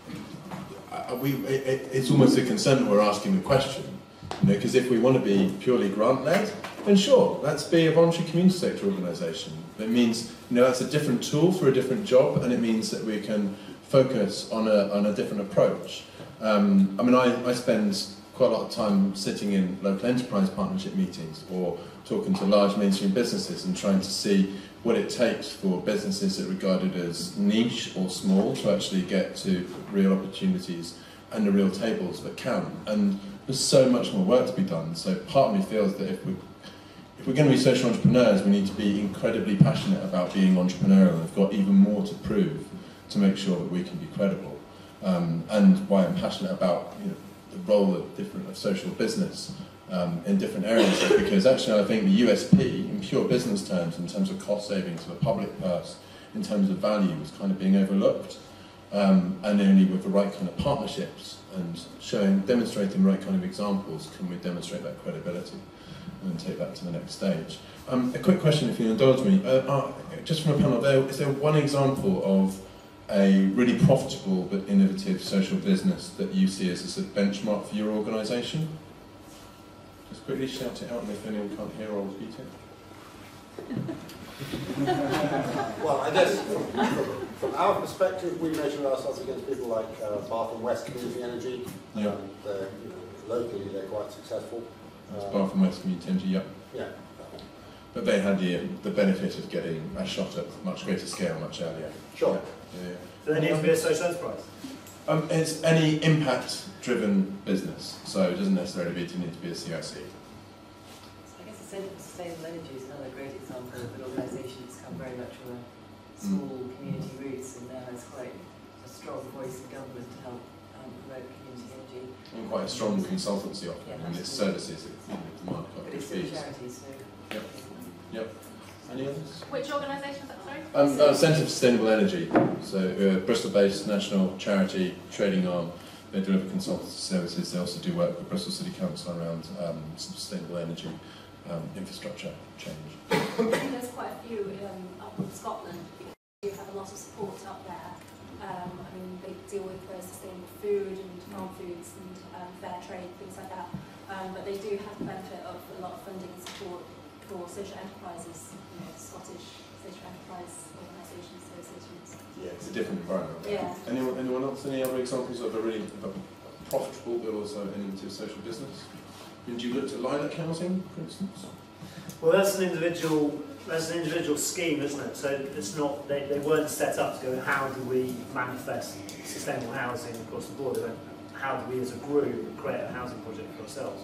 it's almost a concern that we're asking the question, you know, because if we want to be purely grant-led, then sure, let's be a voluntary community sector organisation. It means, you know, that's a different tool for a different job, and it means that we can focus on a different approach. I mean, I spend quite a lot of time sitting in local enterprise partnership meetings or talking to large mainstream businesses and trying to see what it takes for businesses that are regarded as niche or small to actually get to real opportunities and the real tables that count. And there's so much more work to be done. So part of me feels that if we're going to be social entrepreneurs, we need to be incredibly passionate about being entrepreneurial, and we've got even more to prove to make sure that we can be credible. And why I'm passionate about, you know, the role of social business in different areas, because actually I think the USP in pure business terms, in terms of cost savings for the public purse, in terms of value, is kind of being overlooked. And only with the right kind of partnerships and demonstrating the right kind of examples can we demonstrate that credibility and take that to the next stage. A quick question, if you indulge me, just from a panel there, is there one example of a really profitable but innovative social business that you see as a benchmark for your organisation? Just quickly shout it out, and if anyone can't hear, I'll repeat it. Well, I guess from our perspective, we measure ourselves against people like Bath and West Community Energy. Yeah. Locally, they're quite successful. Bath and West Community Energy, yeah. Yeah. But they had the benefit of getting a shot at much greater scale much earlier. Sure. Yeah. Do they need to be a social enterprise? It's any impact-driven business, so it doesn't necessarily need to be a CIC. I guess the Centre for Sustainable Energy is another great example of an organisation that's come very much from a small community roots and now has quite a strong voice in government to help promote community energy. And quite a strong consultancy offering, Yeah, and its services that demand quite but good it's still a fees. charity, so... Yep. Yep. Any others? Which organisation is that, sorry? Centre for Sustainable Energy. So Bristol-based national charity trading arm. They deliver consultancy services. They also do work with Bristol City Council around sustainable energy infrastructure change. I think there's quite a few up in Scotland because you have a lot of support up there. I mean, they deal with sustainable food and farm foods and fair trade, things like that. But they do have the benefit of a lot of funding and support for social enterprises, Scottish social enterprise organisations, associations. Yeah, it's a different environment. Yeah. Anyone else? Any other examples of a profitable but also into social business? Did you look at lilac housing, for instance? Well, that's an individual scheme, isn't it? So it's not they weren't set up to go, how do we manifest sustainable housing across the board? They went, how do we as a group create a housing project for ourselves?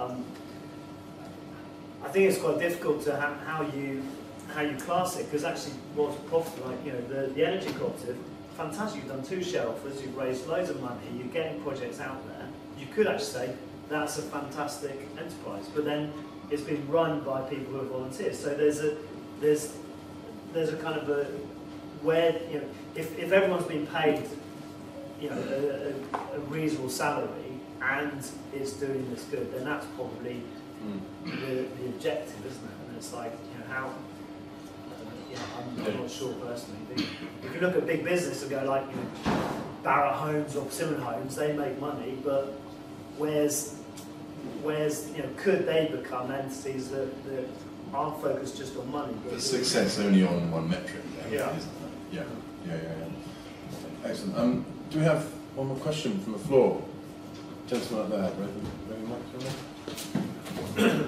I think it's quite difficult to how you class it, because actually what's profitable, like the energy cooperative, fantastic. You've done 2 share offers, you've raised loads of money, you're getting projects out there. You could actually say that's a fantastic enterprise, but then it's been run by people who are volunteers. So there's a kind of a where if everyone's been paid a reasonable salary and it's doing this good, then that's probably the objective, isn't it? And it's like how. I'm not sure personally. If you look at big business and go like Barratt Homes or Persimmon Homes, they make money, but where's could they become entities that aren't focused just on money? But success only on one metric, yeah. Isn't it? Yeah. Excellent. Do we have one more question from the floor? Gentleman up there,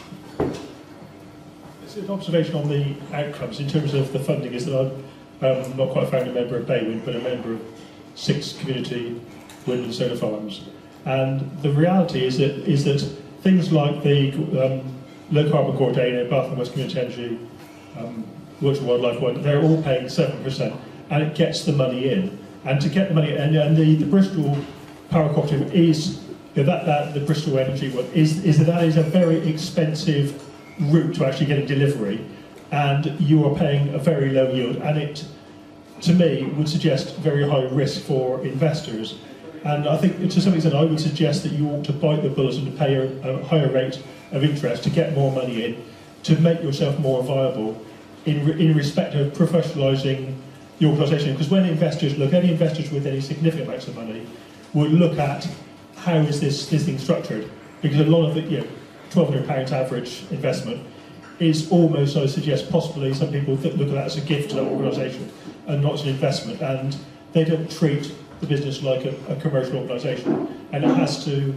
An observation on the outcomes in terms of the funding is that I'm not quite a founding member of Baywind, but a member of 6 community wind and solar farms. And the reality is that things like the low carbon Gordano, Bath and West Community Energy, Water and Wildlife One, they're all paying 7%, and it gets the money in. And to get the money in, and the Bristol Power Cooperative is the Bristol Energy one is a very expensive route to actually getting delivery, and you are paying a very low yield, and it, to me, would suggest very high risk for investors. And I think, to some extent, I would suggest that you ought to bite the bullet and to pay a higher rate of interest to get more money in, to make yourself more viable in respect of professionalising the organisation. Because when investors look, any investors with any significant amounts of money would look at how is this thing structured, because a lot of it, £1,200 average investment is almost, I suggest, possibly some people look at that as a gift to that organisation and not as an investment, and they don't treat the business like a commercial organisation, and it has to,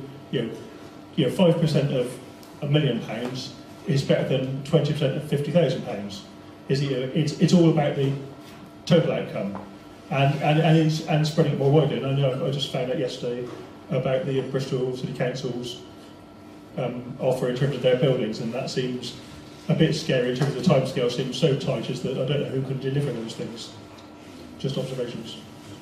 5% of £1 million is better than 20% of £50,000. It's all about the total outcome, and spreading it more widely. And I know I just found out yesterday about the Bristol City Council's offer in terms of their buildings, and that seems a bit scary in terms of the timescale. Seems so tight as that I don't know who can deliver those things. Just observations.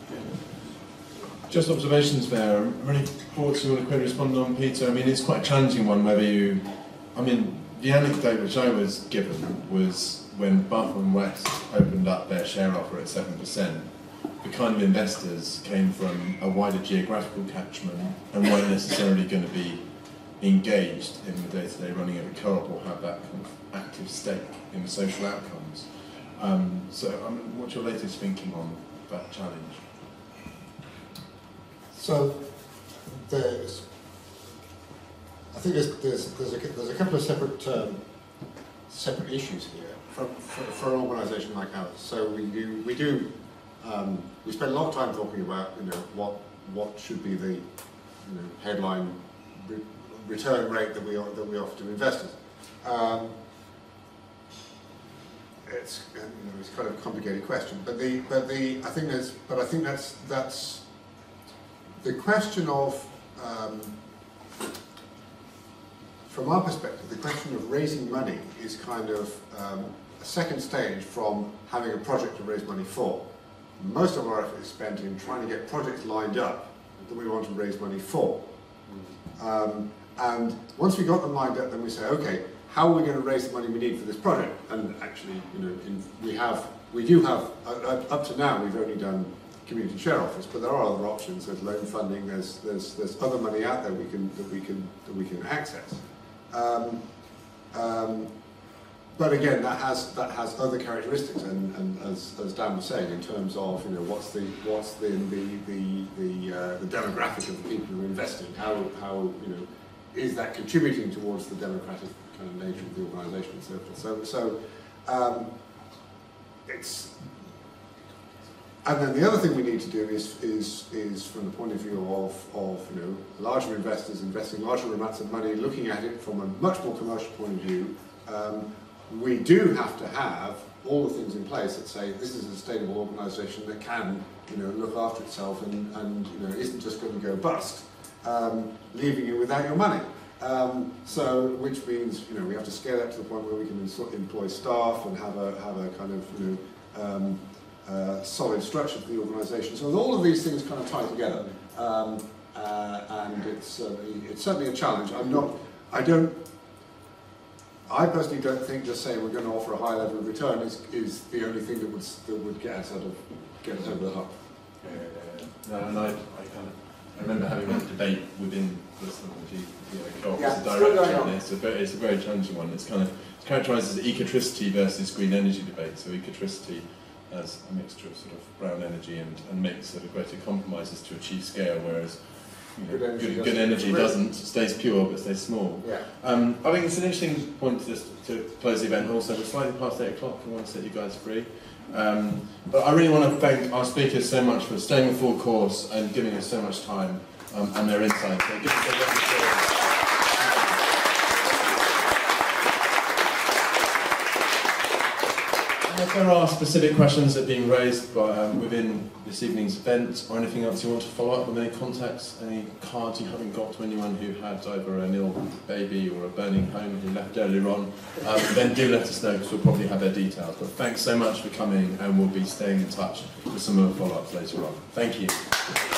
Just observations there. Any thoughts you want to quickly respond on, Peter? I mean, it's quite a challenging one whether you... I mean, the anecdote which I was given was when Bath and West opened up their share offer at 7%, the kind of investors came from a wider geographical catchment and weren't necessarily going to be engaged in the day-to-day running of a co-op or have that kind of active stake in the social outcomes. What's your latest thinking on that challenge? So, I think there's a couple of separate issues here for an organisation like ours. So we spend a lot of time talking about what should be the headline return rate that we offer to investors. It's kind of a complicated question, but I think that's the question of, from our perspective, the question of raising money is kind of a second stage from having a project to raise money for. most of our effort is spent in trying to get projects lined up that we want to raise money for. And once we got them lined up, then we say, okay, how are we going to raise the money we need for this project? And actually, you know, we do have up to now we've only done community share offers, but there are other options. There's loan funding. There's other money out there that we can access. But again, that has other characteristics, and as Dan was saying, in terms of, you know, what's the demographic of the people who are investing? How you know, is that contributing towards the democratic kind of nature of the organisation and so forth? So it's. And then the other thing we need to do is from the point of view of you know, larger investors investing larger amounts of money, looking at it from a much more commercial point of view. We do have to have all the things in place that say this is a sustainable organisation that can, you know, look after itself and you know, isn't just going to go bust, leaving you without your money. So, which means, you know, we have to scale that to the point where we can employ staff and have a kind of, you know, solid structure for the organisation. So all of these things kind of tie together, and it's certainly a challenge. I personally don't think just saying we're going to offer a high level of return is the only thing that would get us over the hump. No, and I remember having a debate within Bristol, co-op Yeah, as a director on this. It's a very challenging one. It's characterised as ecotricity versus green energy debate. So ecotricity as a mixture of sort of brown energy and makes sort of greater compromises to achieve scale, whereas good energy doesn't, stays pure but stays small. Yeah. I think it's an interesting point to close the event. Also, we're slightly past 8 o'clock. I want to set you guys free. But I really want to thank our speakers so much for staying the full course and giving us so much time and their insights. So give us a round of applause. If there are specific questions that are being raised within this evening's event, or anything else you want to follow up with, any contacts, any cards you haven't got to anyone who had either an ill baby or a burning home who left earlier on, then do let us know, because we'll probably have their details. But thanks so much for coming, and we'll be staying in touch with some of the follow-ups later on. Thank you.